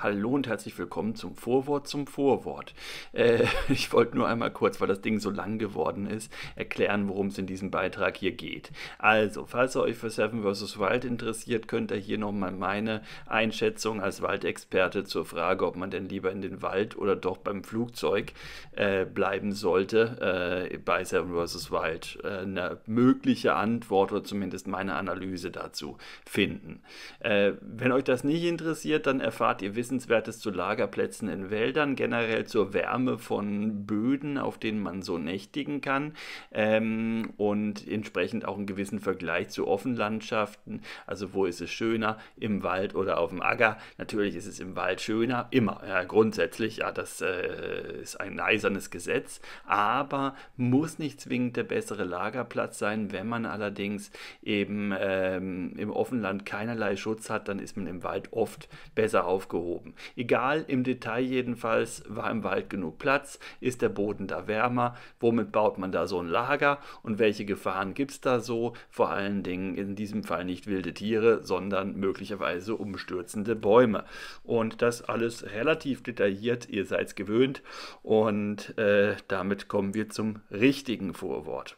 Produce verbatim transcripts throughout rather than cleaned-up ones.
Hallo und herzlich willkommen zum Vorwort zum Vorwort. Äh, ich wollte nur einmal kurz, weil das Ding so lang geworden ist, erklären, worum es in diesem Beitrag hier geht. Also, falls ihr euch für Seven versus. Wild interessiert, könnt ihr hier nochmal meine Einschätzung als Waldexperte zur Frage, ob man denn lieber in den Wald oder doch beim Flugzeug äh, bleiben sollte, äh, bei Seven versus. Wild äh, eine mögliche Antwort oder zumindest meine Analyse dazu finden. Äh, wenn euch das nicht interessiert, dann erfahrt ihr Wissenswertes zu Lagerplätzen in Wäldern, generell zur Wärme von Böden, auf denen man so nächtigen kann, ähm, und entsprechend auch einen gewissen Vergleich zu Offenlandschaften. Also wo ist es schöner, im Wald oder auf dem Acker? Natürlich ist es im Wald schöner, immer, ja, grundsätzlich, ja, das äh, ist ein eisernes Gesetz, aber muss nicht zwingend der bessere Lagerplatz sein. Wenn man allerdings eben ähm, im Offenland keinerlei Schutz hat, dann ist man im Wald oft besser aufgehoben. Egal, im Detail jedenfalls, war im Wald genug Platz, ist der Boden da wärmer, womit baut man da so ein Lager und welche Gefahren gibt es da so? Vor allen Dingen in diesem Fall nicht wilde Tiere, sondern möglicherweise umstürzende Bäume. Und das alles relativ detailliert, ihr seid es gewöhnt, und äh, damit kommen wir zum richtigen Vorwort.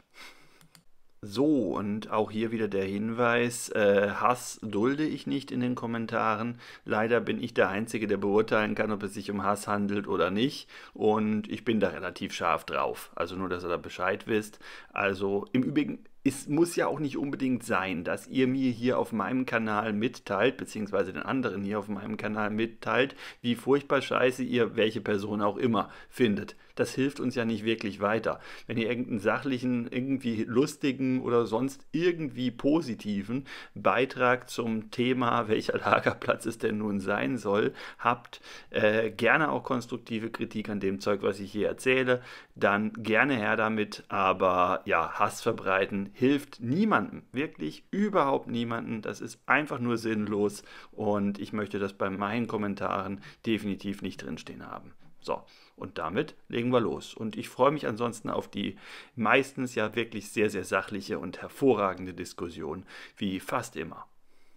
So, und auch hier wieder der Hinweis, äh, Hass dulde ich nicht in den Kommentaren. Leider bin ich der Einzige, der beurteilen kann, ob es sich um Hass handelt oder nicht. Und ich bin da relativ scharf drauf. Also nur, dass ihr da Bescheid wisst. Also im Übrigen, es muss ja auch nicht unbedingt sein, dass ihr mir hier auf meinem Kanal mitteilt, beziehungsweise den anderen hier auf meinem Kanal mitteilt, wie furchtbar scheiße ihr welche Person auch immer findet. Das hilft uns ja nicht wirklich weiter. Wenn ihr irgendeinen sachlichen, irgendwie lustigen oder sonst irgendwie positiven Beitrag zum Thema, welcher Lagerplatz es denn nun sein soll, habt, äh, gerne auch konstruktive Kritik an dem Zeug, was ich hier erzähle, dann gerne her damit, aber ja, Hass verbreiten hilft niemandem, wirklich überhaupt niemandem. Das ist einfach nur sinnlos und ich möchte das bei meinen Kommentaren definitiv nicht drinstehen haben. So, und damit legen wir los. Und ich freue mich ansonsten auf die meistens ja wirklich sehr, sehr sachliche und hervorragende Diskussion, wie fast immer.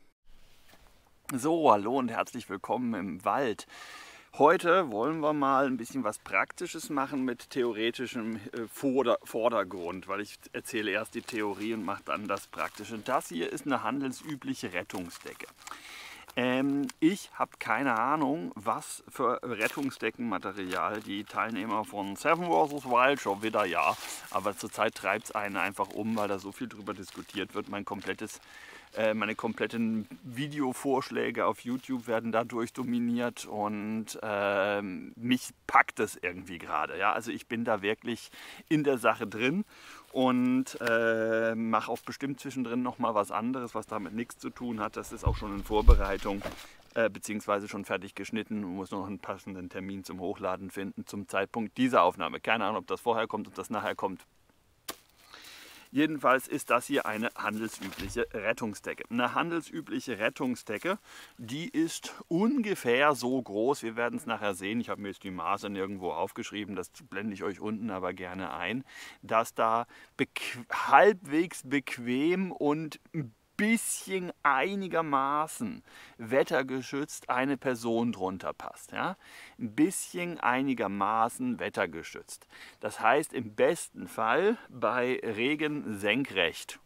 So, hallo und herzlich willkommen im Wald. Heute wollen wir mal ein bisschen was Praktisches machen mit theoretischem äh, Vorder- Vordergrund, weil ich erzähle erst die Theorie und mache dann das Praktische. Das hier ist eine handelsübliche Rettungsdecke. Ähm, ich habe keine Ahnung, was für Rettungsdeckenmaterial die Teilnehmer von Seven versus. Wild schon wieder, ja, aber zurzeit treibt es einen einfach um, weil da so viel drüber diskutiert wird. Mein komplettes Meine kompletten Videovorschläge auf YouTube werden dadurch dominiert und äh, mich packt es irgendwie gerade. Ja? Also ich bin da wirklich in der Sache drin und äh, mache auch bestimmt zwischendrin nochmal was anderes, was damit nichts zu tun hat. Das ist auch schon in Vorbereitung, äh, beziehungsweise schon fertig geschnitten und muss noch einen passenden Termin zum Hochladen finden zum Zeitpunkt dieser Aufnahme. Keine Ahnung, ob das vorher kommt, ob das nachher kommt. Jedenfalls ist das hier eine handelsübliche Rettungsdecke. Eine handelsübliche Rettungsdecke, die ist ungefähr so groß, wir werden es nachher sehen, ich habe mir jetzt die Maße nirgendwo aufgeschrieben, das blende ich euch unten aber gerne ein, dass da bequ- halbwegs bequem und ein bisschen einigermaßen wettergeschützt eine Person drunter passt. Ja? Ein bisschen einigermaßen wettergeschützt. Das heißt im besten Fall bei Regen senkrecht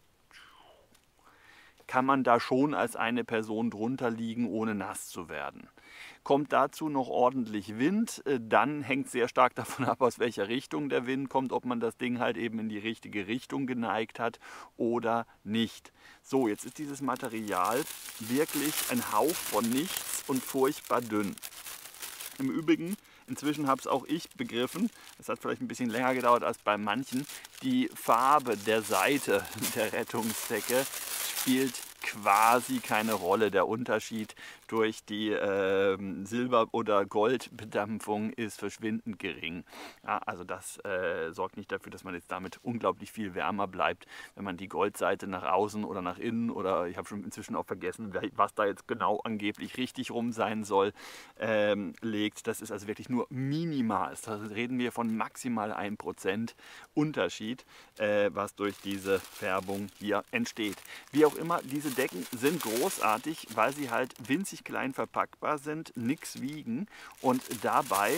kann man da schon als eine Person drunter liegen, ohne nass zu werden. Kommt dazu noch ordentlich Wind, dann hängt sehr stark davon ab, aus welcher Richtung der Wind kommt, ob man das Ding halt eben in die richtige Richtung geneigt hat oder nicht. So, jetzt ist dieses Material wirklich ein Hauch von nichts und furchtbar dünn. Im Übrigen, inzwischen habe es auch ich begriffen, es hat vielleicht ein bisschen länger gedauert als bei manchen, die Farbe der Seite der Rettungsdecke spielt quasi keine Rolle. Der Unterschied durch die äh, Silber- oder Goldbedampfung ist verschwindend gering. Ja, also das äh, sorgt nicht dafür, dass man jetzt damit unglaublich viel wärmer bleibt, wenn man die Goldseite nach außen oder nach innen oder ich habe schon inzwischen auch vergessen, was da jetzt genau angeblich richtig rum sein soll, ähm, legt. Das ist also wirklich nur minimal. Da reden wir von maximal ein Prozent Unterschied, äh, was durch diese Färbung hier entsteht. Wie auch immer, diese Decken sind großartig, weil sie halt winzig winzig klein verpackbar sind, nichts wiegen und dabei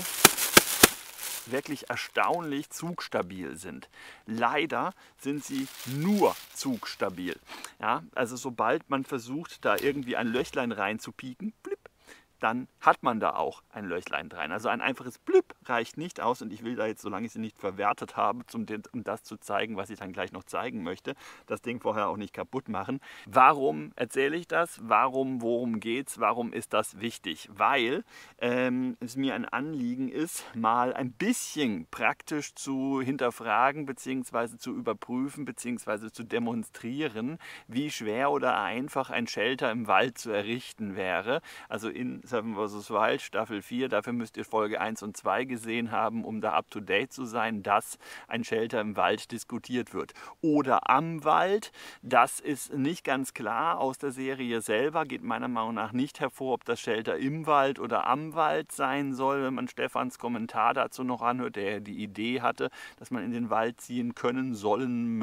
wirklich erstaunlich zugstabil sind. Leider sind sie nur zugstabil. Ja, also sobald man versucht, da irgendwie ein Löchlein reinzupieken, blip, dann hat man da auch ein Löchlein rein. Also ein einfaches Blüpp reicht nicht aus und ich will da jetzt, solange ich sie nicht verwertet habe, zum, um das zu zeigen, was ich dann gleich noch zeigen möchte, das Ding vorher auch nicht kaputt machen. Warum erzähle ich das? Warum, worum geht's? Warum ist das wichtig? Weil ähm, es mir ein Anliegen ist, mal ein bisschen praktisch zu hinterfragen bzw. zu überprüfen bzw. zu demonstrieren, wie schwer oder einfach ein Shelter im Wald zu errichten wäre. Also in Seven versus. Wild, Staffel vier, dafür müsst ihr Folge eins und zwei gesehen haben, um da up to date zu sein, dass ein Shelter im Wald diskutiert wird. Oder am Wald, das ist nicht ganz klar aus der Serie selber, geht meiner Meinung nach nicht hervor, ob das Shelter im Wald oder am Wald sein soll, wenn man Stefans Kommentar dazu noch anhört, der die Idee hatte, dass man in den Wald ziehen können, sollen,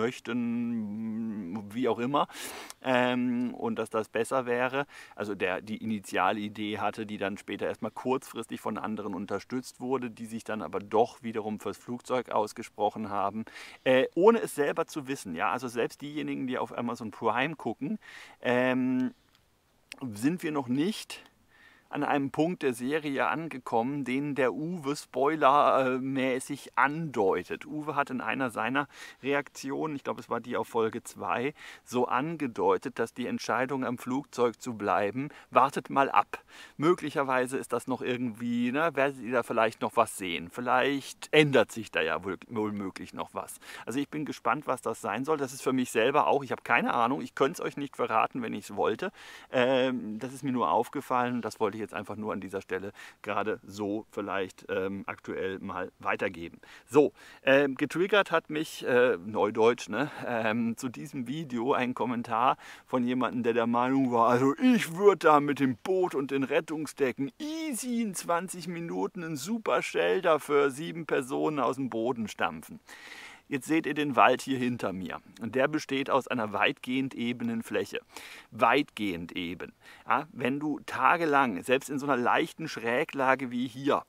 möchten, wie auch immer, ähm, und dass das besser wäre, also der die Initialidee hatte, die dann später erstmal kurzfristig von anderen unterstützt wurde, die sich dann aber doch wiederum fürs Flugzeug ausgesprochen haben, äh, ohne es selber zu wissen. Ja? Also selbst diejenigen, die auf Amazon Prime gucken, ähm, sind wir noch nicht an einem Punkt der Serie angekommen, den der Uwe spoilermäßig andeutet. Uwe hat in einer seiner Reaktionen, ich glaube es war die auf Folge zwei, so angedeutet, dass die Entscheidung am Flugzeug zu bleiben, wartet mal ab. Möglicherweise ist das noch irgendwie, ne, werdet ihr da vielleicht noch was sehen. Vielleicht ändert sich da ja wohl, wohl möglich noch was. Also ich bin gespannt, was das sein soll. Das ist für mich selber auch, ich habe keine Ahnung, ich könnte es euch nicht verraten, wenn ich es wollte. Ähm, das ist mir nur aufgefallen, das wollte ich jetzt einfach nur an dieser Stelle gerade so vielleicht ähm, aktuell mal weitergeben. So, ähm, getriggert hat mich, äh, Neudeutsch, ne, ähm, zu diesem Video ein Kommentar von jemandem, der der Meinung war, also ich würde da mit dem Boot und den Rettungsdecken easy in zwanzig Minuten ein super Shelter für sieben Personen aus dem Boden stampfen. Jetzt seht ihr den Wald hier hinter mir und der besteht aus einer weitgehend ebenen Fläche. Weitgehend eben. Ja, wenn du tagelang, selbst in so einer leichten Schräglage wie hier,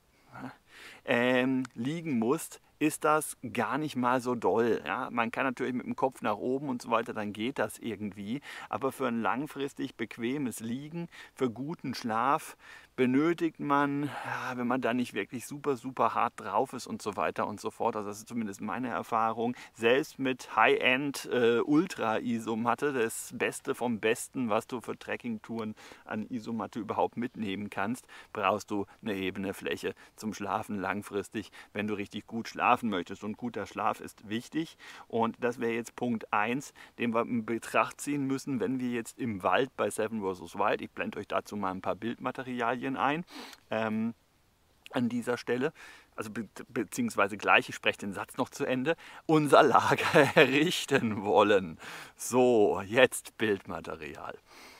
ähm, liegen musst, ist das gar nicht mal so doll. Ja? Man kann natürlich mit dem Kopf nach oben und so weiter, dann geht das irgendwie. Aber für ein langfristig bequemes Liegen, für guten Schlaf, benötigt man, ja, wenn man da nicht wirklich super, super hart drauf ist und so weiter und so fort, also das ist zumindest meine Erfahrung, selbst mit High-End äh, Ultra-Isomatte, das Beste vom Besten, was du für Trekkingtouren an Isomatte überhaupt mitnehmen kannst, brauchst du eine ebene Fläche zum Schlafen langfristig, wenn du richtig gut schlafen möchtest. Und guter Schlaf ist wichtig und das wäre jetzt Punkt eins, den wir in Betracht ziehen müssen, wenn wir jetzt im Wald bei Seven versus. Wild, ich blende euch dazu mal ein paar Bildmaterialien ein, ähm, an dieser Stelle, also be beziehungsweise gleich, ich spreche den Satz noch zu Ende, unser Lager errichten wollen. So, jetzt Bildmaterial.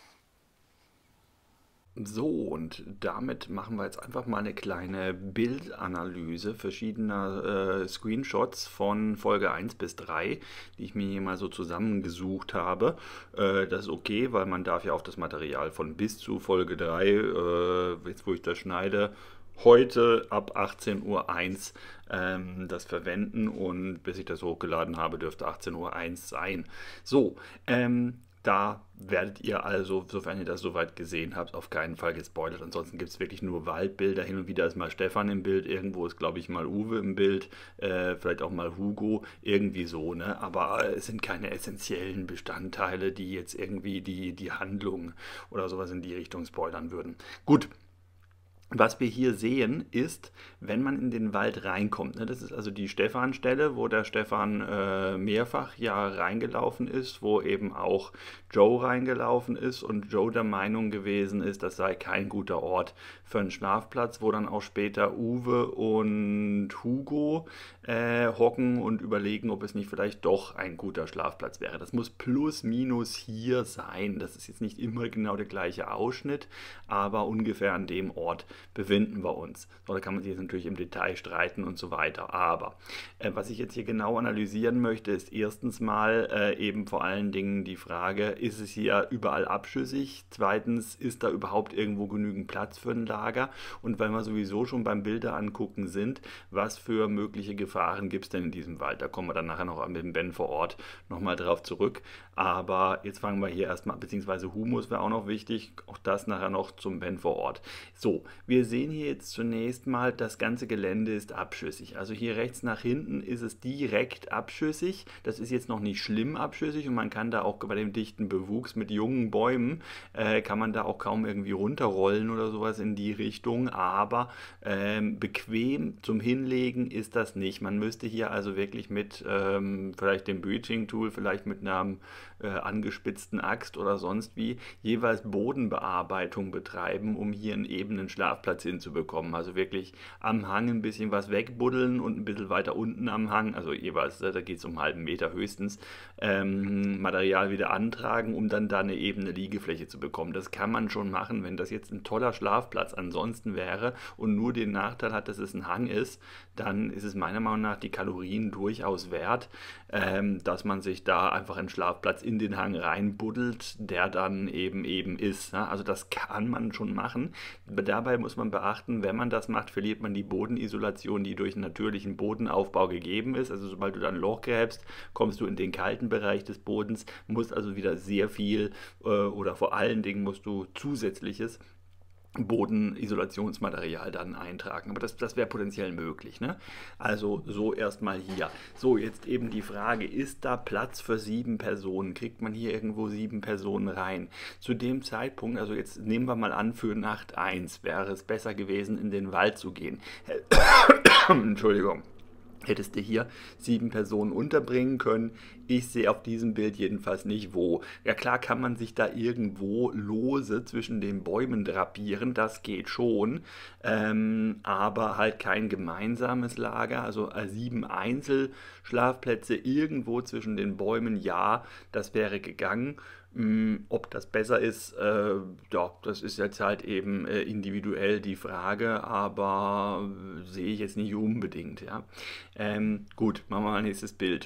So, und damit machen wir jetzt einfach mal eine kleine Bildanalyse verschiedener äh, Screenshots von Folge eins bis drei, die ich mir hier mal so zusammengesucht habe. Äh, das ist okay, weil man darf ja auch das Material von bis zu Folge drei, äh, jetzt wo ich das schneide, heute ab achtzehn Uhr eins ähm, das verwenden und bis ich das hochgeladen habe, dürfte achtzehn Uhr eins sein. So, ähm, da werdet ihr also, sofern ihr das soweit gesehen habt, auf keinen Fall gespoilert. Ansonsten gibt es wirklich nur Waldbilder. Hin und wieder ist mal Stefan im Bild, irgendwo ist, glaube ich, mal Uwe im Bild, äh, vielleicht auch mal Hugo, irgendwie so, ne? Aber äh, es sind keine essentiellen Bestandteile, die jetzt irgendwie die, die Handlung oder sowas in die Richtung spoilern würden. Gut. Was wir hier sehen ist, wenn man in den Wald reinkommt, ne, das ist also die Stefan-Stelle, wo der Stefan äh, mehrfach ja reingelaufen ist, wo eben auch Joe reingelaufen ist und Joe der Meinung gewesen ist, das sei kein guter Ort für einen Schlafplatz, wo dann auch später Uwe und Hugo äh, hocken und überlegen, ob es nicht vielleicht doch ein guter Schlafplatz wäre. Das muss plus minus hier sein. Das ist jetzt nicht immer genau der gleiche Ausschnitt, aber ungefähr an dem Ort, befinden wir uns. So, da kann man sich jetzt natürlich im Detail streiten und so weiter. Aber äh, was ich jetzt hier genau analysieren möchte, ist erstens mal äh, eben vor allen Dingen die Frage, ist es hier überall abschüssig? Zweitens, ist da überhaupt irgendwo genügend Platz für ein Lager? Und weil wir sowieso schon beim Bilder angucken sind, was für mögliche Gefahren gibt es denn in diesem Wald? Da kommen wir dann nachher noch mit dem Ben vor Ort nochmal drauf zurück. Aber jetzt fangen wir hier erstmal, beziehungsweise Humus wäre auch noch wichtig, auch das nachher noch zum Ben vor Ort. So, wir sehen hier jetzt zunächst mal, das ganze Gelände ist abschüssig. Also hier rechts nach hinten ist es direkt abschüssig. Das ist jetzt noch nicht schlimm abschüssig und man kann da auch bei dem dichten Bewuchs mit jungen Bäumen, äh, kann man da auch kaum irgendwie runterrollen oder sowas in die Richtung. Aber ähm, bequem zum Hinlegen ist das nicht. Man müsste hier also wirklich mit ähm, vielleicht dem Breaching-Tool, vielleicht mit einer äh, angespitzten Axt oder sonst wie, jeweils Bodenbearbeitung betreiben, um hier einen ebenen Schlafplatz hinzubekommen. Also wirklich am Hang ein bisschen was wegbuddeln und ein bisschen weiter unten am Hang, also jeweils, da geht es um einen halben Meter höchstens, ähm, Material wieder antragen, um dann da eine ebene Liegefläche zu bekommen. Das kann man schon machen, wenn das jetzt ein toller Schlafplatz ansonsten wäre und nur den Nachteil hat, dass es ein Hang ist, dann ist es meiner Meinung nach die Kalorien durchaus wert, ähm, dass man sich da einfach einen Schlafplatz in den Hang reinbuddelt, der dann eben eben ist. Ja? Also das kann man schon machen. Dabei muss man beachten, wenn man das macht, verliert man die Bodenisolation, die durch einen natürlichen Bodenaufbau gegeben ist. Also sobald du da ein Loch gräbst, kommst du in den kalten Bereich des Bodens, musst also wieder sehr viel äh, oder vor allen Dingen musst du zusätzliches Bodenisolationsmaterial dann eintragen. Aber das, das wäre potenziell möglich. Ne? Also so erstmal hier. So, jetzt eben die Frage, ist da Platz für sieben Personen? Kriegt man hier irgendwo sieben Personen rein? Zu dem Zeitpunkt, also jetzt nehmen wir mal an, für Nacht eins wäre es besser gewesen, in den Wald zu gehen. Entschuldigung. Hättest du hier sieben Personen unterbringen können. Ich sehe auf diesem Bild jedenfalls nicht wo. Ja klar kann man sich da irgendwo lose zwischen den Bäumen drapieren, das geht schon, ähm, aber halt kein gemeinsames Lager, also äh, sieben Einzelschlafplätze irgendwo zwischen den Bäumen, ja, das wäre gegangen. Ob das besser ist, äh, ja, das ist jetzt halt eben äh, individuell die Frage, aber äh, sehe ich jetzt nicht unbedingt. Ja. Ähm, gut, machen wir mal nächstes Bild.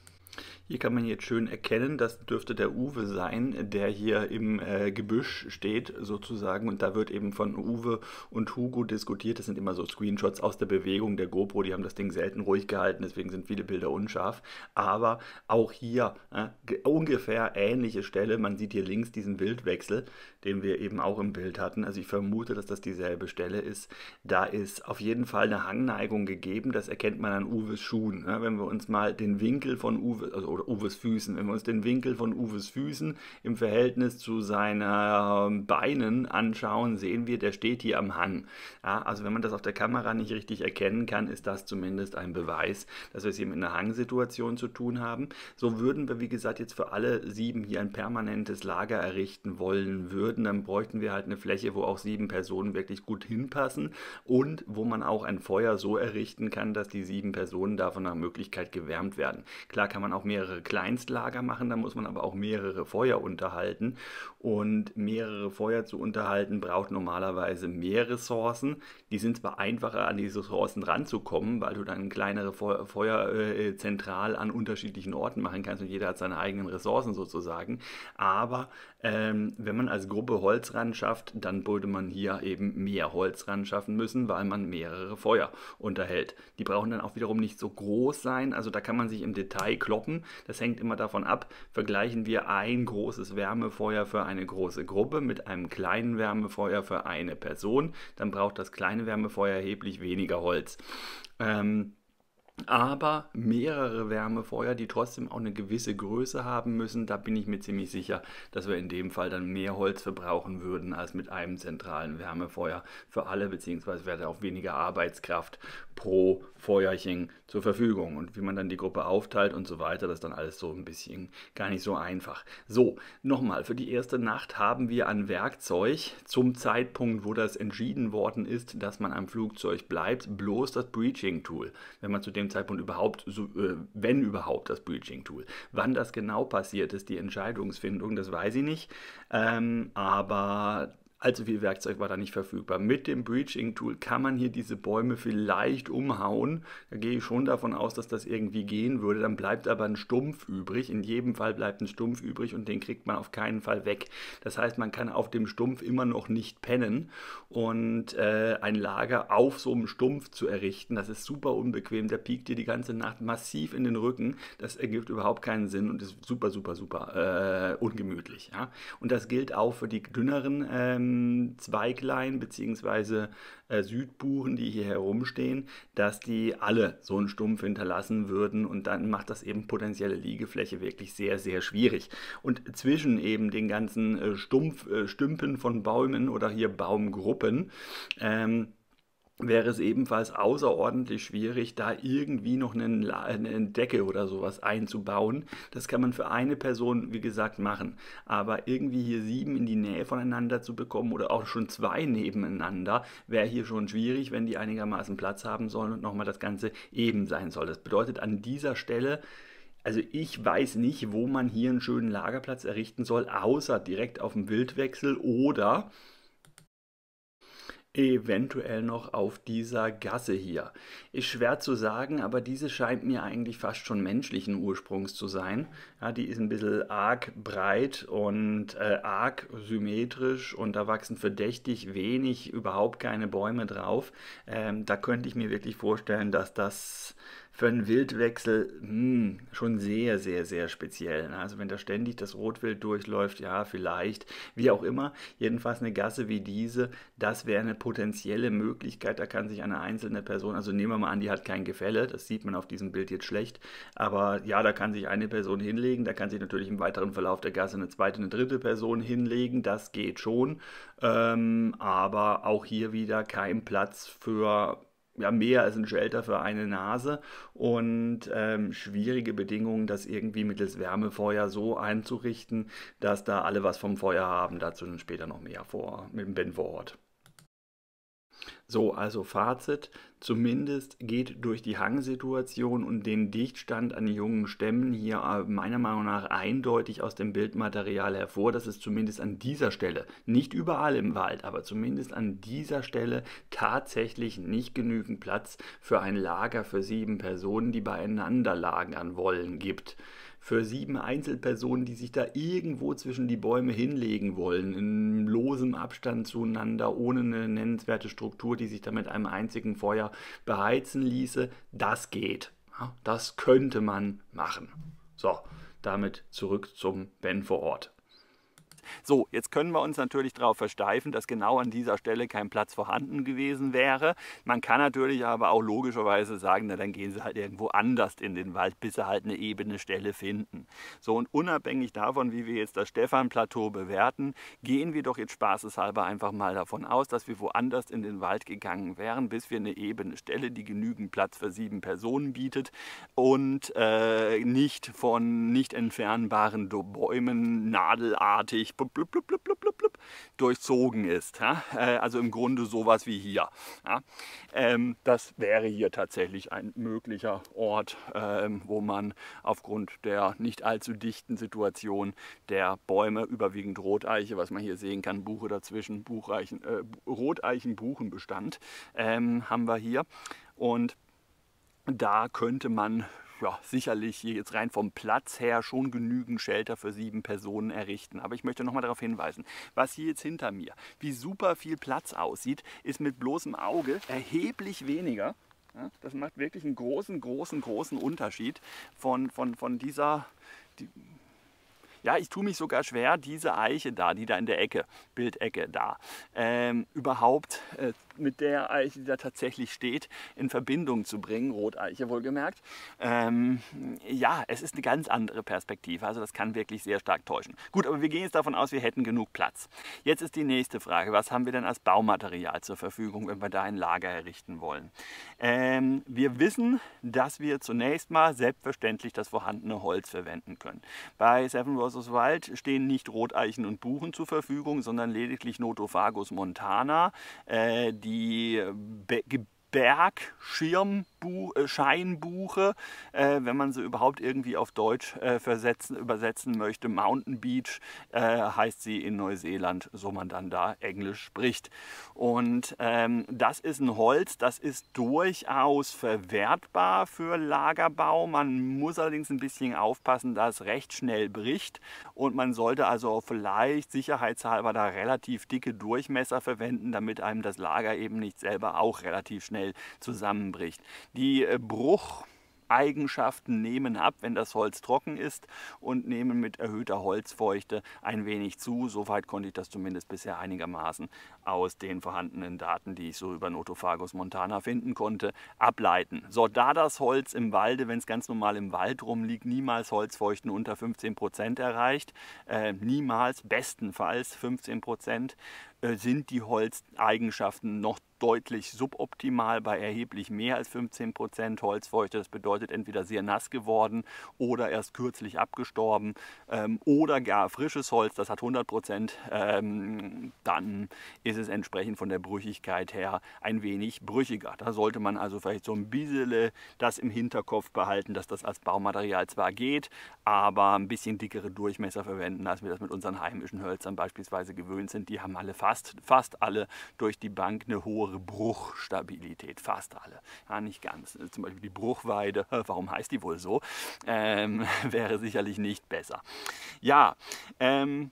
Hier kann man jetzt schön erkennen, das dürfte der Uwe sein, der hier im äh, Gebüsch steht sozusagen, und da wird eben von Uwe und Hugo diskutiert. Das sind immer so Screenshots aus der Bewegung der GoPro, die haben das Ding selten ruhig gehalten, deswegen sind viele Bilder unscharf. Aber auch hier äh, ungefähr ähnliche Stelle, man sieht hier links diesen Bildwechsel, den wir eben auch im Bild hatten. Also ich vermute, dass das dieselbe Stelle ist. Da ist auf jeden Fall eine Hangneigung gegeben, das erkennt man an Uwes Schuhen. Ne? Wenn wir uns mal den Winkel von Uwe, also oder Uwes Füßen, wenn wir uns den Winkel von Uwes Füßen im Verhältnis zu seinen Beinen anschauen, sehen wir, der steht hier am Hang. Ja, also wenn man das auf der Kamera nicht richtig erkennen kann, ist das zumindest ein Beweis, dass wir es hier mit einer Hangsituation zu tun haben. So würden wir, wie gesagt, jetzt für alle sieben hier ein permanentes Lager errichten wollen würden, dann bräuchten wir halt eine Fläche, wo auch sieben Personen wirklich gut hinpassen und wo man auch ein Feuer so errichten kann, dass die sieben Personen davon nach Möglichkeit gewärmt werden. Klar kann man auch mehrere Kleinstlager machen, da muss man aber auch mehrere Feuer unterhalten und mehrere Feuer zu unterhalten braucht normalerweise mehr Ressourcen. Die sind zwar einfacher an diese Ressourcen ranzukommen, weil du dann kleinere Feuer äh, zentral an unterschiedlichen Orten machen kannst und jeder hat seine eigenen Ressourcen sozusagen, aber ähm, wenn man als Gruppe Holz ran schafft, dann würde man hier eben mehr Holz ran schaffen müssen, weil man mehrere Feuer unterhält. Die brauchen dann auch wiederum nicht so groß sein, also da kann man sich im Detail kloppen. Das hängt immer davon ab, vergleichen wir ein großes Wärmefeuer für eine große Gruppe mit einem kleinen Wärmefeuer für eine Person, dann braucht das kleine Wärmefeuer erheblich weniger Holz. Ähm, Aber mehrere Wärmefeuer, die trotzdem auch eine gewisse Größe haben müssen, da bin ich mir ziemlich sicher, dass wir in dem Fall dann mehr Holz verbrauchen würden als mit einem zentralen Wärmefeuer für alle, beziehungsweise wäre auch weniger Arbeitskraft pro Feuerchen zur Verfügung. Und wie man dann die Gruppe aufteilt und so weiter, das ist dann alles so ein bisschen gar nicht so einfach. So, nochmal, für die erste Nacht haben wir ein Werkzeug zum Zeitpunkt, wo das entschieden worden ist, dass man am Flugzeug bleibt, bloß das Breaching-Tool. Wenn man zu dem Zeitpunkt überhaupt, so, äh, wenn überhaupt, das Breaching-Tool. Wann das genau passiert ist, die Entscheidungsfindung, das weiß ich nicht, ähm, aber Allzu viel Werkzeug war da nicht verfügbar. Mit dem Breaching Tool kann man hier diese Bäume vielleicht umhauen. Da gehe ich schon davon aus, dass das irgendwie gehen würde. Dann bleibt aber ein Stumpf übrig. In jedem Fall bleibt ein Stumpf übrig und den kriegt man auf keinen Fall weg. Das heißt, man kann auf dem Stumpf immer noch nicht pennen. Und äh, ein Lager auf so einem Stumpf zu errichten, das ist super unbequem. Der piekt dir die ganze Nacht massiv in den Rücken. Das ergibt überhaupt keinen Sinn und ist super, super, super äh, ungemütlich. Ja? Und das gilt auch für die dünneren ähm, Zweiglein bzw. Äh, Südbuchen, die hier herumstehen, dass die alle so einen Stumpf hinterlassen würden und dann macht das eben potenzielle Liegefläche wirklich sehr, sehr schwierig. Und zwischen eben den ganzen äh, Stumpf, äh, Stümpen von Bäumen oder hier Baumgruppen ähm, wäre es ebenfalls außerordentlich schwierig, da irgendwie noch einen, eine Decke oder sowas einzubauen. Das kann man für eine Person, wie gesagt, machen. Aber irgendwie hier sieben in die Nähe voneinander zu bekommen oder auch schon zwei nebeneinander, wäre hier schon schwierig, wenn die einigermaßen Platz haben sollen und nochmal das Ganze eben sein soll. Das bedeutet an dieser Stelle, also ich weiß nicht, wo man hier einen schönen Lagerplatz errichten soll, außer direkt auf dem Wildwechsel oder eventuell noch auf dieser Gasse hier. Ist schwer zu sagen, aber diese scheint mir eigentlich fast schon menschlichen Ursprungs zu sein. Ja, die ist ein bisschen arg breit und äh, arg symmetrisch und da wachsen verdächtig wenig, überhaupt keine Bäume drauf. Ähm, da könnte ich mir wirklich vorstellen, dass das für einen Wildwechsel hm, schon sehr, sehr, sehr speziell. Also wenn da ständig das Rotwild durchläuft, ja, vielleicht, wie auch immer. Jedenfalls eine Gasse wie diese, das wäre eine potenzielle Möglichkeit. Da kann sich eine einzelne Person, also nehmen wir mal an, die hat kein Gefälle, das sieht man auf diesem Bild jetzt schlecht, aber ja, da kann sich eine Person hinlegen, da kann sich natürlich im weiteren Verlauf der Gasse eine zweite, eine dritte Person hinlegen, das geht schon, ähm, aber auch hier wieder kein Platz für ja, mehr als ein Shelter für eine Nase und ähm, schwierige Bedingungen, das irgendwie mittels Wärmefeuer so einzurichten, dass da alle was vom Feuer haben. Dazu dann später noch mehr vor, mit dem Ben vor Ort. So, also Fazit, zumindest geht durch die Hangsituation und den Dichtstand an jungen Stämmen hier äh, meiner Meinung nach eindeutig aus dem Bildmaterial hervor, dass es zumindest an dieser Stelle, nicht überall im Wald, aber zumindest an dieser Stelle tatsächlich nicht genügend Platz für ein Lager für sieben Personen, die beieinander lagern wollen, gibt. Für sieben Einzelpersonen, die sich da irgendwo zwischen die Bäume hinlegen wollen, in losem Abstand zueinander, ohne eine nennenswerte Struktur, die sich da mit einem einzigen Feuer beheizen ließe, das geht. Ja, das könnte man machen. So, damit zurück zum Ben vor Ort. So, jetzt können wir uns natürlich darauf versteifen, dass genau an dieser Stelle kein Platz vorhanden gewesen wäre. Man kann natürlich aber auch logischerweise sagen, na dann gehen sie halt irgendwo anders in den Wald, bis sie halt eine ebene Stelle finden. So, und unabhängig davon, wie wir jetzt das Stephan-Plateau bewerten, gehen wir doch jetzt spaßeshalber einfach mal davon aus, dass wir woanders in den Wald gegangen wären, bis wir eine ebene Stelle, die genügend Platz für sieben Personen bietet und äh, nicht von nicht entfernbaren Bäumen nadelartig blub, blub, blub, blub, blub, blub, durchzogen ist. Ja? Also im Grunde sowas wie hier. Ja? Ähm, das wäre hier tatsächlich ein möglicher Ort, ähm, wo man aufgrund der nicht allzu dichten Situation der Bäume, überwiegend Roteiche, was man hier sehen kann, Buche dazwischen, Bucheichen, äh, Roteichen-Buchenbestand ähm, haben wir hier. Und da könnte man ja, sicherlich hier jetzt rein vom Platz her schon genügend Shelter für sieben Personen errichten. Aber ich möchte nochmal darauf hinweisen, was hier jetzt hinter mir, wie super viel Platz aussieht, ist mit bloßem Auge erheblich weniger. Ja, das macht wirklich einen großen, großen, großen Unterschied von, von, von dieser... Die, ja, ich tue mich sogar schwer, diese Eiche da, die da in der Ecke, Bildecke da, ähm, überhaupt äh, mit der Eiche, die da tatsächlich steht, in Verbindung zu bringen, Roteiche wohlgemerkt. Ähm, ja, es ist eine ganz andere Perspektive, also das kann wirklich sehr stark täuschen. Gut, aber wir gehen jetzt davon aus, wir hätten genug Platz. Jetzt ist die nächste Frage, was haben wir denn als Baumaterial zur Verfügung, wenn wir da ein Lager errichten wollen? Ähm, wir wissen, dass wir zunächst mal selbstverständlich das vorhandene Holz verwenden können. Bei Seven versus Wild stehen nicht Roteichen und Buchen zur Verfügung, sondern lediglich Nothofagus montana, äh, die Be Bergschirm Bu äh, Scheinbuche, äh, wenn man sie überhaupt irgendwie auf Deutsch äh, versetzen, übersetzen möchte. Mountain Beech äh, heißt sie in Neuseeland, so man dann da Englisch spricht. Und ähm, das ist ein Holz, das ist durchaus verwertbar für Lagerbau. Man muss allerdings ein bisschen aufpassen, da es recht schnell bricht, und man sollte also vielleicht sicherheitshalber da relativ dicke Durchmesser verwenden, damit einem das Lager eben nicht selber auch relativ schnell zusammenbricht. Die äh, Bruch Eigenschaften nehmen ab, wenn das Holz trocken ist, und nehmen mit erhöhter Holzfeuchte ein wenig zu. Soweit konnte ich das zumindest bisher einigermaßen aus den vorhandenen Daten, die ich so über Nothofagus montana finden konnte, ableiten. So, da das Holz im Walde, wenn es ganz normal im Wald rumliegt, niemals Holzfeuchten unter fünfzehn Prozent erreicht, äh, niemals, bestenfalls fünfzehn Prozent, äh, sind die Holzeigenschaften noch deutlich suboptimal bei erheblich mehr als fünfzehn Prozent Holzfeuchte. Das bedeutet entweder sehr nass geworden oder erst kürzlich abgestorben ähm, oder gar frisches Holz, das hat hundert Prozent. Ähm, dann ist es entsprechend von der Brüchigkeit her ein wenig brüchiger. Da sollte man also vielleicht so ein bisschen das im Hinterkopf behalten, dass das als Baumaterial zwar geht, aber ein bisschen dickere Durchmesser verwenden, als wir das mit unseren heimischen Hölzern beispielsweise gewöhnt sind. Die haben alle fast, fast alle durch die Bank eine hohe Bruchstabilität, fast alle, ja, nicht ganz. Zum Beispiel die Bruchweide, warum heißt die wohl so, ähm, wäre sicherlich nicht besser. Ja, ähm,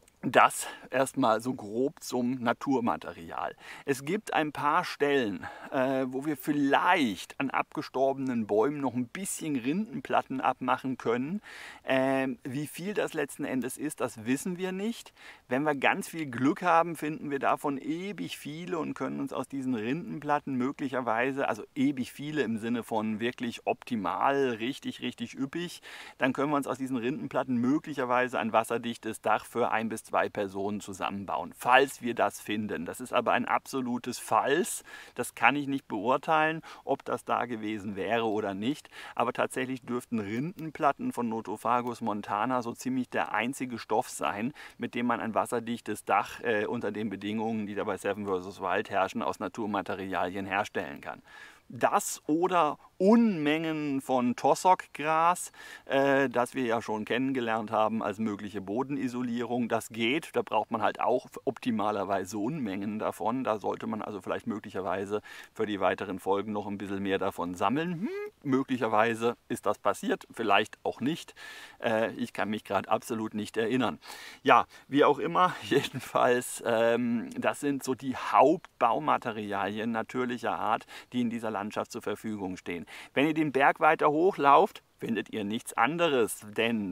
das erstmal so grob zum Naturmaterial. Es gibt ein paar Stellen, äh, wo wir vielleicht an abgestorbenen Bäumen noch ein bisschen Rindenplatten abmachen können. Ähm, wie viel das letzten Endes ist, das wissen wir nicht. Wenn wir ganz viel Glück haben, finden wir davon ewig viele und können uns aus diesen Rindenplatten möglicherweise, also ewig viele im Sinne von wirklich optimal, richtig, richtig üppig, dann können wir uns aus diesen Rindenplatten möglicherweise ein wasserdichtes Dach für ein bis zwei Personen zusammenbauen, falls wir das finden. Das ist aber ein absolutes Falls. Das kann ich nicht beurteilen, ob das da gewesen wäre oder nicht. Aber tatsächlich dürften Rindenplatten von Nothofagus montana so ziemlich der einzige Stoff sein, mit dem man ein wasserdichtes Dach äh, unter den Bedingungen, die da bei Seven versus. Wild herrschen, aus Naturmaterialien herstellen kann. Das oder Unmengen von Tossok-Gras, äh, das wir ja schon kennengelernt haben als mögliche Bodenisolierung. Das geht, da braucht man halt auch optimalerweise Unmengen davon. Da sollte man also vielleicht möglicherweise für die weiteren Folgen noch ein bisschen mehr davon sammeln. Hm, möglicherweise ist das passiert, vielleicht auch nicht. Äh, ich kann mich gerade absolut nicht erinnern. Ja, wie auch immer, jedenfalls, ähm, das sind so die Hauptbaumaterialien natürlicher Art, die in dieser Landschaft zur Verfügung stehen. Wenn ihr den Berg weiter hochlauft, findet ihr nichts anderes, denn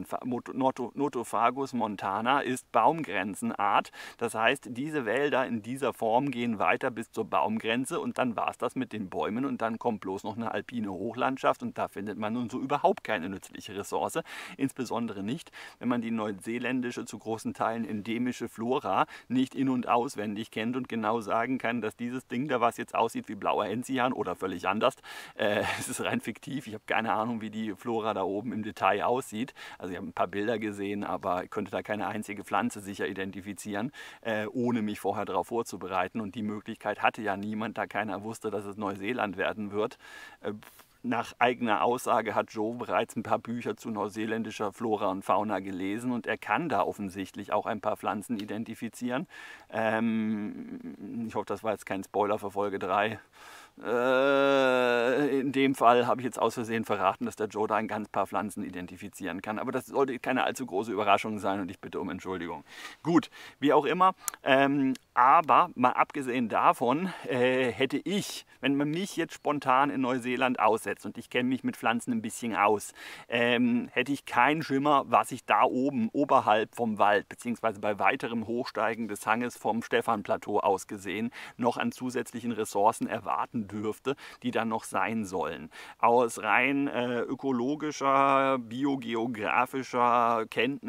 Nothofagus montana ist Baumgrenzenart. Das heißt, diese Wälder in dieser Form gehen weiter bis zur Baumgrenze und dann war es das mit den Bäumen und dann kommt bloß noch eine alpine Hochlandschaft und da findet man nun so überhaupt keine nützliche Ressource. Insbesondere nicht, wenn man die neuseeländische, zu großen Teilen endemische Flora nicht in- und auswendig kennt und genau sagen kann, dass dieses Ding da, was jetzt aussieht wie blauer Enzian oder völlig anders, äh, es ist rein fiktiv, ich habe keine Ahnung, wie die Flora da oben im Detail aussieht. Also ich habe ein paar Bilder gesehen, aber ich könnte da keine einzige Pflanze sicher identifizieren, äh, ohne mich vorher darauf vorzubereiten. Und die Möglichkeit hatte ja niemand, da keiner wusste, dass es Neuseeland werden wird. Äh, Nach eigener Aussage hat Joe bereits ein paar Bücher zu neuseeländischer Flora und Fauna gelesen und er kann da offensichtlich auch ein paar Pflanzen identifizieren. Ähm, ich hoffe, das war jetzt kein Spoiler für Folge drei. Äh, in dem Fall habe ich jetzt aus Versehen verraten, dass der Joe da ein ganz paar Pflanzen identifizieren kann. Aber das sollte keine allzu große Überraschung sein und ich bitte um Entschuldigung. Gut, wie auch immer. Ähm, aber mal abgesehen davon äh, hätte ich, wenn man mich jetzt spontan in Neuseeland aussetzt und ich kenne mich mit Pflanzen ein bisschen aus, ähm, hätte ich keinen Schimmer, was ich da oben oberhalb vom Wald beziehungsweise bei weiterem Hochsteigen des Hanges vom Stephanplateau aus gesehen noch an zusätzlichen Ressourcen erwarten dürfte, die dann noch sein sollen. Aus rein äh, ökologischer, biogeografischer Kenntnis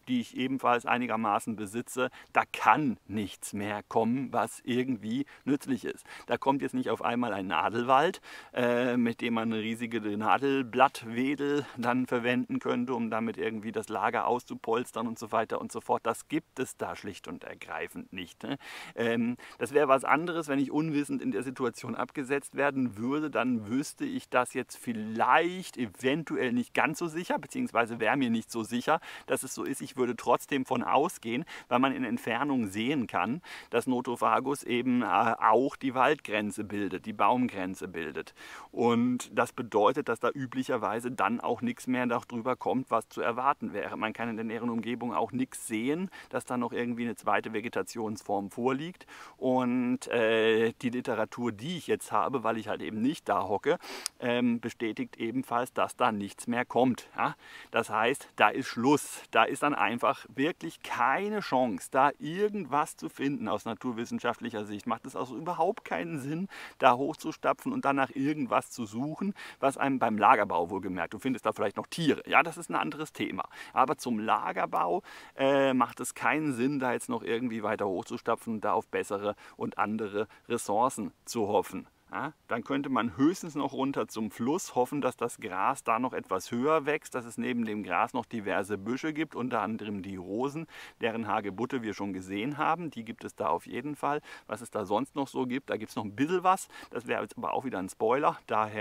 die ich ebenfalls einigermaßen besitze, da kann nichts mehr kommen, was irgendwie nützlich ist. Da kommt jetzt nicht auf einmal ein Nadelwald, äh, mit dem man eine riesige Nadelblattwedel dann verwenden könnte, um damit irgendwie das Lager auszupolstern und so weiter und so fort. Das gibt es da schlicht und ergreifend nicht. Ne? Ähm, das wäre was anderes, wenn ich unwissend in der Situation abgesetzt werden würde, dann wüsste ich das jetzt vielleicht eventuell nicht ganz so sicher, beziehungsweise wäre mir nicht so sicher, dass es so ist. Ich würde trotzdem von ausgehen, weil man in Entfernung sehen kann, dass Nothofagus eben äh, auch die Waldgrenze bildet, die Baumgrenze bildet. Und das bedeutet, dass da üblicherweise dann auch nichts mehr darüber kommt, was zu erwarten wäre. Man kann in der näheren Umgebung auch nichts sehen, dass da noch irgendwie eine zweite Vegetationsform vorliegt. Und äh, die Literatur, die ich jetzt habe, weil ich halt eben nicht da hocke, ähm, bestätigt ebenfalls, dass da nichts mehr kommt. Ja? Das heißt, da ist Schluss. Da ist dann einfach wirklich keine Chance, da irgendwas zu finden aus naturwissenschaftlicher Sicht. Macht es also überhaupt keinen Sinn, da hochzustapfen und dann nach irgendwas zu suchen, was einem beim Lagerbau wohlgemerkt, du findest da vielleicht noch Tiere. Ja, das ist ein anderes Thema. Aber zum Lagerbau äh, macht es keinen Sinn, da jetzt noch irgendwie weiter hochzustapfen und da auf bessere und andere Ressourcen zu hoffen. Ja, dann könnte man höchstens noch runter zum Fluss, hoffen, dass das Gras da noch etwas höher wächst, dass es neben dem Gras noch diverse Büsche gibt, unter anderem die Rosen, deren Hagebutte wir schon gesehen haben. Die gibt es da auf jeden Fall. Was es da sonst noch so gibt, da gibt es noch ein bisschen was. Das wäre jetzt aber auch wieder ein Spoiler,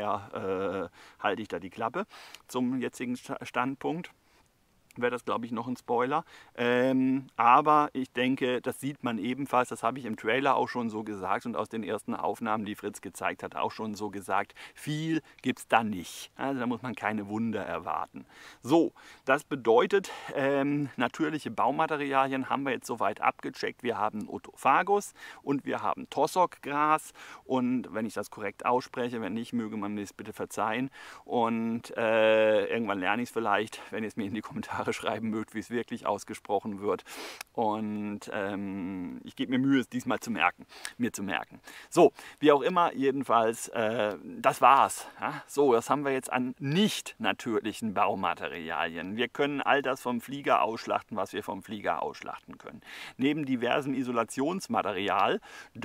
daher äh, halte ich da die Klappe zum jetzigen Standpunkt. Wäre das, glaube ich, noch ein Spoiler. Ähm, aber ich denke, das sieht man ebenfalls, das habe ich im Trailer auch schon so gesagt und aus den ersten Aufnahmen, die Fritz gezeigt hat, auch schon so gesagt, viel gibt es da nicht. Also da muss man keine Wunder erwarten. So, das bedeutet, ähm, natürliche Baumaterialien haben wir jetzt soweit abgecheckt. Wir haben Otophagus und wir haben Tossokgras und wenn ich das korrekt ausspreche, wenn nicht, möge man mir das bitte verzeihen. Und äh, irgendwann lerne ich es vielleicht, wenn ihr es mir in die Kommentare schreiben mögt, wie es wirklich ausgesprochen wird. Und ähm, ich gebe mir Mühe, es diesmal zu merken, mir zu merken. So, wie auch immer, jedenfalls, äh, das war's. Ja? So, das haben wir jetzt an nicht natürlichen Baumaterialien. Wir können all das vom Flieger ausschlachten, was wir vom Flieger ausschlachten können. Neben diversem Isolationsmaterial,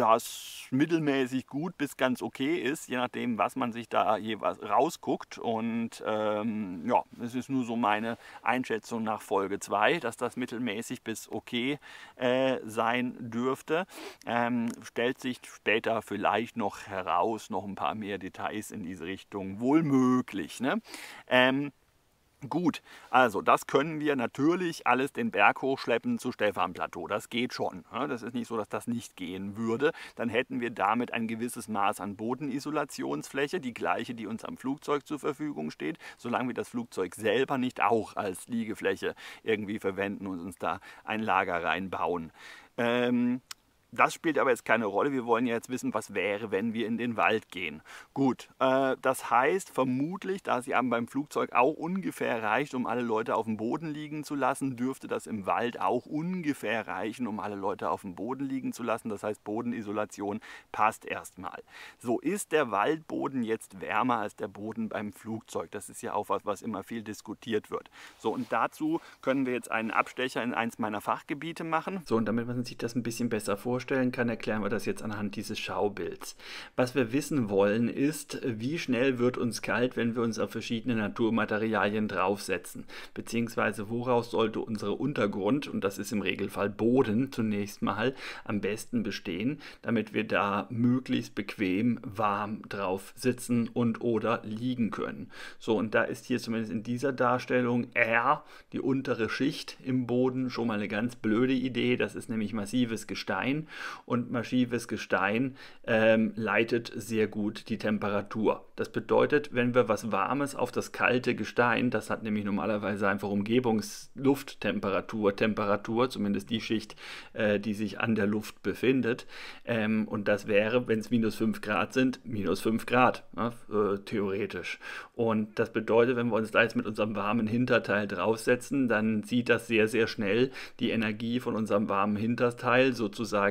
das mittelmäßig gut bis ganz okay ist, je nachdem, was man sich da jeweils rausguckt. Und ähm, ja, das ist nur so meine Einschätzung nach Folge zwei, dass das mittelmäßig bis okay äh, sein dürfte. Ähm, stellt sich später vielleicht noch heraus, noch ein paar mehr Details in diese Richtung, wohl möglich. Ne? Ähm, Gut, also das können wir natürlich alles den Berg hochschleppen zu Stephanplateau. Das geht schon. Das ist nicht so, dass das nicht gehen würde. Dann hätten wir damit ein gewisses Maß an Bodenisolationsfläche, die gleiche, die uns am Flugzeug zur Verfügung steht, solange wir das Flugzeug selber nicht auch als Liegefläche irgendwie verwenden und uns da ein Lager reinbauen. Ähm, Das spielt aber jetzt keine Rolle. Wir wollen ja jetzt wissen, was wäre, wenn wir in den Wald gehen. Gut, äh, das heißt vermutlich, da es ja beim Flugzeug auch ungefähr reicht, um alle Leute auf dem Boden liegen zu lassen, dürfte das im Wald auch ungefähr reichen, um alle Leute auf dem Boden liegen zu lassen. Das heißt, Bodenisolation passt erstmal. So, ist der Waldboden jetzt wärmer als der Boden beim Flugzeug? Das ist ja auch was, was immer viel diskutiert wird. So, und dazu können wir jetzt einen Abstecher in eins meiner Fachgebiete machen. So, und damit man sich das ein bisschen besser vorstellt, vorstellen kann, erklären wir das jetzt anhand dieses Schaubilds. Was wir wissen wollen ist, wie schnell wird uns kalt, wenn wir uns auf verschiedene Naturmaterialien draufsetzen, beziehungsweise woraus sollte unser Untergrund, und das ist im Regelfall Boden zunächst mal, am besten bestehen, damit wir da möglichst bequem warm drauf sitzen und oder liegen können. So, und da ist hier zumindest in dieser Darstellung R, die untere Schicht im Boden, schon mal eine ganz blöde Idee. Das ist nämlich massives Gestein. Und massives Gestein ähm, leitet sehr gut die Temperatur. Das bedeutet, wenn wir was Warmes auf das kalte Gestein, das hat nämlich normalerweise einfach Umgebungslufttemperatur, Temperatur, zumindest die Schicht, äh, die sich an der Luft befindet. Ähm, und das wäre, wenn es minus fünf Grad sind, minus fünf Grad, ne, äh, theoretisch. Und das bedeutet, wenn wir uns da jetzt mit unserem warmen Hinterteil draufsetzen, dann zieht das sehr, sehr schnell die Energie von unserem warmen Hinterteil sozusagen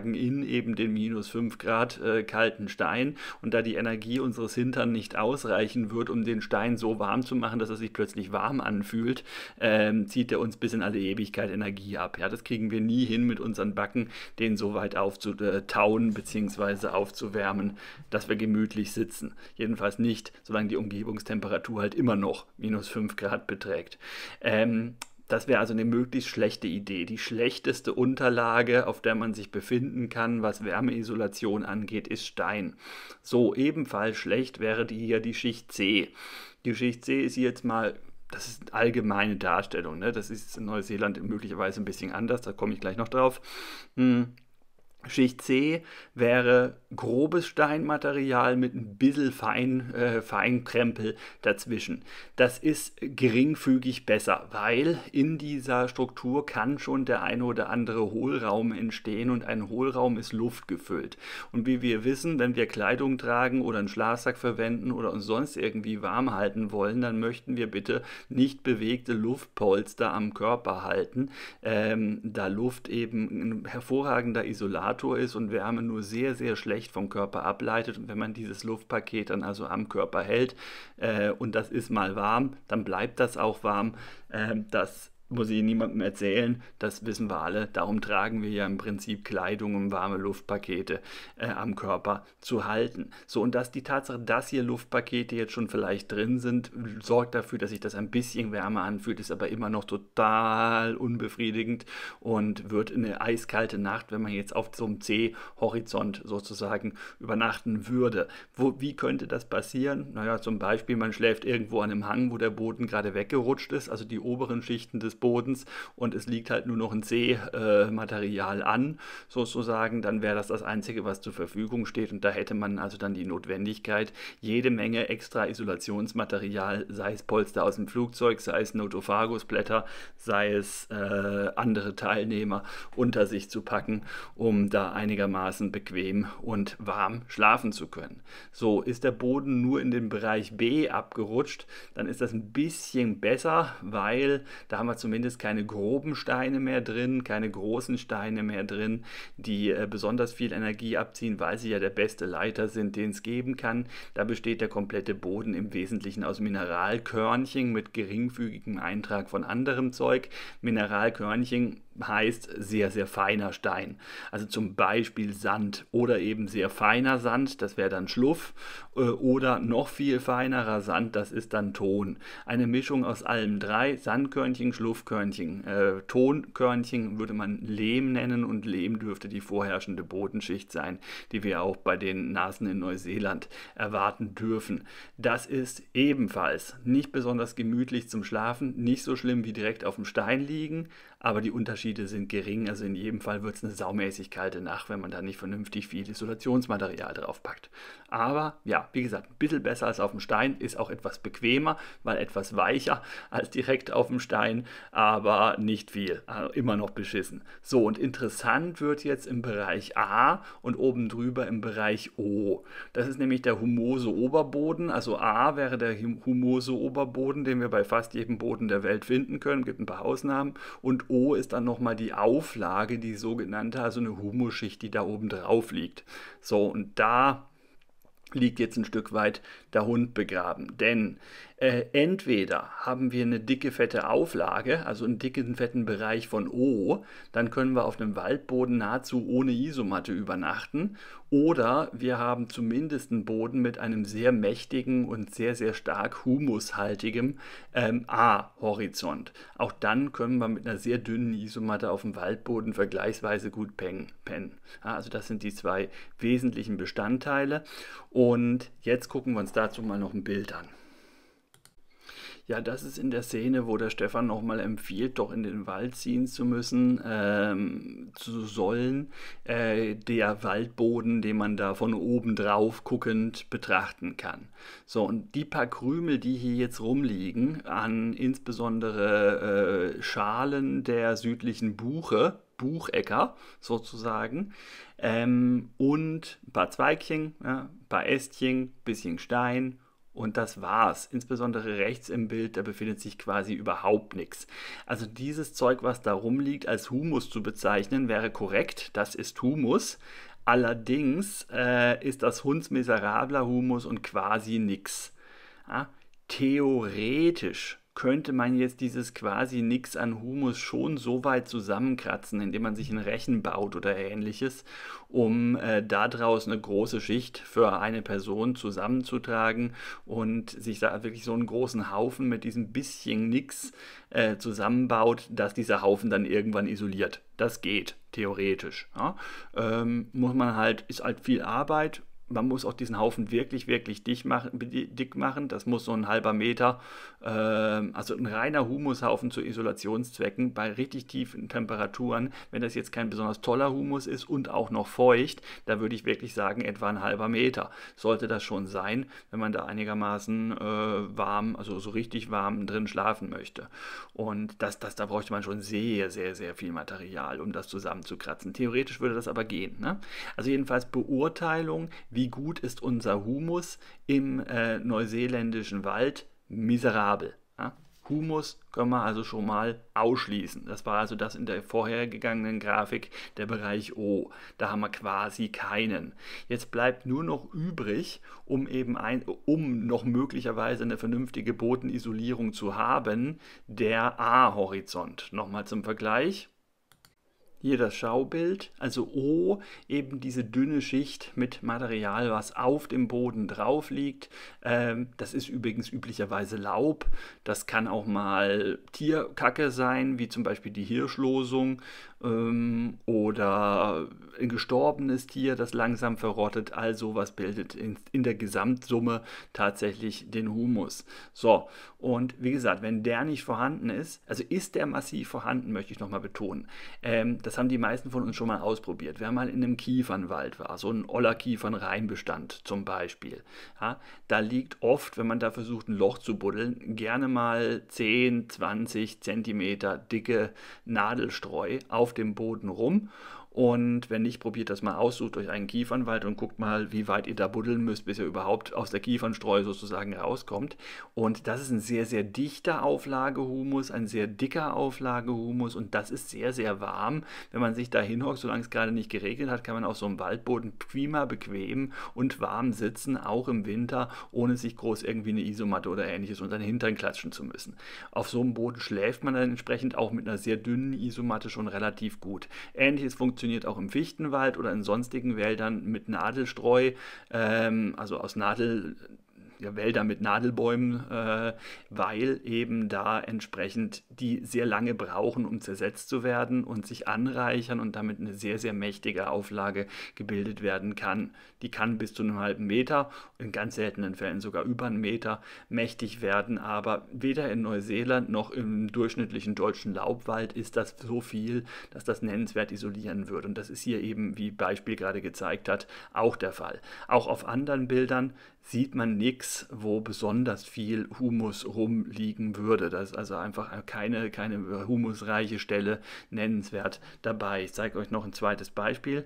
sozusagen in eben den minus fünf Grad äh, kalten Stein. Und da die Energie unseres Hintern nicht ausreichen wird, um den Stein so warm zu machen, dass er sich plötzlich warm anfühlt, ähm, zieht er uns bis in alle Ewigkeit Energie ab. Ja, das kriegen wir nie hin mit unseren Backen, den so weit aufzutauen bzw. aufzuwärmen, dass wir gemütlich sitzen. Jedenfalls nicht, solange die Umgebungstemperatur halt immer noch minus fünf Grad beträgt. Ähm, Das wäre also eine möglichst schlechte Idee. Die schlechteste Unterlage, auf der man sich befinden kann, was Wärmeisolation angeht, ist Stein. So, ebenfalls schlecht wäre die hier die Schicht C. Die Schicht C ist jetzt mal, das ist eine allgemeine Darstellung, ne? Das ist in Neuseeland möglicherweise ein bisschen anders, da komme ich gleich noch drauf. Hm. Schicht C wäre grobes Steinmaterial mit ein bisschen Fein, äh, Feinkrempel dazwischen. Das ist geringfügig besser, weil in dieser Struktur kann schon der eine oder andere Hohlraum entstehen und ein Hohlraum ist luftgefüllt. Und wie wir wissen, wenn wir Kleidung tragen oder einen Schlafsack verwenden oder uns sonst irgendwie warm halten wollen, dann möchten wir bitte nicht bewegte Luftpolster am Körper halten, ähm, da Luft eben ein hervorragender Isolator ist und Wärme nur sehr, sehr schlecht vom Körper ableitet. Und wenn man dieses Luftpaket dann also am Körper hält äh, und das ist mal warm, dann bleibt das auch warm. Äh, das muss ich niemandem erzählen, das wissen wir alle. Darum tragen wir ja im Prinzip Kleidung, um warme Luftpakete äh, am Körper zu halten. So, und dass die Tatsache, dass hier Luftpakete jetzt schon vielleicht drin sind, sorgt dafür, dass sich das ein bisschen wärmer anfühlt, ist aber immer noch total unbefriedigend und wird eine eiskalte Nacht, wenn man jetzt auf so einem C-Horizont sozusagen übernachten würde. Wo, wie könnte das passieren? Naja, zum Beispiel, man schläft irgendwo an einem Hang, wo der Boden gerade weggerutscht ist, also die oberen Schichten des Bodens und es liegt halt nur noch ein C-Material an, sozusagen, dann wäre das das Einzige, was zur Verfügung steht und da hätte man also dann die Notwendigkeit, jede Menge extra Isolationsmaterial, sei es Polster aus dem Flugzeug, sei es Nothofagus-Blätter, sei es äh, andere Teilnehmer unter sich zu packen, um da einigermaßen bequem und warm schlafen zu können. So, ist der Boden nur in den Bereich B abgerutscht, dann ist das ein bisschen besser, weil da haben wir zumindest keine groben Steine mehr drin, keine großen Steine mehr drin, die äh, besonders viel Energie abziehen, weil sie ja der beste Leiter sind, den es geben kann. Da besteht der komplette Boden im Wesentlichen aus Mineralkörnchen mit geringfügigem Eintrag von anderem Zeug. Mineralkörnchen heißt sehr, sehr feiner Stein. Also zum Beispiel Sand oder eben sehr feiner Sand, das wäre dann Schluff, äh, oder noch viel feinerer Sand, das ist dann Ton. Eine Mischung aus allem drei, Sandkörnchen, Schluffkörnchen, äh, Tonkörnchen würde man Lehm nennen und Lehm dürfte die vorherrschende Bodenschicht sein, die wir auch bei den Nasen in Neuseeland erwarten dürfen. Das ist ebenfalls nicht besonders gemütlich zum Schlafen, nicht so schlimm wie direkt auf dem Stein liegen, aber die Unterschiede sind gering, also in jedem Fall wird es eine saumäßig kalte Nacht, wenn man da nicht vernünftig viel Isolationsmaterial draufpackt. Aber ja, wie gesagt, ein bisschen besser als auf dem Stein, ist auch etwas bequemer, weil etwas weicher als direkt auf dem Stein, aber nicht viel, also immer noch beschissen. So, und interessant wird jetzt im Bereich A und oben drüber im Bereich O. Das ist nämlich der humose Oberboden, also A wäre der humose Oberboden, den wir bei fast jedem Boden der Welt finden können, gibt ein paar Ausnahmen, und O ist dann nochmal die Auflage, die sogenannte, also eine Humusschicht, die da oben drauf liegt. So, und da liegt jetzt ein Stück weit der Hund begraben. Denn äh, entweder haben wir eine dicke, fette Auflage, also einen dicken, fetten Bereich von O, dann können wir auf einem Waldboden nahezu ohne Isomatte übernachten, oder wir haben zumindest einen Boden mit einem sehr mächtigen und sehr, sehr stark humushaltigem ähm, A-Horizont. Auch dann können wir mit einer sehr dünnen Isomatte auf dem Waldboden vergleichsweise gut pennen. Ja, also das sind die zwei wesentlichen Bestandteile. Und jetzt gucken wir uns dazu mal noch ein Bild an. Ja, das ist in der Szene, wo der Stefan nochmal empfiehlt, doch in den Wald ziehen zu müssen, ähm, zu sollen, äh, der Waldboden, den man da von oben drauf guckend betrachten kann. So, und die paar Krümel, die hier jetzt rumliegen, an insbesondere äh, Schalen der südlichen Buche, Buchecker sozusagen, ähm, und ein paar Zweigchen, ja, ein paar Ästchen, bisschen Stein Und das war's. Insbesondere rechts im Bild, da befindet sich quasi überhaupt nichts. Also dieses Zeug, was da rumliegt, als Humus zu bezeichnen, wäre korrekt. Das ist Humus. Allerdings äh, ist das hundsmiserabler Humus und quasi nix. Ja? Theoretisch könnte man jetzt dieses quasi nix an Humus schon so weit zusammenkratzen, indem man sich ein Rechen baut oder ähnliches, um äh, daraus eine große Schicht für eine Person zusammenzutragen und sich da wirklich so einen großen Haufen mit diesem bisschen nix äh, zusammenbaut, dass dieser Haufen dann irgendwann isoliert. Das geht, theoretisch. Ja? Ähm, muss man halt, ist halt viel Arbeit. Man muss auch diesen Haufen wirklich, wirklich dick machen. Dick machen. Das muss so ein halber Meter, äh, also ein reiner Humushaufen zu Isolationszwecken bei richtig tiefen Temperaturen. Wenn das jetzt kein besonders toller Humus ist und auch noch feucht, da würde ich wirklich sagen, etwa ein halber Meter sollte das schon sein, wenn man da einigermaßen äh, warm, also so richtig warm drin schlafen möchte. Und das, das, da bräuchte man schon sehr, sehr, sehr viel Material, um das zusammenzukratzen. Theoretisch würde das aber gehen. Ne? Also jedenfalls Beurteilung, wie gut ist unser Humus im äh, neuseeländischen Wald? Miserabel. Ja? Humus können wir also schon mal ausschließen. Das war also das in der vorhergegangenen Grafik, der Bereich O. Da haben wir quasi keinen. Jetzt bleibt nur noch übrig, um eben ein, um noch möglicherweise eine vernünftige Bodenisolierung zu haben, der A-Horizont. Nochmal zum Vergleich. Hier das Schaubild, also O, eben diese dünne Schicht mit Material, was auf dem Boden drauf liegt. Ähm, das ist übrigens üblicherweise Laub. Das kann auch mal Tierkacke sein, wie zum Beispiel die Hirschlosung ähm, oder ein gestorbenes Tier, das langsam verrottet. All sowas bildet in, in der Gesamtsumme tatsächlich den Humus. So, und wie gesagt, wenn der nicht vorhanden ist, also ist der massiv vorhanden, möchte ich nochmal betonen. Ähm, das haben die meisten von uns schon mal ausprobiert. Wer mal in einem Kiefernwald war, so ein oller Kiefernreinbestand zum Beispiel, ja, da liegt oft, wenn man da versucht, ein Loch zu buddeln, gerne mal zehn, zwanzig Zentimeter dicke Nadelstreu auf dem Boden rum. Und wenn nicht, probiert das mal aus, sucht euch einen Kiefernwald und guckt mal, wie weit ihr da buddeln müsst, bis ihr überhaupt aus der Kiefernstreu sozusagen rauskommt. Und das ist ein sehr, sehr dichter Auflagehumus, ein sehr dicker Auflagehumus und das ist sehr, sehr warm. Wenn man sich da hinhockt, solange es gerade nicht geregnet hat, kann man auf so einem Waldboden prima bequem und warm sitzen, auch im Winter, ohne sich groß irgendwie eine Isomatte oder ähnliches unter den Hintern klatschen zu müssen. Auf so einem Boden schläft man dann entsprechend auch mit einer sehr dünnen Isomatte schon relativ gut. Ähnliches funktioniert auch im Fichtenwald oder in sonstigen Wäldern mit Nadelstreu, ähm, also aus Nadel, ja, Wälder mit Nadelbäumen, äh, weil eben da entsprechend die sehr lange brauchen, um zersetzt zu werden und sich anreichern und damit eine sehr, sehr mächtige Auflage gebildet werden kann. Die kann bis zu einem halben Meter, in ganz seltenen Fällen sogar über einen Meter mächtig werden, aber weder in Neuseeland noch im durchschnittlichen deutschen Laubwald ist das so viel, dass das nennenswert isolieren würde. Und das ist hier eben, wie Beispiel gerade gezeigt hat, auch der Fall. Auch auf anderen Bildern sieht man nichts, wo besonders viel Humus rumliegen würde. Da ist also einfach keine, keine humusreiche Stelle nennenswert dabei. Ich zeige euch noch ein zweites Beispiel.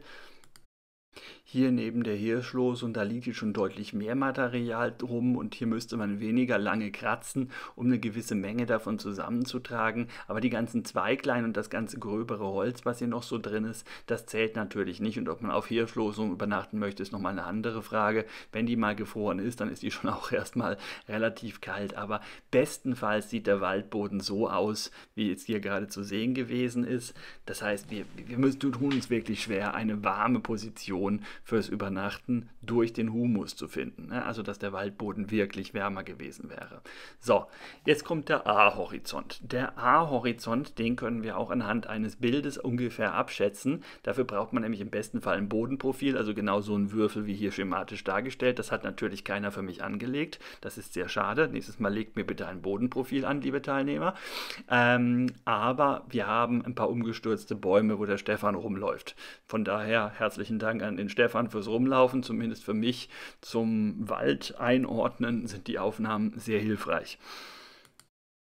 Hier neben der Hirschlosung, da liegt schon deutlich mehr Material drum und hier müsste man weniger lange kratzen, um eine gewisse Menge davon zusammenzutragen. Aber die ganzen Zweiglein und das ganze gröbere Holz, was hier noch so drin ist, das zählt natürlich nicht. Und ob man auf Hirschlosung übernachten möchte, ist nochmal eine andere Frage. Wenn die mal gefroren ist, dann ist die schon auch erstmal relativ kalt. Aber bestenfalls sieht der Waldboden so aus, wie jetzt hier gerade zu sehen gewesen ist. Das heißt, wir, wir müssen, tun uns wirklich schwer, eine warme Position fürs Übernachten durch den Humus zu finden. Also, dass der Waldboden wirklich wärmer gewesen wäre. So, jetzt kommt der A-Horizont. Der A-Horizont, den können wir auch anhand eines Bildes ungefähr abschätzen. Dafür braucht man nämlich im besten Fall ein Bodenprofil, also genau so ein Würfel wie hier schematisch dargestellt. Das hat natürlich keiner für mich angelegt. Das ist sehr schade. Nächstes Mal legt mir bitte ein Bodenprofil an, liebe Teilnehmer. Ähm, aber wir haben ein paar umgestürzte Bäume, wo der Stefan rumläuft. Von daher herzlichen Dank an den Stefan fürs Rumlaufen, zumindest für mich zum Wald einordnen sind die Aufnahmen sehr hilfreich.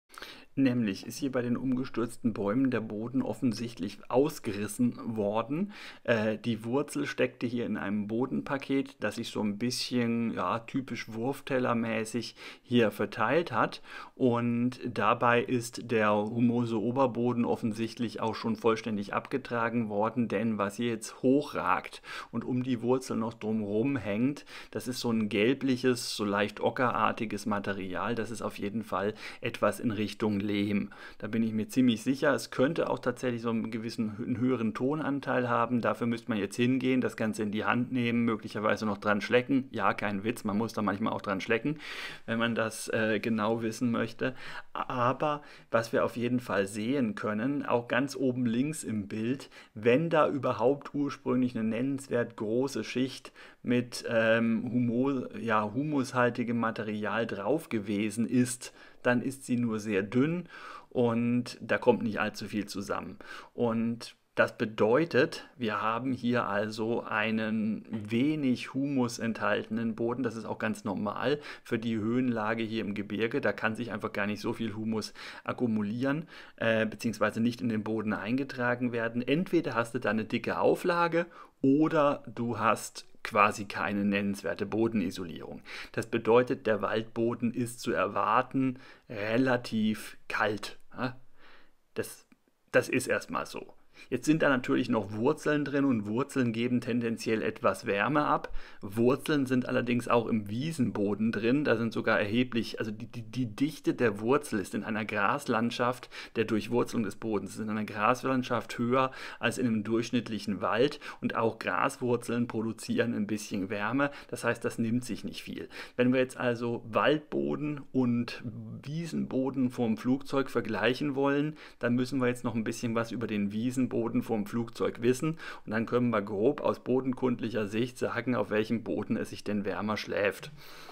Nämlich ist hier bei den umgestürzten Bäumen der Boden offensichtlich ausgerissen worden. Äh, die Wurzel steckte hier in einem Bodenpaket, das sich so ein bisschen, ja, typisch Wurftellermäßig hier verteilt hat. Und dabei ist der humose Oberboden offensichtlich auch schon vollständig abgetragen worden, denn was hier jetzt hochragt und um die Wurzel noch drumherum hängt, das ist so ein gelbliches, so leicht ockerartiges Material. Das ist auf jeden Fall etwas in Richtung Lehm. Da bin ich mir ziemlich sicher. Es könnte auch tatsächlich so einen gewissen einen höheren Tonanteil haben. Dafür müsste man jetzt hingehen, das Ganze in die Hand nehmen, möglicherweise noch dran schlecken. Ja, kein Witz, man muss da manchmal auch dran schlecken, wenn man das äh, genau wissen möchte. Aber was wir auf jeden Fall sehen können, auch ganz oben links im Bild, wenn da überhaupt ursprünglich eine nennenswert große Schicht mit ähm, Humus, ja, humushaltigem Material drauf gewesen ist, dann ist sie nur sehr dünn und da kommt nicht allzu viel zusammen. Und das bedeutet, wir haben hier also einen wenig Humus enthaltenen Boden. Das ist auch ganz normal für die Höhenlage hier im Gebirge. Da kann sich einfach gar nicht so viel Humus akkumulieren, äh, beziehungsweise nicht in den Boden eingetragen werden. Entweder hast du da eine dicke Auflage oder du hast quasi keine nennenswerte Bodenisolierung. Das bedeutet, der Waldboden ist zu erwarten relativ kalt. Ja? Das, das ist erstmal so. Jetzt sind da natürlich noch Wurzeln drin und Wurzeln geben tendenziell etwas Wärme ab. Wurzeln sind allerdings auch im Wiesenboden drin. Da sind sogar erheblich, also die, die, die Dichte der Wurzel ist in einer Graslandschaft, der Durchwurzelung des Bodens, ist in einer Graslandschaft höher als in einem durchschnittlichen Wald. Und auch Graswurzeln produzieren ein bisschen Wärme. Das heißt, das nimmt sich nicht viel. Wenn wir jetzt also Waldboden und Wiesenboden vom Flugzeug vergleichen wollen, dann müssen wir jetzt noch ein bisschen was über den Wiesenboden Boden vom Flugzeug wissen und dann können wir grob aus bodenkundlicher Sicht sagen, auf welchem Boden es sich denn wärmer schläft.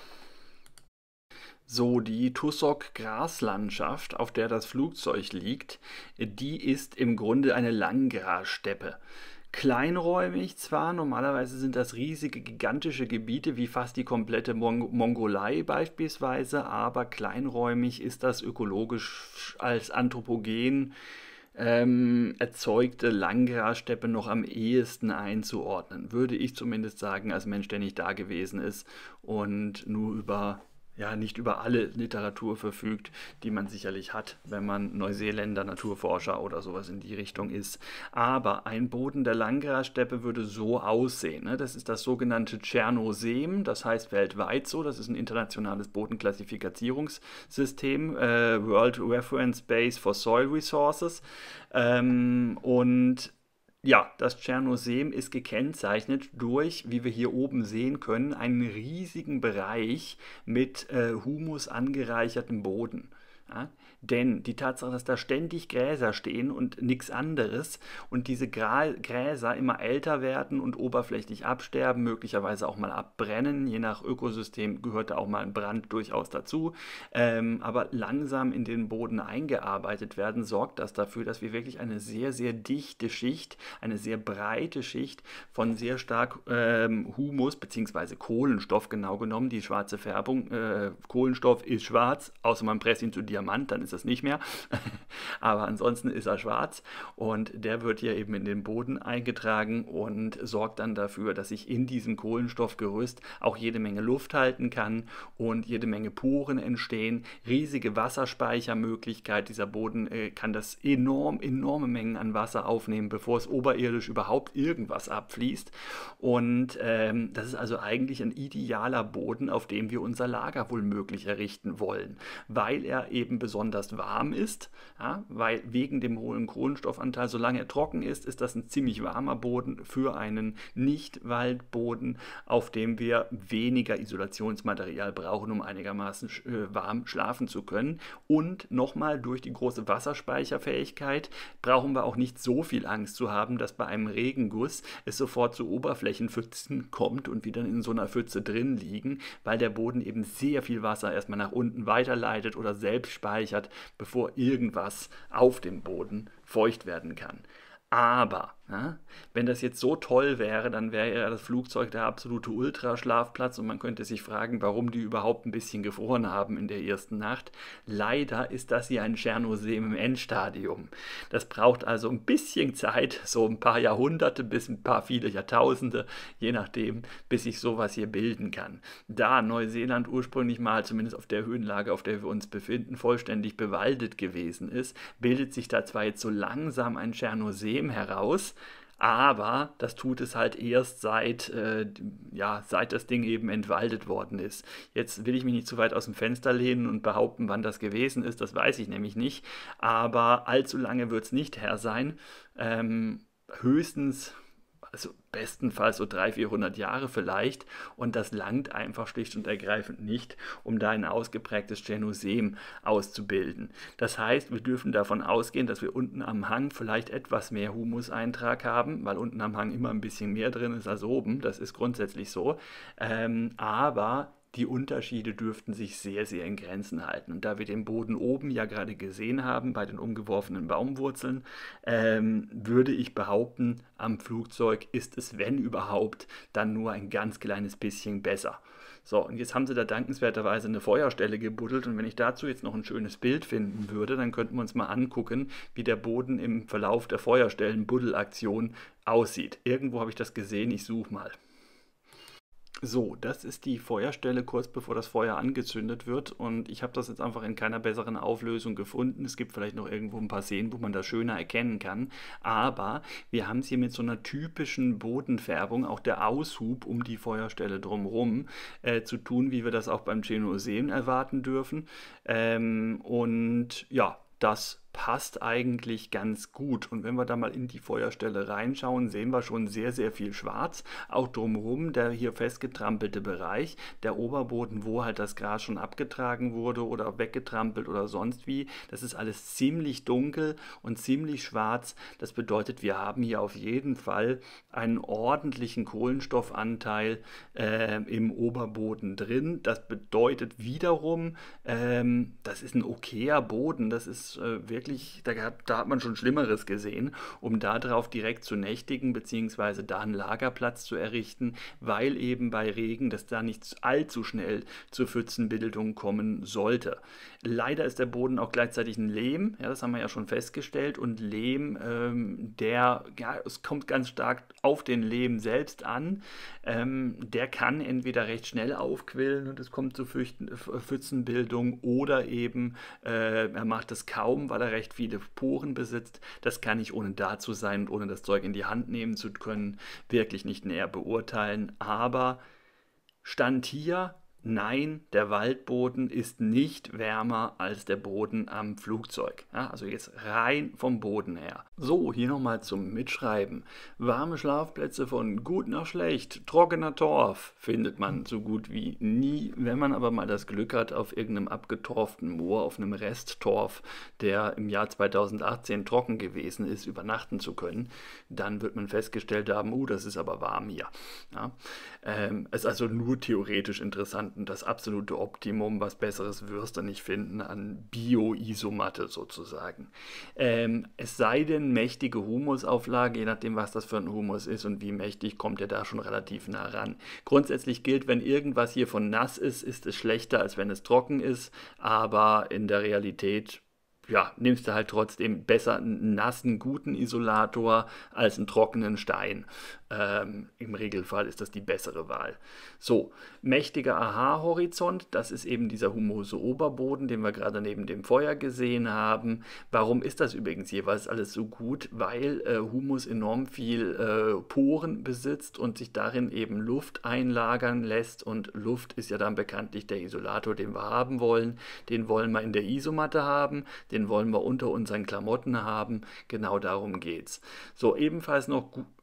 So, die Tussock-Graslandschaft, auf der das Flugzeug liegt, die ist im Grunde eine Langgrassteppe. Kleinräumig zwar, normalerweise sind das riesige, gigantische Gebiete wie fast die komplette Mong Mongolei beispielsweise, aber kleinräumig ist das ökologisch als anthropogen Ähm, erzeugte Langgrassteppe noch am ehesten einzuordnen, würde ich zumindest sagen, als Mensch, der nicht da gewesen ist und nur über, ja, nicht über alle Literatur verfügt, die man sicherlich hat, wenn man Neuseeländer Naturforscher oder sowas in die Richtung ist. Aber ein Boden der Langgrassteppe würde so aussehen. Ne? Das ist das sogenannte Tschernozem, das heißt weltweit so, das ist ein internationales Bodenklassifizierungssystem, äh, World Reference Base for Soil Resources. Ähm, und ja, das Tschernozem ist gekennzeichnet durch, wie wir hier oben sehen können, einen riesigen Bereich mit äh, Humus angereichertem Boden. Ja? Denn die Tatsache, dass da ständig Gräser stehen und nichts anderes und diese Gra Gräser immer älter werden und oberflächlich absterben, möglicherweise auch mal abbrennen, je nach Ökosystem gehört da auch mal ein Brand durchaus dazu, ähm, aber langsam in den Boden eingearbeitet werden, sorgt das dafür, dass wir wirklich eine sehr, sehr dichte Schicht, eine sehr breite Schicht von sehr stark ähm, Humus bzw. Kohlenstoff genau genommen, die schwarze Färbung, äh, Kohlenstoff ist schwarz, außer man presst ihn zu Diamant, dann ist das nicht mehr, aber ansonsten ist er schwarz und der wird hier eben in den Boden eingetragen und sorgt dann dafür, dass sich in diesem Kohlenstoffgerüst auch jede Menge Luft halten kann und jede Menge Poren entstehen, riesige Wasserspeichermöglichkeit, dieser Boden äh, kann das enorm, enorme Mengen an Wasser aufnehmen, bevor es oberirdisch überhaupt irgendwas abfließt und ähm, das ist also eigentlich ein idealer Boden, auf dem wir unser Lager wohl möglich errichten wollen, weil er eben besonders warm ist, ja, weil wegen dem hohen Kohlenstoffanteil, solange er trocken ist, ist das ein ziemlich warmer Boden für einen Nicht-Waldboden, auf dem wir weniger Isolationsmaterial brauchen, um einigermaßen äh, warm schlafen zu können. Und nochmal, durch die große Wasserspeicherfähigkeit brauchen wir auch nicht so viel Angst zu haben, dass bei einem Regenguss es sofort zu Oberflächenpfützen kommt und wir dann in so einer Pfütze drin liegen, weil der Boden eben sehr viel Wasser erstmal nach unten weiterleitet oder selbst speichert, bevor irgendwas auf dem Boden feucht werden kann. Aber Ja? Wenn das jetzt so toll wäre, dann wäre ja das Flugzeug der absolute Ultraschlafplatz und man könnte sich fragen, warum die überhaupt ein bisschen gefroren haben in der ersten Nacht. Leider ist das hier ein Tschernosem im Endstadium. Das braucht also ein bisschen Zeit, so ein paar Jahrhunderte bis ein paar viele Jahrtausende, je nachdem, bis sich sowas hier bilden kann. Da Neuseeland ursprünglich mal, zumindest auf der Höhenlage, auf der wir uns befinden, vollständig bewaldet gewesen ist, bildet sich da zwar jetzt so langsam ein Tschernosem heraus, aber das tut es halt erst seit, äh, ja, seit das Ding eben entwaldet worden ist. Jetzt will ich mich nicht zu weit aus dem Fenster lehnen und behaupten, wann das gewesen ist, das weiß ich nämlich nicht, aber allzu lange wird es nicht her sein. Ähm, höchstens, also bestenfalls so dreihundert, vierhundert Jahre vielleicht, und das langt einfach schlicht und ergreifend nicht, um da ein ausgeprägtes Tschernosem auszubilden. Das heißt, wir dürfen davon ausgehen, dass wir unten am Hang vielleicht etwas mehr Humuseintrag haben, weil unten am Hang immer ein bisschen mehr drin ist als oben, das ist grundsätzlich so, ähm, aber die Unterschiede dürften sich sehr, sehr in Grenzen halten. Und da wir den Boden oben ja gerade gesehen haben, bei den umgeworfenen Baumwurzeln, ähm, würde ich behaupten, am Flugzeug ist es, wenn überhaupt, dann nur ein ganz kleines bisschen besser. So, und jetzt haben sie da dankenswerterweise eine Feuerstelle gebuddelt, und wenn ich dazu jetzt noch ein schönes Bild finden würde, dann könnten wir uns mal angucken, wie der Boden im Verlauf der Feuerstellen-Buddelaktion aussieht. Irgendwo habe ich das gesehen, ich suche mal. So, das ist die Feuerstelle kurz bevor das Feuer angezündet wird, und ich habe das jetzt einfach in keiner besseren Auflösung gefunden. Es gibt vielleicht noch irgendwo ein paar Szenen, wo man das schöner erkennen kann, aber wir haben es hier mit so einer typischen Bodenfärbung, auch der Aushub um die Feuerstelle drumherum, äh, zu tun, wie wir das auch beim Tschernosem erwarten dürfen. Ähm, und ja, das passt eigentlich ganz gut. Und wenn wir da mal in die Feuerstelle reinschauen, sehen wir schon sehr, sehr viel Schwarz. Auch drumherum der hier festgetrampelte Bereich, der Oberboden, wo halt das Gras schon abgetragen wurde oder weggetrampelt oder sonst wie, das ist alles ziemlich dunkel und ziemlich schwarz. Das bedeutet, wir haben hier auf jeden Fall einen ordentlichen Kohlenstoffanteil äh, im Oberboden drin. Das bedeutet wiederum, ähm, das ist ein okayer Boden, das ist äh, wirklich Wirklich, da, hat, da hat man schon Schlimmeres gesehen, um darauf direkt zu nächtigen, beziehungsweise da einen Lagerplatz zu errichten, weil eben bei Regen das da nicht allzu schnell zur Pfützenbildung kommen sollte. Leider ist der Boden auch gleichzeitig ein Lehm, ja, das haben wir ja schon festgestellt, und Lehm, ähm, der, ja, es kommt ganz stark auf den Lehm selbst an, ähm, der kann entweder recht schnell aufquillen und es kommt zur Pfützenbildung, oder eben äh, er macht es kaum, weil er recht viele Poren besitzt. Das kann ich, ohne da zu sein und ohne das Zeug in die Hand nehmen zu können, wirklich nicht näher beurteilen. Aber Stand hier, nein, der Waldboden ist nicht wärmer als der Boden am Flugzeug. Ja, also jetzt rein vom Boden her. So, hier nochmal zum Mitschreiben. Warme Schlafplätze von gut nach schlecht, trockener Torf findet man so gut wie nie. Wenn man aber mal das Glück hat, auf irgendeinem abgetorften Moor, auf einem Resttorf, der im Jahr zweitausendachtzehn trocken gewesen ist, übernachten zu können, dann wird man festgestellt haben, uh, das ist aber warm hier. Ja, ähm, ist also nur theoretisch interessant. Und das absolute Optimum, was Besseres wirst du nicht finden an Bio-Isomatte sozusagen. Ähm, es sei denn, mächtige Humusauflage, je nachdem, was das für ein Humus ist und wie mächtig, kommt er da schon relativ nah ran. Grundsätzlich gilt, wenn irgendwas hiervon nass ist, ist es schlechter, als wenn es trocken ist, aber in der Realität, ja, nimmst du halt trotzdem besser einen nassen, guten Isolator als einen trockenen Stein. Ähm, im Regelfall ist das die bessere Wahl. So, mächtiger Aha-Horizont, das ist eben dieser humose Oberboden, den wir gerade neben dem Feuer gesehen haben. Warum ist das übrigens jeweils alles so gut? Weil äh, Humus enorm viel äh, Poren besitzt und sich darin eben Luft einlagern lässt, und Luft ist ja dann bekanntlich der Isolator, den wir haben wollen. Den wollen wir in der Isomatte haben, den wollen wir unter unseren Klamotten haben, genau darum geht's. So, ebenfalls noch gut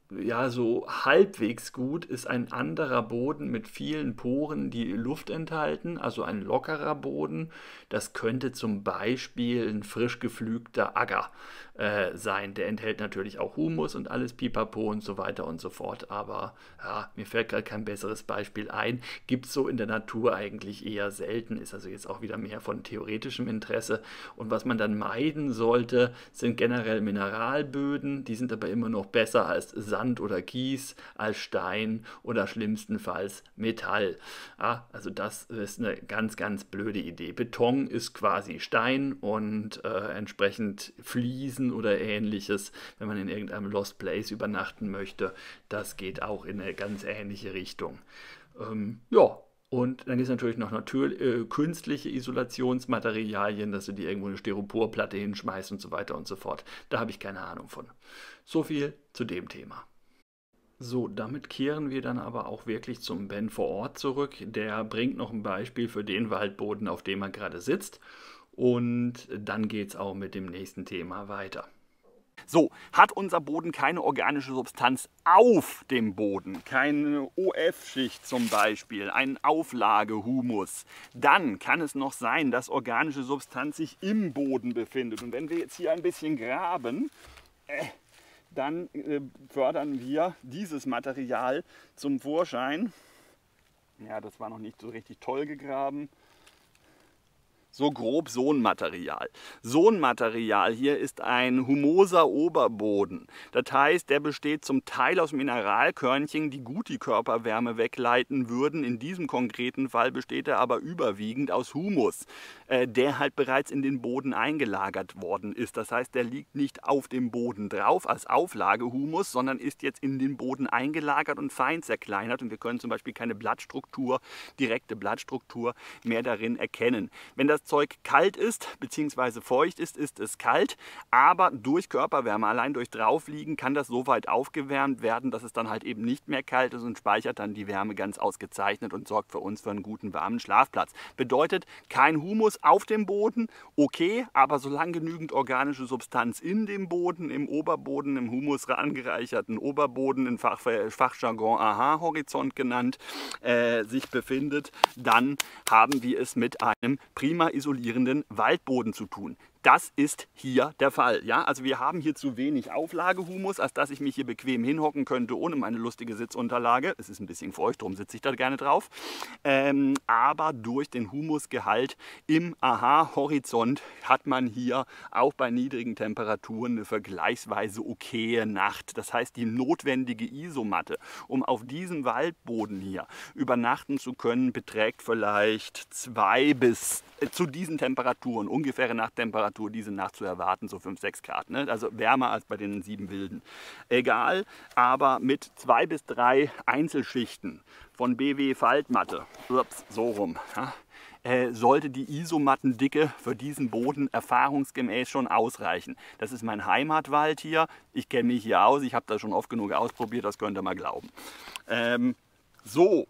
ja, so halbwegs gut ist ein anderer Boden mit vielen Poren, die Luft enthalten, also ein lockerer Boden. Das könnte zum Beispiel ein frisch gepflügter Acker äh, sein. Der enthält natürlich auch Humus und alles Pipapo und so weiter und so fort. Aber ja, mir fällt gerade kein besseres Beispiel ein. Gibt es so in der Natur eigentlich eher selten, ist also jetzt auch wieder mehr von theoretischem Interesse. Und was man dann meiden sollte, sind generell Mineralböden. Die sind aber immer noch besser als Sand oder Kies, als Stein oder schlimmstenfalls Metall. Ja, also das ist eine ganz, ganz blöde Idee. Beton ist quasi Stein und äh, entsprechend Fliesen oder ähnliches, wenn man in irgendeinem Lost Place übernachten möchte, das geht auch in eine ganz ähnliche Richtung. Ähm, ja, und dann gibt es natürlich noch natür äh, künstliche Isolationsmaterialien, dass du dir irgendwo eine Styroporplatte hinschmeißt und so weiter und so fort. Da habe ich keine Ahnung von. So viel zu dem Thema. So, damit kehren wir dann aber auch wirklich zum Ben vor Ort zurück. Der bringt noch ein Beispiel für den Waldboden, auf dem er gerade sitzt. Und dann geht es auch mit dem nächsten Thema weiter. So, hat unser Boden keine organische Substanz auf dem Boden, keine O F-Schicht zum Beispiel, einen Auflagehumus, dann kann es noch sein, dass organische Substanz sich im Boden befindet. Und wenn wir jetzt hier ein bisschen graben, äh, dann äh, fördern wir dieses Material zum Vorschein. Ja, das war noch nicht so richtig toll gegraben. So grob so ein Material. So ein Material hier ist ein humoser Oberboden. Das heißt, der besteht zum Teil aus Mineralkörnchen, die gut die Körperwärme wegleiten würden. In diesem konkreten Fall besteht er aber überwiegend aus Humus, äh, der halt bereits in den Boden eingelagert worden ist. Das heißt, der liegt nicht auf dem Boden drauf als Auflagehumus, sondern ist jetzt in den Boden eingelagert und fein zerkleinert. Und wir können zum Beispiel keine Blattstruktur, direkte Blattstruktur mehr darin erkennen. Wenn das Zeug kalt ist bzw. feucht ist, ist es kalt, aber durch Körperwärme, allein durch Draufliegen, kann das so weit aufgewärmt werden, dass es dann halt eben nicht mehr kalt ist und speichert dann die Wärme ganz ausgezeichnet und sorgt für uns für einen guten warmen Schlafplatz. Bedeutet, kein Humus auf dem Boden, okay, aber solange genügend organische Substanz in dem Boden, im Oberboden, im Humus angereicherten Oberboden, in Fach, Fachjargon A H-Horizont genannt, äh, sich befindet, dann haben wir es mit einem prima isolierenden Waldboden zu tun. Das ist hier der Fall. Ja? Also wir haben hier zu wenig Auflagehumus, als dass ich mich hier bequem hinhocken könnte ohne meine lustige Sitzunterlage. Es ist ein bisschen feucht, darum sitze ich da gerne drauf. Ähm, aber durch den Humusgehalt im A H-Horizont hat man hier auch bei niedrigen Temperaturen eine vergleichsweise okaye Nacht. Das heißt, die notwendige Isomatte, um auf diesem Waldboden hier übernachten zu können, beträgt vielleicht zwei bis äh, zu diesen Temperaturen, ungefähre Nachttemperatur, diese Nacht zu erwarten, so fünf, sechs Grad. Ne? Also wärmer als bei den sieben Wilden. Egal, aber mit zwei bis drei Einzelschichten von B W-Faltmatte, ups, so rum, ja, äh, sollte die Isomattendicke für diesen Boden erfahrungsgemäß schon ausreichen. Das ist mein Heimatwald hier. Ich kenne mich hier aus, ich habe das schon oft genug ausprobiert, das könnt ihr mal glauben. Ähm, so,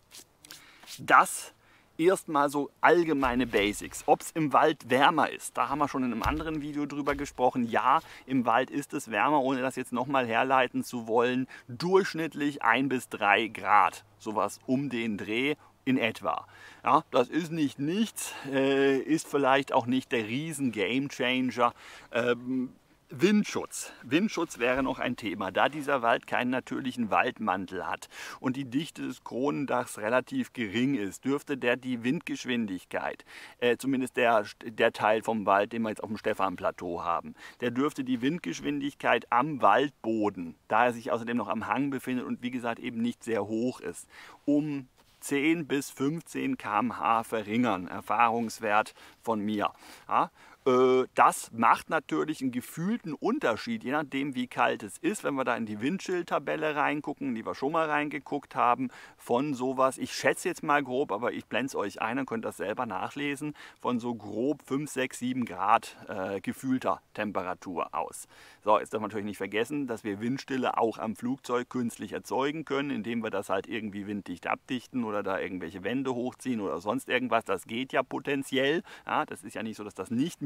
das erstmal so allgemeine Basics. Ob es im Wald wärmer ist, da haben wir schon in einem anderen Video drüber gesprochen. Ja, im Wald ist es wärmer, ohne das jetzt nochmal herleiten zu wollen. Durchschnittlich ein bis drei Grad, sowas um den Dreh in etwa. Ja, das ist nicht nichts, äh, ist vielleicht auch nicht der riesen Gamechanger. Ähm, Windschutz. Windschutz wäre noch ein Thema, da dieser Wald keinen natürlichen Waldmantel hat und die Dichte des Kronendachs relativ gering ist, dürfte der die Windgeschwindigkeit, äh, zumindest der, der Teil vom Wald, den wir jetzt auf dem Stephanplateau haben, der dürfte die Windgeschwindigkeit am Waldboden, da er sich außerdem noch am Hang befindet und wie gesagt eben nicht sehr hoch ist, um zehn bis fünfzehn Kilometer pro Stunde verringern. Erfahrungswert von mir. Ja? Das macht natürlich einen gefühlten Unterschied, je nachdem wie kalt es ist, wenn wir da in die Windchill-Tabelle reingucken, in die wir schon mal reingeguckt haben, von sowas, ich schätze jetzt mal grob, aber ich blende es euch ein, dann könnt ihr das selber nachlesen, von so grob fünf, sechs, sieben Grad äh, gefühlter Temperatur aus. So, jetzt darf man natürlich nicht vergessen, dass wir Windstille auch am Flugzeug künstlich erzeugen können, indem wir das halt irgendwie winddicht abdichten oder da irgendwelche Wände hochziehen oder sonst irgendwas. Das geht ja potenziell. Ja, das ist ja nicht so, dass das nicht möglich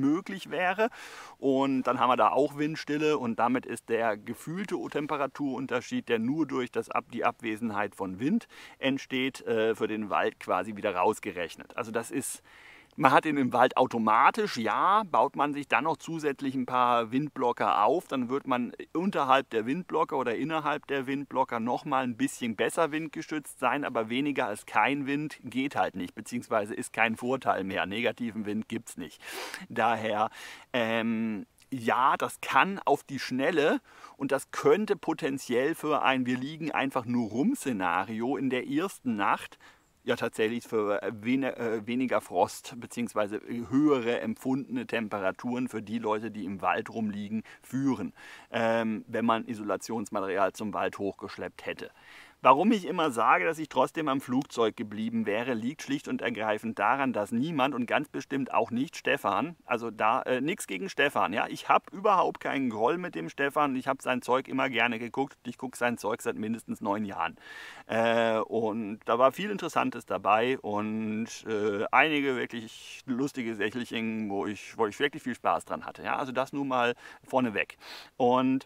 möglich wäre. Und dann haben wir da auch Windstille und damit ist der gefühlte Temperaturunterschied, der nur durch das Ab die Abwesenheit von Wind entsteht, äh, für den Wald quasi wieder rausgerechnet. Also das ist... Man hat ihn im Wald automatisch, ja, baut man sich dann noch zusätzlich ein paar Windblocker auf, dann wird man unterhalb der Windblocker oder innerhalb der Windblocker nochmal ein bisschen besser windgeschützt sein, aber weniger als kein Wind geht halt nicht, beziehungsweise ist kein Vorteil mehr. Negativen Wind gibt es nicht. Daher, ähm, ja, das kann auf die Schnelle und das könnte potenziell für ein Wir liegen einfach nur rum Szenario in der ersten Nacht ja tatsächlich für weniger Frost bzw. höhere empfundene Temperaturen für die Leute, die im Wald rumliegen, führen, ähm, wenn man Isolationsmaterial zum Wald hochgeschleppt hätte. Warum ich immer sage, dass ich trotzdem am Flugzeug geblieben wäre, liegt schlicht und ergreifend daran, dass niemand und ganz bestimmt auch nicht Stefan, also da äh, nichts gegen Stefan, ja, ich habe überhaupt keinen Groll mit dem Stefan, ich habe sein Zeug immer gerne geguckt, ich gucke sein Zeug seit mindestens neun Jahren äh, und da war viel Interessantes dabei und äh, einige wirklich lustige Sächelchen, wo ich, wo ich wirklich viel Spaß dran hatte, ja, also das nur mal vorneweg. Und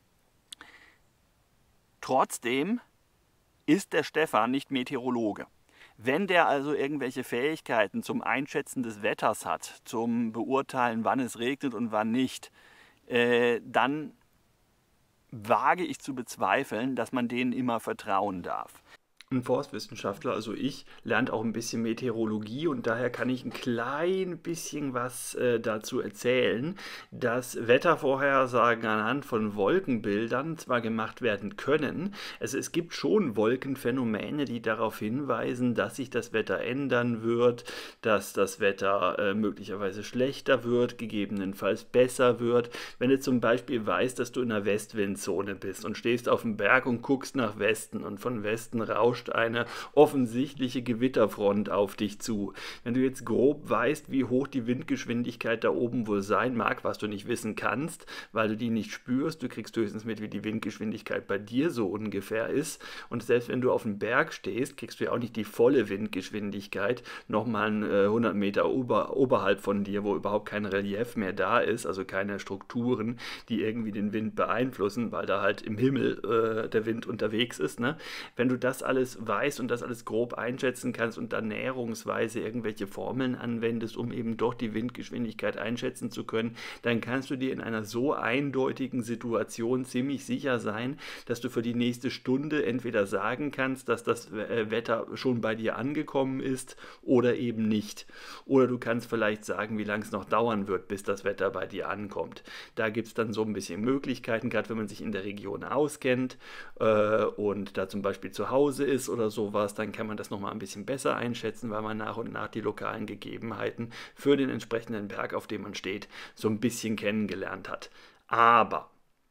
trotzdem ist der Stefan nicht Meteorologe. Wenn der also irgendwelche Fähigkeiten zum Einschätzen des Wetters hat, zum Beurteilen, wann es regnet und wann nicht, äh, dann wage ich zu bezweifeln, dass man denen immer vertrauen darf. Ein Forstwissenschaftler, also ich, lernt auch ein bisschen Meteorologie und daher kann ich ein klein bisschen was äh, dazu erzählen, dass Wettervorhersagen anhand von Wolkenbildern zwar gemacht werden können, also es gibt schon Wolkenphänomene, die darauf hinweisen, dass sich das Wetter ändern wird, dass das Wetter äh, möglicherweise schlechter wird, gegebenenfalls besser wird. Wenn du zum Beispiel weißt, dass du in einer Westwindzone bist und stehst auf dem Berg und guckst nach Westen und von Westen rauscht eine offensichtliche Gewitterfront auf dich zu. Wenn du jetzt grob weißt, wie hoch die Windgeschwindigkeit da oben wohl sein mag, was du nicht wissen kannst, weil du die nicht spürst, du kriegst höchstens mit, wie die Windgeschwindigkeit bei dir so ungefähr ist und selbst wenn du auf dem Berg stehst, kriegst du ja auch nicht die volle Windgeschwindigkeit, nochmal äh, hundert Meter ober, oberhalb von dir, wo überhaupt kein Relief mehr da ist, also keine Strukturen, die irgendwie den Wind beeinflussen, weil da halt im Himmel äh, der Wind unterwegs ist. Ne? Wenn du das alles weißt und das alles grob einschätzen kannst und dann näherungsweise irgendwelche Formeln anwendest, um eben doch die Windgeschwindigkeit einschätzen zu können, dann kannst du dir in einer so eindeutigen Situation ziemlich sicher sein, dass du für die nächste Stunde entweder sagen kannst, dass das Wetter schon bei dir angekommen ist oder eben nicht. Oder du kannst vielleicht sagen, wie lange es noch dauern wird, bis das Wetter bei dir ankommt. Da gibt es dann so ein bisschen Möglichkeiten, gerade wenn man sich in der Region auskennt äh, und da zum Beispiel zu Hause ist oder sowas, dann kann man das nochmal ein bisschen besser einschätzen, weil man nach und nach die lokalen Gegebenheiten für den entsprechenden Berg, auf dem man steht, so ein bisschen kennengelernt hat. Aber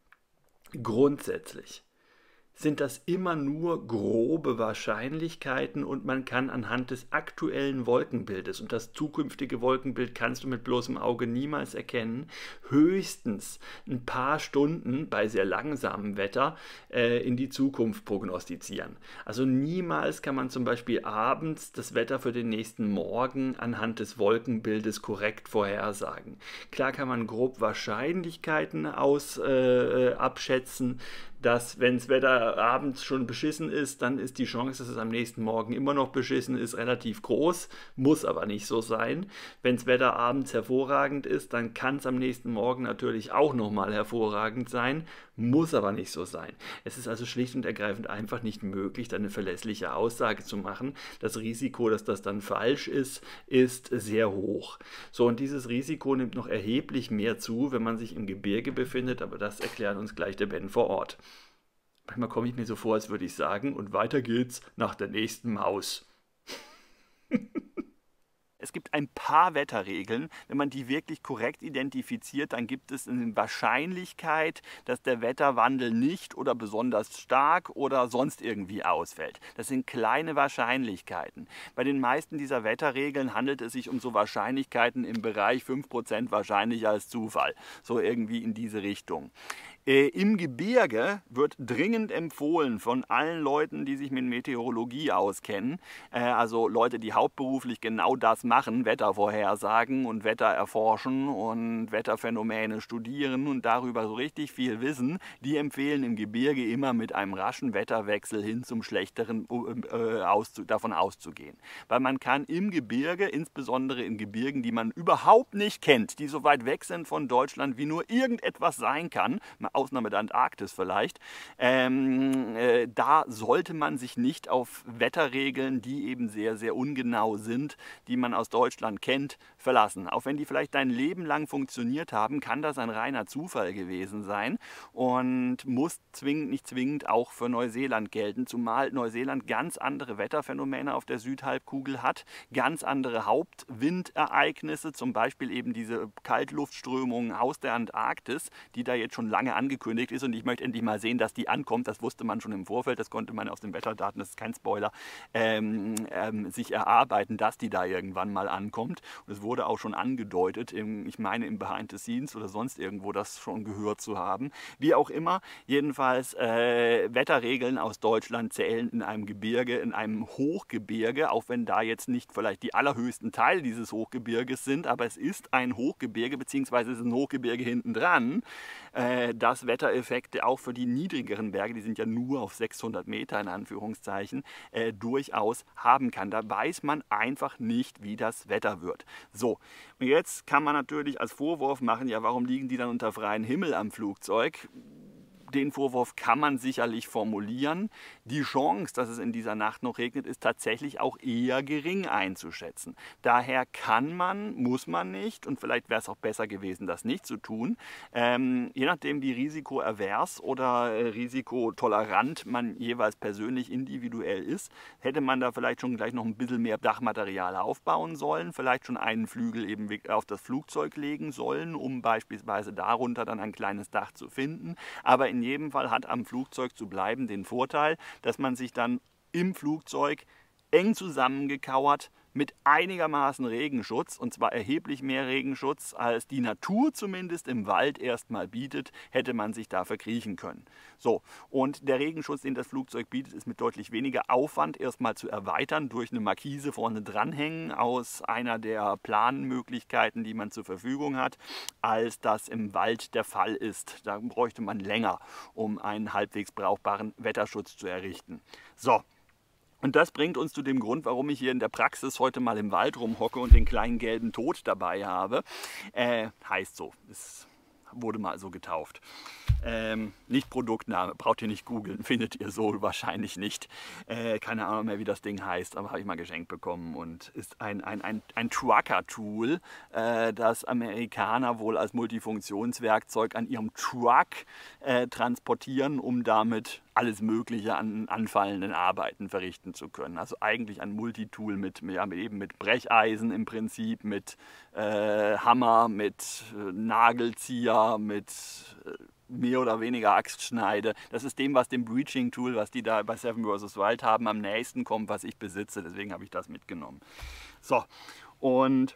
grundsätzlich sind das immer nur grobe Wahrscheinlichkeiten und man kann anhand des aktuellen Wolkenbildes, und das zukünftige Wolkenbild kannst du mit bloßem Auge niemals erkennen, höchstens ein paar Stunden bei sehr langsamem Wetter äh, in die Zukunft prognostizieren. Also niemals kann man zum Beispiel abends das Wetter für den nächsten Morgen anhand des Wolkenbildes korrekt vorhersagen. Klar kann man grob Wahrscheinlichkeiten aus, äh, abschätzen, dass wenn das Wetter abends schon beschissen ist, dann ist die Chance, dass es am nächsten Morgen immer noch beschissen ist, relativ groß, muss aber nicht so sein. Wenn das Wetter abends hervorragend ist, dann kann es am nächsten Morgen natürlich auch nochmal hervorragend sein, muss aber nicht so sein. Es ist also schlicht und ergreifend einfach nicht möglich, da eine verlässliche Aussage zu machen. Das Risiko, dass das dann falsch ist, ist sehr hoch. So, und dieses Risiko nimmt noch erheblich mehr zu, wenn man sich im Gebirge befindet, aber das erklärt uns gleich der Ben vor Ort. Manchmal komme ich mir so vor, als würde ich sagen, und weiter geht's nach der nächsten Maus. Es gibt ein paar Wetterregeln. Wenn man die wirklich korrekt identifiziert, dann gibt es eine Wahrscheinlichkeit, dass der Wetterwandel nicht oder besonders stark oder sonst irgendwie ausfällt. Das sind kleine Wahrscheinlichkeiten. Bei den meisten dieser Wetterregeln handelt es sich um so Wahrscheinlichkeiten im Bereich fünf Prozent wahrscheinlich als Zufall. So irgendwie in diese Richtung. Äh, Im Gebirge wird dringend empfohlen von allen Leuten, die sich mit Meteorologie auskennen, äh, also Leute, die hauptberuflich genau das machen, Wettervorhersagen und Wetter erforschen und Wetterphänomene studieren und darüber so richtig viel wissen, die empfehlen im Gebirge immer mit einem raschen Wetterwechsel hin zum Schlechteren äh, auszu davon auszugehen. Weil man kann im Gebirge, insbesondere in Gebirgen, die man überhaupt nicht kennt, die so weit weg sind von Deutschland, wie nur irgendetwas sein kann, Ausnahme der Antarktis vielleicht, ähm, äh, da sollte man sich nicht auf Wetterregeln, die eben sehr, sehr ungenau sind, die man aus Deutschland kennt, verlassen. Auch wenn die vielleicht dein Leben lang funktioniert haben, kann das ein reiner Zufall gewesen sein und muss zwingend, nicht zwingend auch für Neuseeland gelten, zumal Neuseeland ganz andere Wetterphänomene auf der Südhalbkugel hat, ganz andere Hauptwindereignisse, zum Beispiel eben diese Kaltluftströmungen aus der Antarktis, die da jetzt schon lange angekündigt ist und ich möchte endlich mal sehen, dass die ankommt. Das wusste man schon im Vorfeld, das konnte man aus den Wetterdaten, das ist kein Spoiler, ähm, ähm, sich erarbeiten, dass die da irgendwann mal ankommt. Und es wurde auch schon angedeutet, im, ich meine im Behind the Scenes oder sonst irgendwo das schon gehört zu haben. Wie auch immer, jedenfalls äh, Wetterregeln aus Deutschland zählen in einem Gebirge, in einem Hochgebirge, auch wenn da jetzt nicht vielleicht die allerhöchsten Teile dieses Hochgebirges sind, aber es ist ein Hochgebirge, beziehungsweise es ist ein Hochgebirge hinten dran, äh, das Wettereffekte auch für die niedrigeren Berge, die sind ja nur auf sechshundert Meter in Anführungszeichen, äh, durchaus haben kann. Da weiß man einfach nicht, wie das Wetter wird. So, und jetzt kann man natürlich als Vorwurf machen, ja, warum liegen die dann unter freiem Himmel am Flugzeug? Den Vorwurf kann man sicherlich formulieren. Die Chance, dass es in dieser Nacht noch regnet, ist tatsächlich auch eher gering einzuschätzen. Daher kann man, muss man nicht, und vielleicht wäre es auch besser gewesen, das nicht zu tun, ähm, je nachdem wie risikoavers oder äh, risikotolerant man jeweils persönlich individuell ist, hätte man da vielleicht schon gleich noch ein bisschen mehr Dachmaterial aufbauen sollen, vielleicht schon einen Flügel eben auf das Flugzeug legen sollen, um beispielsweise darunter dann ein kleines Dach zu finden. Aber in jedem Fall hat am Flugzeug zu bleiben den Vorteil, dass man sich dann im Flugzeug eng zusammengekauert mit einigermaßen Regenschutz, und zwar erheblich mehr Regenschutz, als die Natur zumindest im Wald erstmal bietet, hätte man sich da verkriechen können. So, und der Regenschutz, den das Flugzeug bietet, ist mit deutlich weniger Aufwand erstmal zu erweitern durch eine Markise vorne dranhängen aus einer der Planmöglichkeiten, die man zur Verfügung hat, als das im Wald der Fall ist. Da bräuchte man länger, um einen halbwegs brauchbaren Wetterschutz zu errichten. So. Und das bringt uns zu dem Grund, warum ich hier in der Praxis heute mal im Wald rumhocke und den kleinen gelben Tod dabei habe. Äh, heißt so, es wurde mal so getauft. Ähm, nicht Produktname, braucht ihr nicht googeln, findet ihr so wahrscheinlich nicht. Äh, keine Ahnung mehr, wie das Ding heißt, aber habe ich mal geschenkt bekommen und ist ein, ein, ein, ein Trucker-Tool, äh, das Amerikaner wohl als Multifunktionswerkzeug an ihrem Truck äh, transportieren, um damit alles Mögliche an anfallenden Arbeiten verrichten zu können. Also eigentlich ein Multitool mit, ja, mit, eben mit Brecheisen im Prinzip, mit äh, Hammer, mit äh, Nagelzieher, mit äh, mehr oder weniger Axtschneide. Das ist dem, was dem Breaching-Tool, was die da bei Seven versus. Wild haben, am nächsten kommt, was ich besitze. Deswegen habe ich das mitgenommen. So, und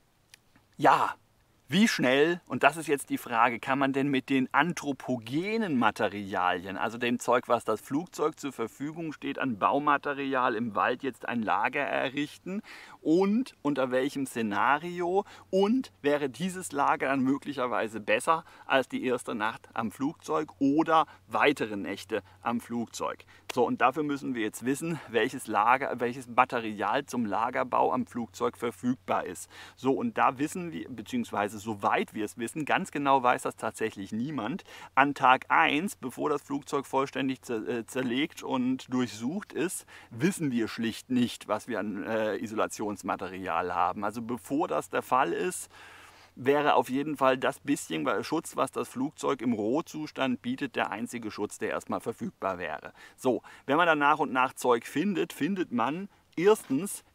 ja, wie schnell, und das ist jetzt die Frage, kann man denn mit den anthropogenen Materialien, also dem Zeug, was das Flugzeug zur Verfügung steht, an Baumaterial im Wald jetzt ein Lager errichten und unter welchem Szenario, und wäre dieses Lager dann möglicherweise besser als die erste Nacht am Flugzeug oder weitere Nächte am Flugzeug. So, und dafür müssen wir jetzt wissen, welches Lager, welches Material zum Lagerbau am Flugzeug verfügbar ist. So, und da wissen wir, beziehungsweise soweit wir es wissen, ganz genau weiß das tatsächlich niemand, an Tag eins, bevor das Flugzeug vollständig zerlegt und durchsucht ist, wissen wir schlicht nicht, was wir an äh, Isolationsmaterial haben. Also bevor das der Fall ist, wäre auf jeden Fall das bisschen Schutz, was das Flugzeug im Rohzustand bietet, der einzige Schutz, der erstmal verfügbar wäre. So, wenn man dann nach und nach Zeug findet, findet man erstens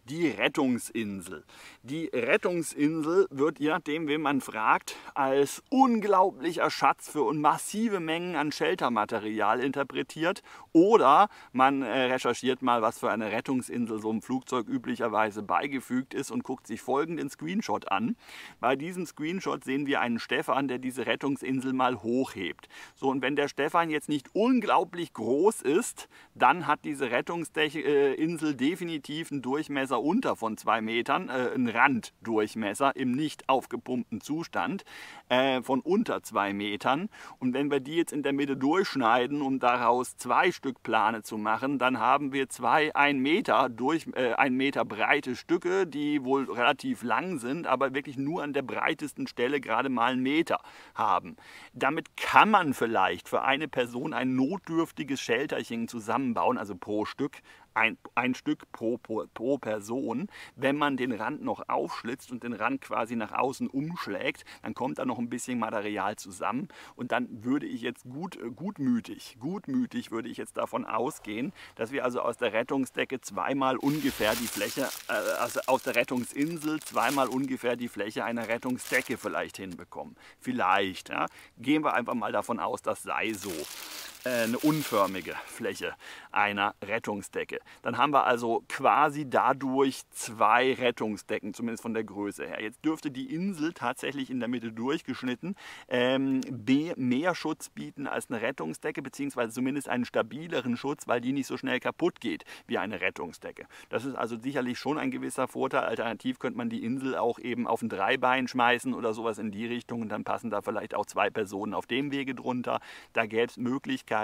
die Rettungsinsel. Die Rettungsinsel wird, je nachdem, wen man fragt, als unglaublicher Schatz für massive Mengen an Sheltermaterial interpretiert. Oder man äh, recherchiert mal, was für eine Rettungsinsel so einem Flugzeug üblicherweise beigefügt ist und guckt sich folgenden Screenshot an. Bei diesem Screenshot sehen wir einen Stefan, der diese Rettungsinsel mal hochhebt. So, und wenn der Stefan jetzt nicht unglaublich groß ist, dann hat diese Rettungsinsel definitiv einen Durchmesser unter von zwei Metern, äh, einen Randdurchmesser im nicht aufgepumpten Zustand äh, von unter zwei Metern. Und wenn wir die jetzt in der Mitte durchschneiden, um daraus zwei Stück Plane zu machen, dann haben wir zwei ein Meter durch äh, ein Meter breite Stücke, die wohl relativ lang sind, aber wirklich nur an der breitesten Stelle gerade mal einen Meter haben. Damit kann man vielleicht für eine Person ein notdürftiges Shelterchen zusammenbauen, also pro Stück. Ein, ein Stück pro, pro, pro Person. Wenn man den Rand noch aufschlitzt und den Rand quasi nach außen umschlägt, dann kommt da noch ein bisschen Material zusammen und dann würde ich jetzt gut, gutmütig, gutmütig würde ich jetzt davon ausgehen, dass wir also aus der Rettungsdecke zweimal ungefähr die Fläche, äh, also aus der Rettungsinsel zweimal ungefähr die Fläche einer Rettungsdecke vielleicht hinbekommen. Vielleicht, ja. Gehen wir einfach mal davon aus, das sei so. Eine unförmige Fläche einer Rettungsdecke. Dann haben wir also quasi dadurch zwei Rettungsdecken, zumindest von der Größe her. Jetzt dürfte die Insel tatsächlich in der Mitte durchgeschnitten ähm, mehr Schutz bieten als eine Rettungsdecke, beziehungsweise zumindest einen stabileren Schutz, weil die nicht so schnell kaputt geht wie eine Rettungsdecke. Das ist also sicherlich schon ein gewisser Vorteil. Alternativ könnte man die Insel auch eben auf ein Dreibein schmeißen oder sowas in die Richtung und dann passen da vielleicht auch zwei Personen auf dem Wege drunter. Da gäbe es Möglichkeiten,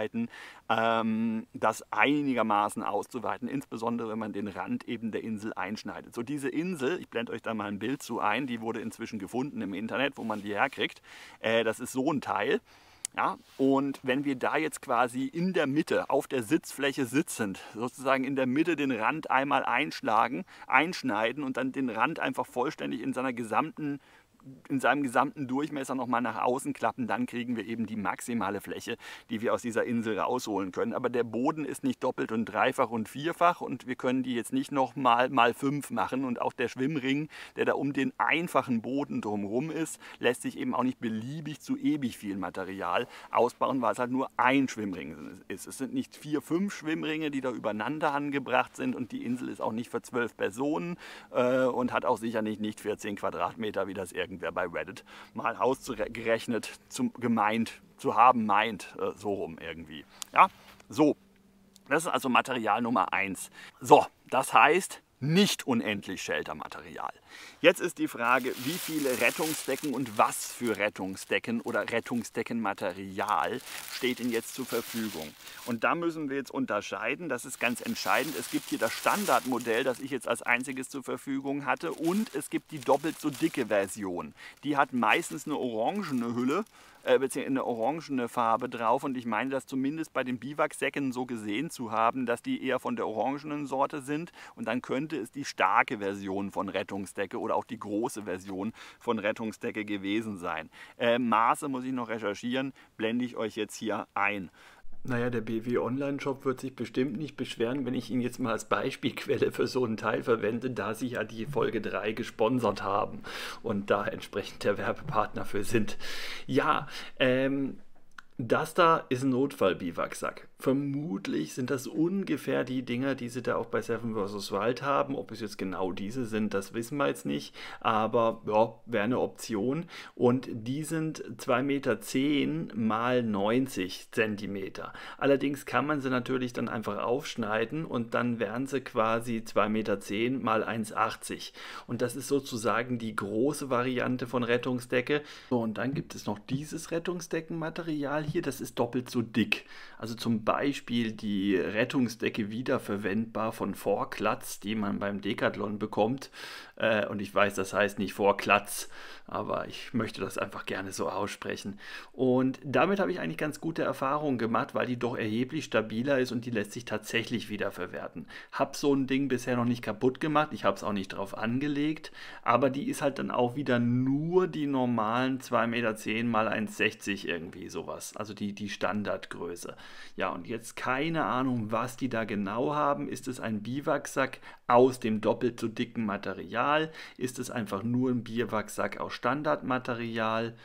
Ähm, das einigermaßen auszuweiten, insbesondere wenn man den Rand eben der Insel einschneidet. So, diese Insel, ich blende euch da mal ein Bild zu ein, die wurde inzwischen gefunden im Internet, wo man die herkriegt. Äh, das ist so ein Teil. Ja, und wenn wir da jetzt quasi in der Mitte, auf der Sitzfläche sitzend, sozusagen in der Mitte den Rand einmal einschlagen, einschneiden und dann den Rand einfach vollständig in seiner gesamten in seinem gesamten Durchmesser nochmal nach außen klappen, dann kriegen wir eben die maximale Fläche, die wir aus dieser Insel rausholen können. Aber der Boden ist nicht doppelt und dreifach und vierfach und wir können die jetzt nicht nochmal mal fünf machen und auch der Schwimmring, der da um den einfachen Boden drumherum ist, lässt sich eben auch nicht beliebig zu ewig viel Material ausbauen, weil es halt nur ein Schwimmring ist. Es sind nicht vier, fünf Schwimmringe, die da übereinander angebracht sind und die Insel ist auch nicht für zwölf Personen äh, und hat auch sicherlich nicht vierzehn Quadratmeter, wie das irgendwie wer bei Reddit mal ausgerechnet zum, gemeint zu haben meint, äh, so rum irgendwie. Ja, so, das ist also Material Nummer eins. So, das heißt, nicht unendlich Sheltermaterial. Jetzt ist die Frage, wie viele Rettungsdecken und was für Rettungsdecken oder Rettungsdeckenmaterial steht denn jetzt zur Verfügung. Und da müssen wir jetzt unterscheiden, das ist ganz entscheidend. Es gibt hier das Standardmodell, das ich jetzt als einziges zur Verfügung hatte und es gibt die doppelt so dicke Version. Die hat meistens eine orangene Hülle, äh, beziehungsweise eine orangene Farbe drauf und ich meine das zumindest bei den Biwaksäcken so gesehen zu haben, dass die eher von der orangenen Sorte sind und dann könnte es die starke Version von Rettungsdecke oder auch die große Version von Rettungsdecke gewesen sein. Äh, Maße muss ich noch recherchieren, blende ich euch jetzt hier ein. Naja, der B W Online-Shop wird sich bestimmt nicht beschweren, wenn ich ihn jetzt mal als Beispielquelle für so einen Teil verwende, da sie ja die Folge drei gesponsert haben und da entsprechend der Werbepartner für sind. Ja, ähm... das da ist ein Notfall-Biwaksack. Vermutlich sind das ungefähr die Dinger, die sie da auch bei Seven versus. Wild haben. Ob es jetzt genau diese sind, das wissen wir jetzt nicht. Aber ja, wäre eine Option. Und die sind zwei Meter zehn mal neunzig Zentimeter. Allerdings kann man sie natürlich dann einfach aufschneiden und dann wären sie quasi zwei Meter zehn mal eins Meter achtzig. Und das ist sozusagen die große Variante von Rettungsdecke. So, und dann gibt es noch dieses Rettungsdeckenmaterial hier. Das ist doppelt so dick. Also zum Beispiel die Rettungsdecke wiederverwendbar von Vorklatz, die man beim Decathlon bekommt. Äh, und ich weiß, das heißt nicht Vorklatz, aber ich möchte das einfach gerne so aussprechen. Und damit habe ich eigentlich ganz gute Erfahrungen gemacht, weil die doch erheblich stabiler ist und die lässt sich tatsächlich wiederverwerten. Hab so ein Ding bisher noch nicht kaputt gemacht, ich habe es auch nicht drauf angelegt, aber die ist halt dann auch wieder nur die normalen zwei Meter zehn mal eins Meter sechzig irgendwie sowas, also die, die Standardgröße. Ja, und und jetzt keine Ahnung, was die da genau haben. Ist es ein Biwaksack aus dem doppelt so dicken Material? Ist es einfach nur ein Biwaksack aus Standardmaterial?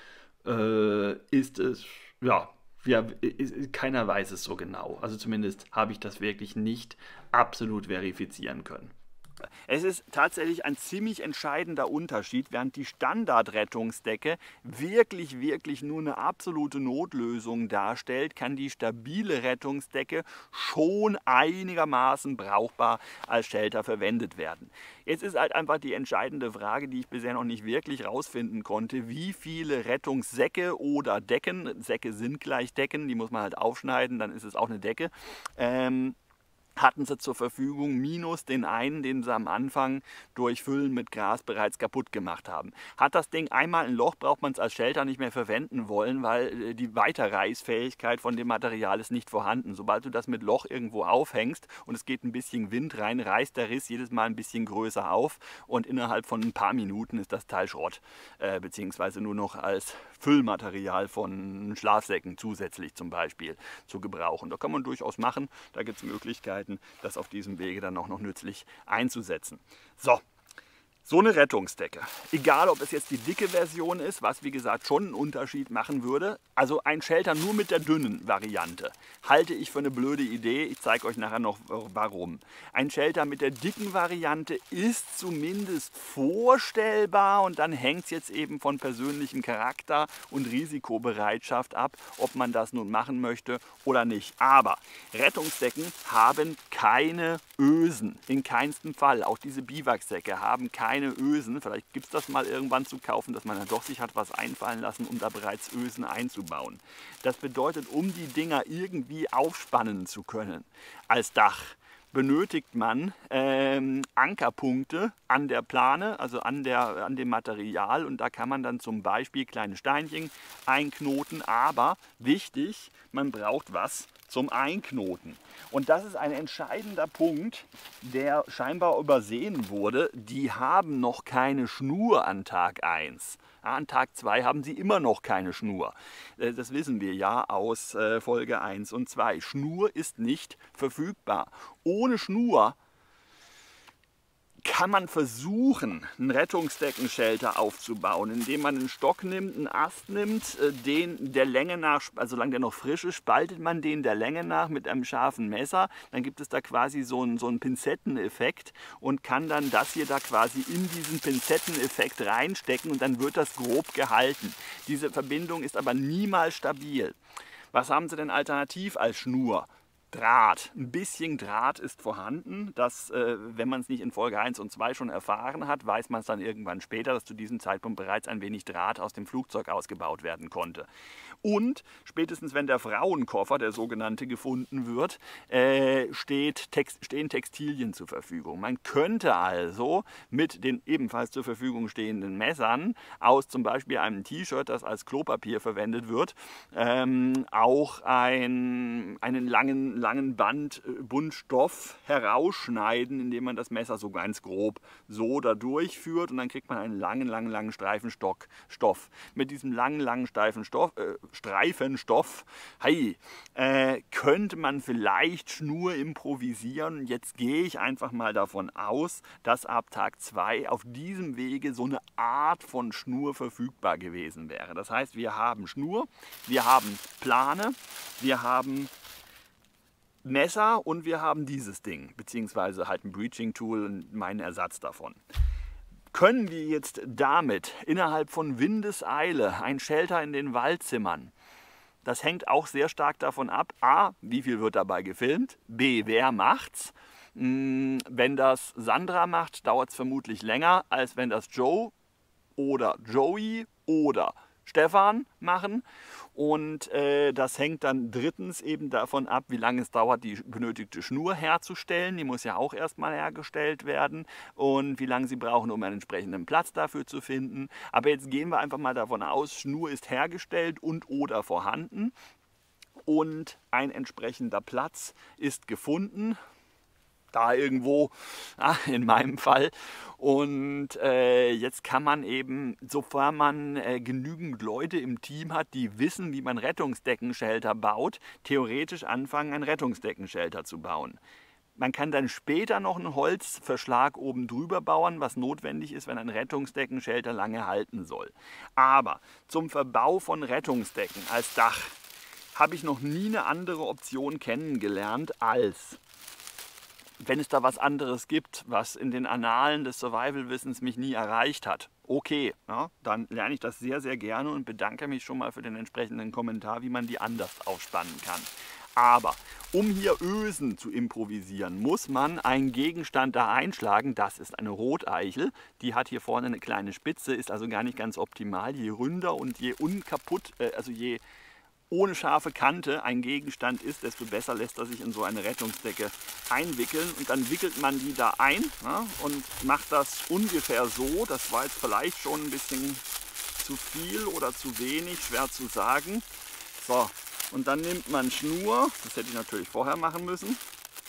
Äh, ist es, ja, ja, keiner weiß es so genau. Also zumindest habe ich das wirklich nicht absolut verifizieren können. Es ist tatsächlich ein ziemlich entscheidender Unterschied. Während die Standardrettungsdecke wirklich, wirklich nur eine absolute Notlösung darstellt, kann die stabile Rettungsdecke schon einigermaßen brauchbar als Shelter verwendet werden. Jetzt ist halt einfach die entscheidende Frage, die ich bisher noch nicht wirklich rausfinden konnte, wie viele Rettungssäcke oder Decken, Säcke sind gleich Decken, die muss man halt aufschneiden, dann ist es auch eine Decke, ähm, hatten sie zur Verfügung, minus den einen, den sie am Anfang durch Füllen mit Gras bereits kaputt gemacht haben. Hat das Ding einmal ein Loch, braucht man es als Shelter nicht mehr verwenden wollen, weil die Weiterreißfähigkeit von dem Material ist nicht vorhanden. Sobald du das mit Loch irgendwo aufhängst und es geht ein bisschen Wind rein, reißt der Riss jedes Mal ein bisschen größer auf und innerhalb von ein paar Minuten ist das Teil Schrott, äh, beziehungsweise nur noch als Füllmaterial von Schlafsäcken zusätzlich zum Beispiel zu gebrauchen. Da kann man durchaus machen, da gibt es Möglichkeiten, das auf diesem Wege dann auch noch nützlich einzusetzen. So, so eine Rettungsdecke. Egal, ob es jetzt die dicke Version ist, was wie gesagt schon einen Unterschied machen würde. Also ein Shelter nur mit der dünnen Variante halte ich für eine blöde Idee. Ich zeige euch nachher noch warum. Ein Shelter mit der dicken Variante ist zumindest vorstellbar und dann hängt es jetzt eben von persönlichem Charakter und Risikobereitschaft ab, ob man das nun machen möchte oder nicht. Aber Rettungsdecken haben keine Ösen, in keinstem Fall. Auch diese Biwaksäcke haben keine Ösen. Vielleicht gibt es das mal irgendwann zu kaufen, dass man dann doch sich hat was einfallen lassen, um da bereits Ösen einzubauen. Das bedeutet, um die Dinger irgendwie aufspannen zu können als Dach, benötigt man ähm, Ankerpunkte an der Plane, also an, der, an dem Material, und da kann man dann zum Beispiel kleine Steinchen einknoten, aber wichtig, man braucht was zum Einknoten. Und das ist ein entscheidender Punkt, der scheinbar übersehen wurde. Die haben noch keine Schnur an Tag eins. An Tag zwei haben sie immer noch keine Schnur. Das wissen wir ja aus Folge eins und zwei. Schnur ist nicht verfügbar. Ohne Schnur kann man versuchen, einen Rettungsdeckenshelter aufzubauen, indem man einen Stock nimmt, einen Ast nimmt, den der Länge nach, also solange der noch frisch ist, spaltet man den der Länge nach mit einem scharfen Messer. Dann gibt es da quasi so einen, so einen Pinzetteneffekt und kann dann das hier da quasi in diesen Pinzetteneffekt reinstecken und dann wird das grob gehalten. Diese Verbindung ist aber niemals stabil. Was haben sie denn alternativ als Schnur? Draht. Ein bisschen Draht ist vorhanden. Das, äh, wenn man es nicht in Folge eins und zwei schon erfahren hat, weiß man es dann irgendwann später, dass zu diesem Zeitpunkt bereits ein wenig Draht aus dem Flugzeug ausgebaut werden konnte. Und spätestens wenn der Frauenkoffer, der sogenannte, gefunden wird, äh, steht, Text, stehen Textilien zur Verfügung. Man könnte also mit den ebenfalls zur Verfügung stehenden Messern aus zum Beispiel einem T-Shirt, das als Klopapier verwendet wird, ähm, auch ein, einen langen langen Band Buntstoff herausschneiden, indem man das Messer so ganz grob so da durchführt und dann kriegt man einen langen, langen, langen Streifen Stock, Stoff. Mit diesem langen, langen Streifen Stoff, äh, Streifen Stoff, hey, äh, könnte man vielleicht Schnur improvisieren. Jetzt gehe ich einfach mal davon aus, dass ab Tag zwei auf diesem Wege so eine Art von Schnur verfügbar gewesen wäre. Das heißt, wir haben Schnur, wir haben Plane, wir haben Messer und wir haben dieses Ding, beziehungsweise halt ein Breaching Tool und meinen Ersatz davon. Können wir jetzt damit innerhalb von Windeseile ein Shelter in den Wald zimmern? Das hängt auch sehr stark davon ab, a, wie viel wird dabei gefilmt, b, wer macht's. Wenn das Sandra macht, dauert es vermutlich länger, als wenn das Joe oder Joey oder Stefan machen. Und äh, das hängt dann drittens eben davon ab, wie lange es dauert, die benötigte Schnur herzustellen. Die muss ja auch erstmal hergestellt werden und wie lange sie brauchen, um einen entsprechenden Platz dafür zu finden. Aber jetzt gehen wir einfach mal davon aus, Schnur ist hergestellt und oder vorhanden und ein entsprechender Platz ist gefunden. da irgendwo, in meinem Fall. Und äh, jetzt kann man eben, sofern man äh, genügend Leute im Team hat, die wissen, wie man Rettungsdeckenshelter baut, theoretisch anfangen, einen Rettungsdeckenshelter zu bauen. Man kann dann später noch einen Holzverschlag oben drüber bauen, was notwendig ist, wenn ein Rettungsdeckenshelter lange halten soll. Aber zum Verbau von Rettungsdecken als Dach habe ich noch nie eine andere Option kennengelernt als, wenn es da was anderes gibt, was in den Annalen des Survival-Wissens mich nie erreicht hat, okay, ja, dann lerne ich das sehr, sehr gerne und bedanke mich schon mal für den entsprechenden Kommentar, wie man die anders aufspannen kann. Aber um hier Ösen zu improvisieren, muss man einen Gegenstand da einschlagen. Das ist eine Roteichel. Die hat hier vorne eine kleine Spitze, ist also gar nicht ganz optimal. Je ründer und je unkaputt, äh, also je ohne scharfe Kante ein Gegenstand ist, desto besser lässt er sich in so eine Rettungsdecke einwickeln. Und dann wickelt man die da ein, ja, und macht das ungefähr so. Das war jetzt vielleicht schon ein bisschen zu viel oder zu wenig, schwer zu sagen. So, und dann nimmt man Schnur, das hätte ich natürlich vorher machen müssen.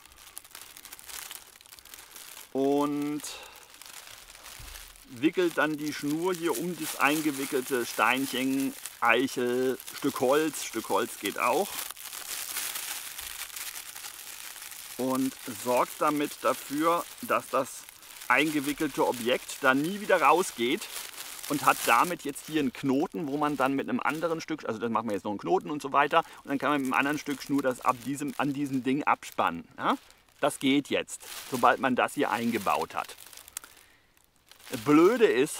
Und wickelt dann die Schnur hier um das eingewickelte Steinchen, Eichel, Stück Holz, Stück Holz geht auch, und sorgt damit dafür, dass das eingewickelte Objekt dann nie wieder rausgeht und hat damit jetzt hier einen Knoten, wo man dann mit einem anderen Stück, also das machen wir jetzt noch einen Knoten und so weiter, und dann kann man mit einem anderen Stück Schnur das ab diesem, an diesem Ding abspannen. Ja? Das geht jetzt, sobald man das hier eingebaut hat. Blöde ist,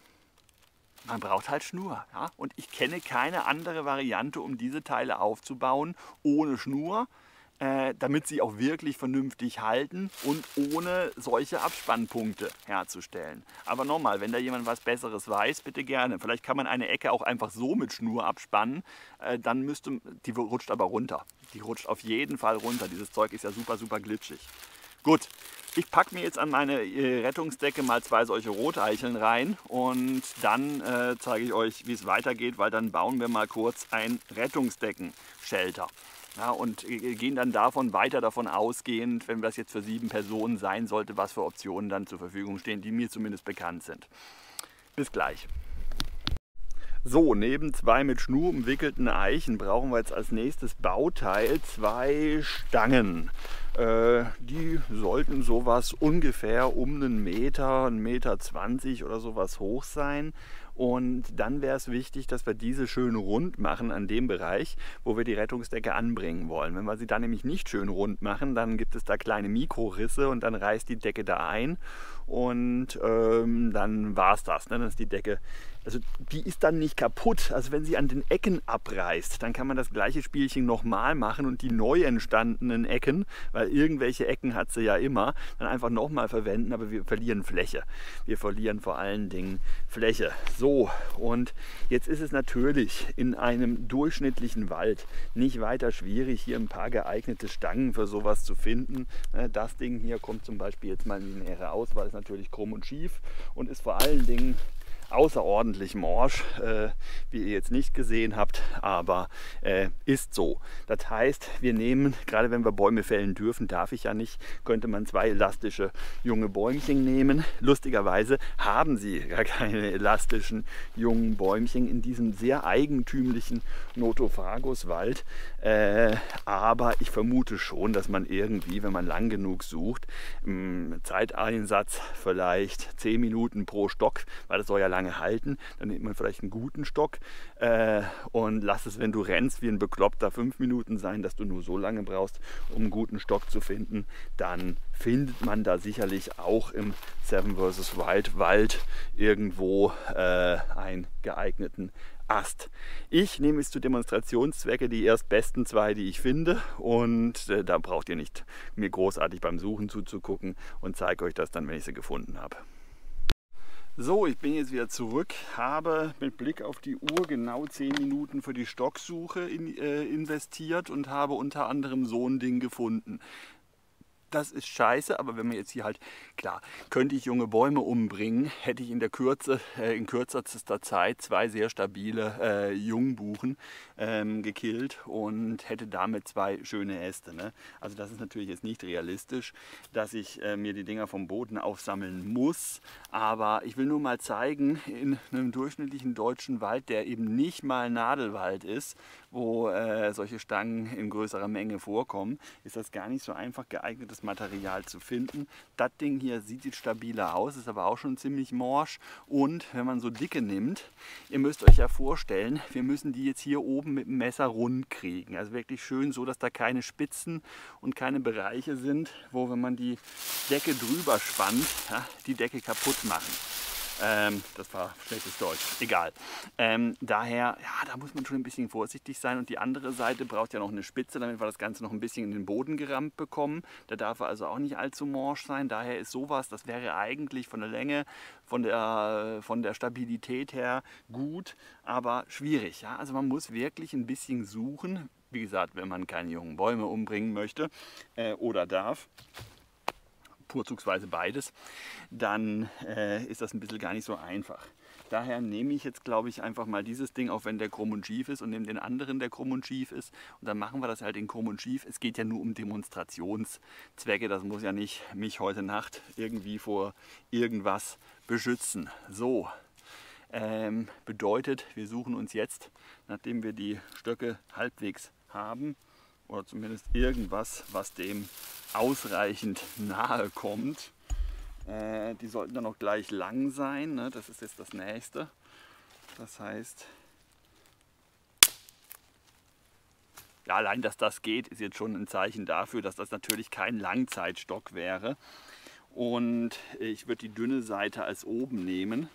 man braucht halt Schnur. Ja? Und ich kenne keine andere Variante, um diese Teile aufzubauen, ohne Schnur, äh, damit sie auch wirklich vernünftig halten und ohne solche Abspannpunkte herzustellen. Aber nochmal, wenn da jemand was Besseres weiß, bitte gerne. Vielleicht kann man eine Ecke auch einfach so mit Schnur abspannen, äh, dann müsste, die rutscht aber runter. Die rutscht auf jeden Fall runter. Dieses Zeug ist ja super, super glitschig. Gut. Ich packe mir jetzt an meine Rettungsdecke mal zwei solche Roteicheln rein und dann äh, zeige ich euch, wie es weitergeht, weil dann bauen wir mal kurz ein Rettungsdecken-Shelter. Ja, und gehen dann davon weiter davon ausgehend, wenn das jetzt für sieben Personen sein sollte, was für Optionen dann zur Verfügung stehen, die mir zumindest bekannt sind. Bis gleich. So, neben zwei mit Schnur umwickelten Eichen brauchen wir jetzt als nächstes Bauteil zwei Stangen. Äh, die sollten sowas ungefähr um einen Meter, einen Meter zwanzig oder sowas hoch sein. Und dann wäre es wichtig, dass wir diese schön rund machen an dem Bereich, wo wir die Rettungsdecke anbringen wollen. Wenn wir sie dann nämlich nicht schön rund machen, dann gibt es da kleine Mikrorisse und dann reißt die Decke da ein und ähm, dann war es das. Ne? Dann ist die Decke, also die ist dann nicht kaputt. Also wenn sie an den Ecken abreißt, dann kann man das gleiche Spielchen nochmal machen und die neu entstandenen Ecken, weil irgendwelche Ecken hat sie ja immer, dann einfach nochmal verwenden, aber wir verlieren Fläche. Wir verlieren vor allen Dingen Fläche. So, und jetzt ist es natürlich in einem durchschnittlichen Wald nicht weiter schwierig, hier ein paar geeignete Stangen für sowas zu finden. Das Ding hier kommt zum Beispiel jetzt mal in die nähere Auswahl, ist natürlich krumm und schief und ist vor allen Dingen außerordentlich morsch, äh, wie ihr jetzt nicht gesehen habt, aber äh, ist so. Das heißt, wir nehmen, gerade wenn wir Bäume fällen dürfen, darf ich ja nicht, könnte man zwei elastische junge Bäumchen nehmen. Lustigerweise haben sie gar keine elastischen jungen Bäumchen in diesem sehr eigentümlichen Nothofagus-Wald, äh, aber ich vermute schon, dass man irgendwie, wenn man lang genug sucht, im Zeiteinsatz vielleicht zehn Minuten pro Stock, weil das soll ja lange halten, dann nimmt man vielleicht einen guten Stock äh, und lass es, wenn du rennst, wie ein Bekloppter fünf Minuten sein, dass du nur so lange brauchst, um einen guten Stock zu finden. Dann findet man da sicherlich auch im Seven versus. Wild Wald irgendwo äh, einen geeigneten Ast. Ich nehme es zu Demonstrationszwecke die erstbesten zwei, die ich finde, und äh, da braucht ihr nicht mir großartig beim Suchen zuzugucken und zeige euch das dann, wenn ich sie gefunden habe. So, ich bin jetzt wieder zurück, habe mit Blick auf die Uhr genau zehn Minuten für die Stocksuche in, äh, investiert und habe unter anderem so ein Ding gefunden. Das ist scheiße, aber wenn man jetzt hier halt, klar, könnte ich junge Bäume umbringen, hätte ich in der Kürze, äh, in kürzester Zeit zwei sehr stabile äh, Jungbuchen ähm, gekillt und hätte damit zwei schöne Äste. Ne? Also das ist natürlich jetzt nicht realistisch, dass ich äh, mir die Dinger vom Boden aufsammeln muss, aber ich will nur mal zeigen, in einem durchschnittlichen deutschen Wald, der eben nicht mal Nadelwald ist, wo äh, solche Stangen in größerer Menge vorkommen, ist das gar nicht so einfach geeignetes Material zu finden. Das Ding hier sieht jetzt stabiler aus, ist aber auch schon ziemlich morsch. Und wenn man so dicke nimmt, ihr müsst euch ja vorstellen, wir müssen die jetzt hier oben mit dem Messer rund kriegen. Also wirklich schön so, dass da keine Spitzen und keine Bereiche sind, wo, wenn man die Decke drüber spannt, ja, die Decke kaputt machen. Ähm, das war schlechtes Deutsch, egal. Ähm, daher, ja, da muss man schon ein bisschen vorsichtig sein. Und die andere Seite braucht ja noch eine Spitze, damit wir das Ganze noch ein bisschen in den Boden gerammt bekommen. Da darf er also auch nicht allzu morsch sein. Daher ist sowas, das wäre eigentlich von der Länge, von der, von der Stabilität her gut, aber schwierig. Ja? Also man muss wirklich ein bisschen suchen. Wie gesagt, wenn man keine jungen Bäume umbringen möchte äh, oder darf, vorzugsweise beides, dann äh, ist das ein bisschen gar nicht so einfach. Daher nehme ich jetzt, glaube ich, einfach mal dieses Ding, auch wenn der krumm und schief ist, und nehme den anderen, der krumm und schief ist. Und dann machen wir das halt in krumm und schief. Es geht ja nur um Demonstrationszwecke. Das muss ja nicht mich heute Nacht irgendwie vor irgendwas beschützen. So, ähm, bedeutet, wir suchen uns jetzt, nachdem wir die Stöcke halbwegs haben, oder zumindest irgendwas, was dem ausreichend nahe kommt. Äh, die sollten dann auch gleich lang sein, ne? Das ist jetzt das nächste. Das heißt, ja, allein, dass das geht, ist jetzt schon ein Zeichen dafür, dass das natürlich kein Langzeitstock wäre. Und ich würde die dünne Seite als oben nehmen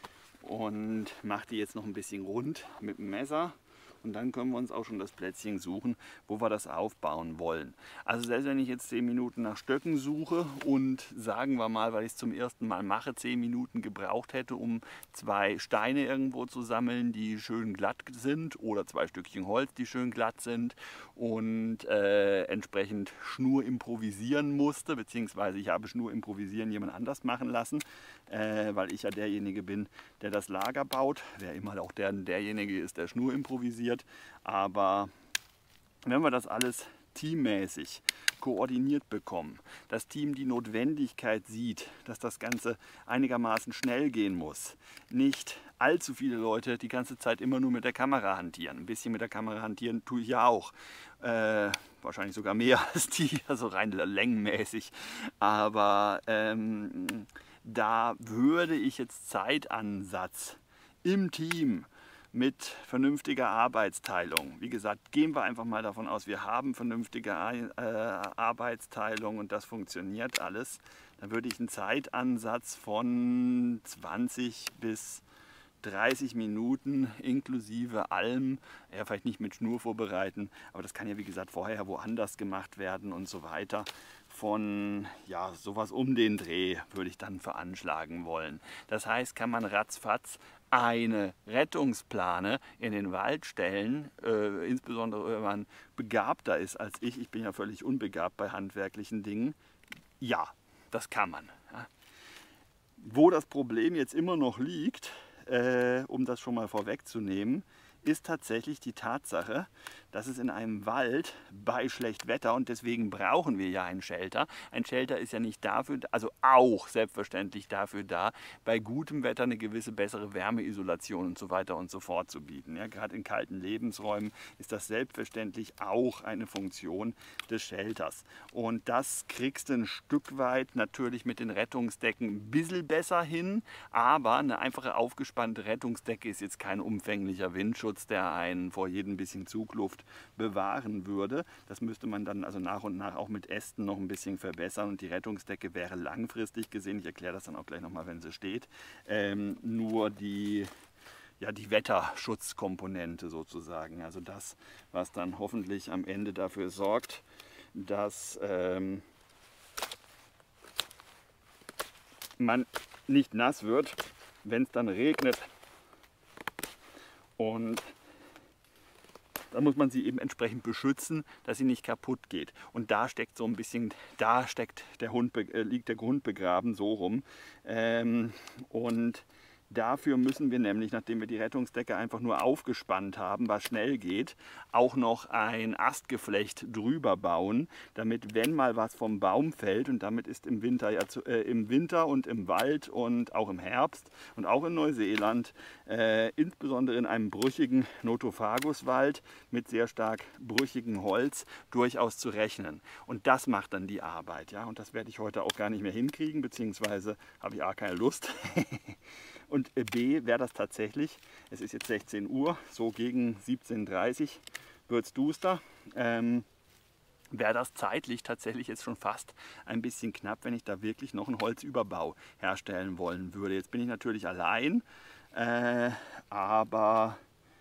und mache die jetzt noch ein bisschen rund mit dem Messer. Und dann können wir uns auch schon das Plätzchen suchen, wo wir das aufbauen wollen. Also selbst wenn ich jetzt zehn Minuten nach Stöcken suche und sagen wir mal, weil ich es zum ersten Mal mache, zehn Minuten gebraucht hätte, um zwei Steine irgendwo zu sammeln, die schön glatt sind, oder zwei Stückchen Holz, die schön glatt sind, und äh, entsprechend Schnur improvisieren musste, beziehungsweise ich habe Schnur improvisieren jemand anders machen lassen, äh, weil ich ja derjenige bin, der das Lager baut, wer immer auch der, derjenige ist, der Schnur improvisiert. Aber wenn wir das alles teammäßig koordiniert bekommen, das Team die Notwendigkeit sieht, dass das Ganze einigermaßen schnell gehen muss, nicht allzu viele Leute die ganze Zeit immer nur mit der Kamera hantieren. Ein bisschen mit der Kamera hantieren tue ich ja auch. Äh, wahrscheinlich sogar mehr als die, also rein längenmäßig. Aber ähm, da würde ich jetzt Zeitansatz im Team mit vernünftiger Arbeitsteilung. Wie gesagt, gehen wir einfach mal davon aus, wir haben vernünftige äh, Arbeitsteilung und das funktioniert alles. Dann würde ich einen Zeitansatz von zwanzig bis dreißig Minuten inklusive allem, ja, vielleicht nicht mit Schnur vorbereiten, aber das kann ja wie gesagt vorher woanders gemacht werden und so weiter. Von ja, sowas um den Dreh würde ich dann veranschlagen wollen. Das heißt, kann man ratzfatz eine Rettungsplane in den Wald stellen, äh, insbesondere wenn man begabter ist als ich. Ich bin ja völlig unbegabt bei handwerklichen Dingen. Ja, das kann man. Ja. Wo das Problem jetzt immer noch liegt, äh, um das schon mal vorwegzunehmen, ist tatsächlich die Tatsache, dass es in einem Wald bei schlecht Wetter, und deswegen brauchen wir ja ein Shelter. Ein Shelter ist ja nicht dafür, also auch selbstverständlich dafür da, bei gutem Wetter eine gewisse bessere Wärmeisolation und so weiter und so fort zu bieten. Ja, gerade in kalten Lebensräumen ist das selbstverständlich auch eine Funktion des Shelters. Und das kriegst du ein Stück weit natürlich mit den Rettungsdecken ein bisschen besser hin, aber eine einfache aufgespannte Rettungsdecke ist jetzt kein umfänglicher Windschutz, der einen vor jedem bisschen Zugluft bewahren würde. Das müsste man dann also nach und nach auch mit Ästen noch ein bisschen verbessern, und die Rettungsdecke wäre langfristig gesehen, ich erkläre das dann auch gleich nochmal, wenn sie steht, ähm, nur die, ja, die Wetterschutzkomponente sozusagen. Also das, was dann hoffentlich am Ende dafür sorgt, dass ähm, man nicht nass wird, wenn es dann regnet. Und dann muss man sie eben entsprechend beschützen, dass sie nicht kaputt geht. Und da steckt so ein bisschen, da steckt der Hund, äh, liegt der Hund begraben, so rum. Ähm, und dafür müssen wir nämlich, nachdem wir die Rettungsdecke einfach nur aufgespannt haben, was schnell geht, auch noch ein Astgeflecht drüber bauen, damit, wenn mal was vom Baum fällt, und damit ist im Winter, ja zu, äh, im Winter und im Wald und auch im Herbst und auch in Neuseeland, äh, insbesondere in einem brüchigen Notophaguswald mit sehr stark brüchigem Holz, durchaus zu rechnen. Und das macht dann die Arbeit. Ja? Und das werde ich heute auch gar nicht mehr hinkriegen, beziehungsweise habe ich A, keine Lust. Und B, wäre das tatsächlich, es ist jetzt sechzehn Uhr, so gegen siebzehn Uhr dreißig wird es duster, ähm, wäre das zeitlich tatsächlich jetzt schon fast ein bisschen knapp, wenn ich da wirklich noch einen Holzüberbau herstellen wollen würde. Jetzt bin ich natürlich allein, äh, aber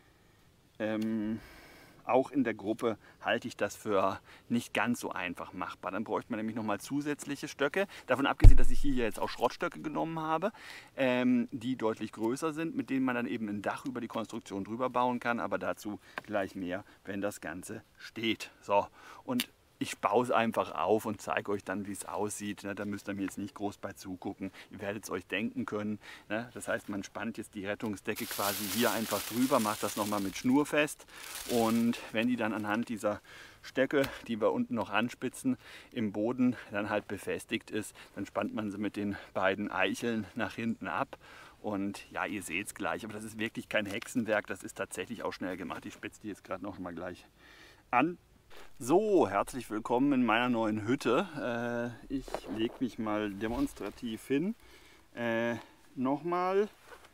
ähm, auch in der Gruppe halte ich das für nicht ganz so einfach machbar. Dann bräuchte man nämlich nochmal zusätzliche Stöcke. Davon abgesehen, dass ich hier jetzt auch Schrottstöcke genommen habe, ähm, die deutlich größer sind, mit denen man dann eben ein Dach über die Konstruktion drüber bauen kann. Aber dazu gleich mehr, wenn das Ganze steht. So, und ich baue es einfach auf und zeige euch dann, wie es aussieht. Da müsst ihr mir jetzt nicht groß bei zugucken. Ihr werdet es euch denken können. Das heißt, man spannt jetzt die Rettungsdecke quasi hier einfach drüber, macht das nochmal mit Schnur fest. Und wenn die dann anhand dieser Stöcke, die wir unten noch anspitzen, im Boden dann halt befestigt ist, dann spannt man sie mit den beiden Eicheln nach hinten ab. Und ja, ihr seht es gleich. Aber das ist wirklich kein Hexenwerk. Das ist tatsächlich auch schnell gemacht. Ich spitze die jetzt gerade noch mal gleich an. So, herzlich willkommen in meiner neuen Hütte. Äh, ich lege mich mal demonstrativ hin. Äh, Nochmal,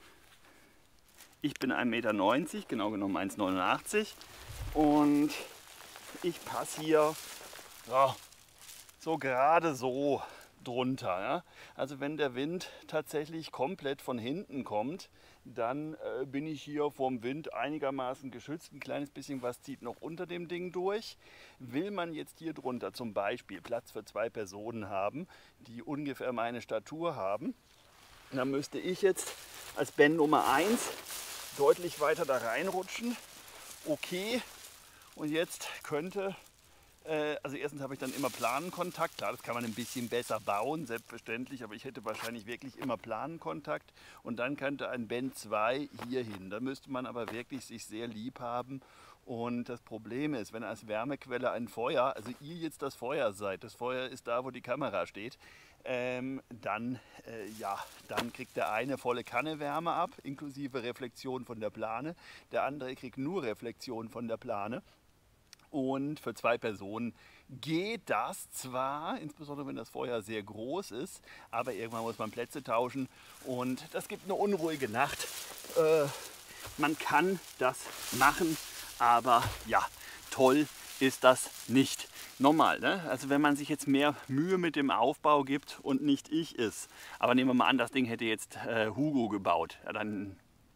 ich bin ein Meter neunzig, genau genommen eins Komma neunundachtzig, und ich passe hier ja, so gerade so drunter. Ja? Also wenn der Wind tatsächlich komplett von hinten kommt, dann äh, bin ich hier vom Wind einigermaßen geschützt. Ein kleines bisschen was zieht noch unter dem Ding durch. Will man jetzt hier drunter zum Beispiel Platz für zwei Personen haben, die ungefähr meine Statur haben, dann müsste ich jetzt als Ben Nummer eins deutlich weiter da reinrutschen. Okay, und jetzt könnte... Also erstens habe ich dann immer Planenkontakt, klar, das kann man ein bisschen besser bauen, selbstverständlich, aber ich hätte wahrscheinlich wirklich immer Planenkontakt, und dann könnte ein Ben zwei hier hin. Da müsste man aber wirklich sich sehr lieb haben, und das Problem ist, wenn als Wärmequelle ein Feuer, also ihr jetzt das Feuer seid, das Feuer ist da, wo die Kamera steht, ähm, dann, äh, ja, dann kriegt der eine volle Kanne Wärme ab, inklusive Reflexion von der Plane, der andere kriegt nur Reflexion von der Plane. Und für zwei Personen geht das zwar, insbesondere wenn das Feuer sehr groß ist, aber irgendwann muss man Plätze tauschen und das gibt eine unruhige Nacht. Äh, man kann das machen, aber ja, toll ist das nicht. Normal, ne? Also wenn man sich jetzt mehr Mühe mit dem Aufbau gibt und nicht ich ist, aber nehmen wir mal an, das Ding hätte jetzt äh, Hugo gebaut, ja, dann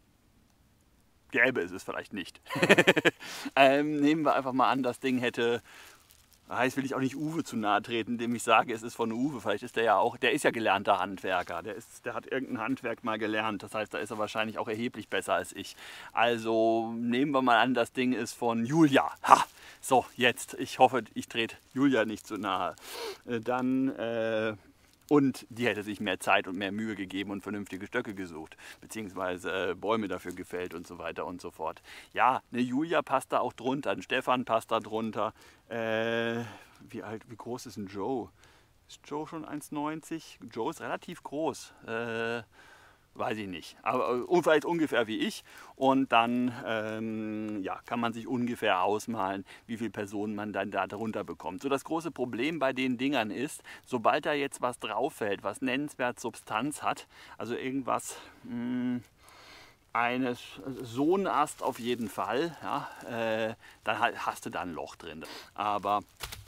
gäbe es es vielleicht nicht. ähm, nehmen wir einfach mal an, das Ding hätte, jetzt will ich auch nicht Uwe zu nahe treten, indem ich sage, es ist von Uwe, vielleicht ist der ja auch, der ist ja gelernter Handwerker, der, ist, der hat irgendein Handwerk mal gelernt, das heißt, da ist er wahrscheinlich auch erheblich besser als ich. Also nehmen wir mal an, das Ding ist von Julia. Ha! So, jetzt, ich hoffe, ich trete Julia nicht zu nahe. Dann... Äh, Und die hätte sich mehr Zeit und mehr Mühe gegeben und vernünftige Stöcke gesucht, beziehungsweise äh, Bäume dafür gefällt und so weiter und so fort. Ja, eine Julia passt da auch drunter, ein Stefan passt da drunter. Äh, wie alt, wie groß ist ein Joe? Ist Joe schon eins neunzig? Joe ist relativ groß. Äh, Weiß ich nicht, aber vielleicht ungefähr wie ich, und dann ähm, ja, kann man sich ungefähr ausmalen, wie viele Personen man dann da drunter bekommt. So, das große Problem bei den Dingern ist, sobald da jetzt was drauf fällt, was nennenswert Substanz hat, also irgendwas, mh, eines, so ein Ast auf jeden Fall, ja, äh, dann hast du da ein Loch drin. Aber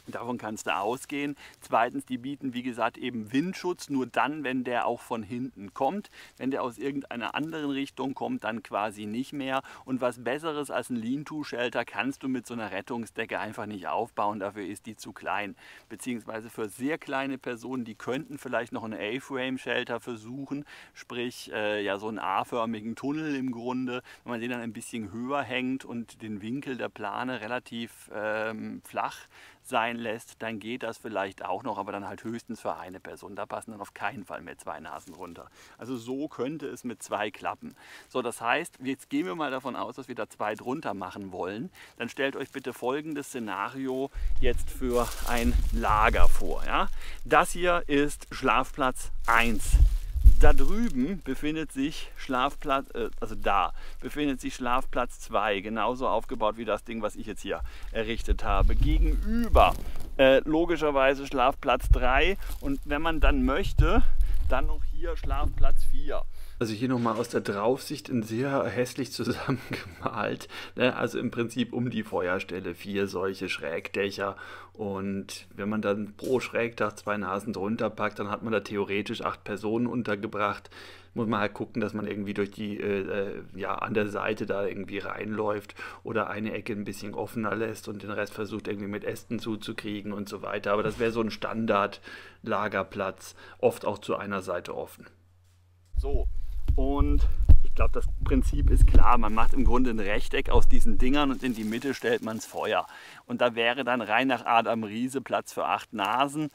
Davon kannst du ausgehen. Zweitens, die bieten, wie gesagt, eben Windschutz, nur dann, wenn der auch von hinten kommt. Wenn der aus irgendeiner anderen Richtung kommt, dann quasi nicht mehr. Und was Besseres als ein Lean-to-Shelter kannst du mit so einer Rettungsdecke einfach nicht aufbauen. Dafür ist die zu klein. Beziehungsweise für sehr kleine Personen, die könnten vielleicht noch einen A-Frame-Shelter versuchen. Sprich, äh, ja, so einen A-förmigen Tunnel im Grunde. Wenn man den dann ein bisschen höher hängt und den Winkel der Plane relativ ähm, flach sein lässt, dann geht das vielleicht auch noch, aber dann halt höchstens für eine Person. Da passen dann auf keinen Fall mehr zwei Nasen runter. Also so könnte es mit zwei klappen. So, das heißt, jetzt gehen wir mal davon aus, dass wir da zwei drunter machen wollen. Dann stellt euch bitte folgendes Szenario jetzt für ein Lager vor. Ja? Das hier ist Schlafplatz eins. Da drüben befindet sich Schlafplatz, äh, also da befindet sich Schlafplatz zwei, genauso aufgebaut wie das Ding, was ich jetzt hier errichtet habe. Gegenüber äh, logischerweise Schlafplatz drei und wenn man dann möchte, dann noch hier Schlafplatz vier. Also hier nochmal aus der Draufsicht in sehr hässlich zusammengemalt. Ne? Also im Prinzip um die Feuerstelle vier solche Schrägdächer. Und wenn man dann pro Schrägdach zwei Nasen drunter packt, dann hat man da theoretisch acht Personen untergebracht. Muss man halt gucken, dass man irgendwie durch die, äh, ja, an der Seite da irgendwie reinläuft oder eine Ecke ein bisschen offener lässt und den Rest versucht irgendwie mit Ästen zuzukriegen und so weiter. Aber das wäre so ein Standard-Lagerplatz, oft auch zu einer Seite offen. So. Und ich glaube, das Prinzip ist klar. Man macht im Grunde ein Rechteck aus diesen Dingern und in die Mitte stellt man das Feuer. Und da wäre dann rein nach Adam Riese Platz für acht Nasen.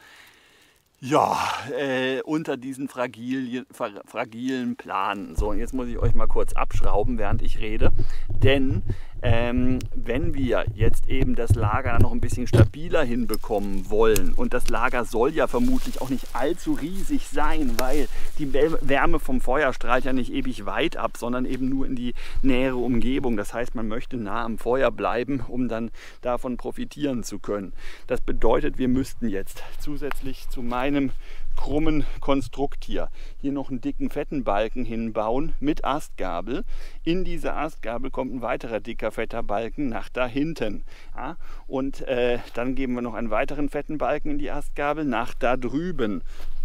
Ja, äh, unter diesen fragil, fragilen Planen. So, und jetzt muss ich euch mal kurz abschrauben, während ich rede. Denn ähm, wenn wir jetzt eben das Lager noch ein bisschen stabiler hinbekommen wollen, und das Lager soll ja vermutlich auch nicht allzu riesig sein, weil die Wärme vom Feuer strahlt ja nicht ewig weit ab, sondern eben nur in die nähere Umgebung. Das heißt, man möchte nah am Feuer bleiben, um dann davon profitieren zu können. Das bedeutet, wir müssten jetzt zusätzlich zu meinem einem krummen Konstrukt hier. Hier noch einen dicken, fetten Balken hinbauen mit Astgabel. In diese Astgabel kommt ein weiterer dicker, fetter Balken nach da hinten. Ja? Und äh, dann geben wir noch einen weiteren fetten Balken in die Astgabel nach da drüben.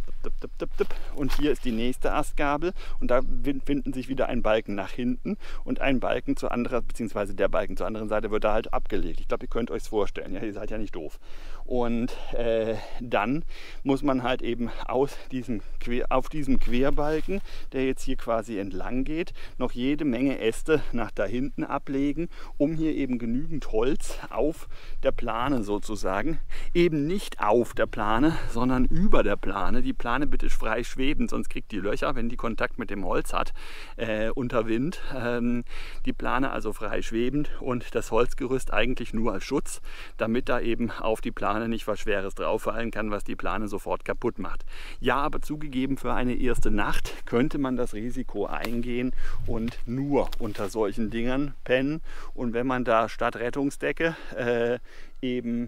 Und hier ist die nächste Astgabel und da finden sich wieder ein Balken nach hinten und ein Balken zur anderen, beziehungsweise der Balken zur anderen Seite wird da halt abgelegt. Ich glaube, ihr könnt euch es vorstellen, ja, ihr seid ja nicht doof. Und äh, dann muss man halt eben aus diesem Quer, auf diesem Querbalken, der jetzt hier quasi entlang geht, noch jede Menge Äste nach da hinten ablegen, um hier eben genügend Holz auf der Plane sozusagen, eben nicht auf der Plane, sondern über der Plane. Die Plane bitte frei schweben, sonst kriegt die Löcher, wenn die Kontakt mit dem Holz hat, äh, unter Wind. Ähm, die Plane also frei schwebend und das Holzgerüst eigentlich nur als Schutz, damit da eben auf die Plane nicht was Schweres drauffallen kann, was die Plane sofort kaputt macht. Ja, aber zugegeben, für eine erste Nacht könnte man das Risiko eingehen und nur unter solchen Dingern pennen. Und wenn man da statt Rettungsdecke äh, eben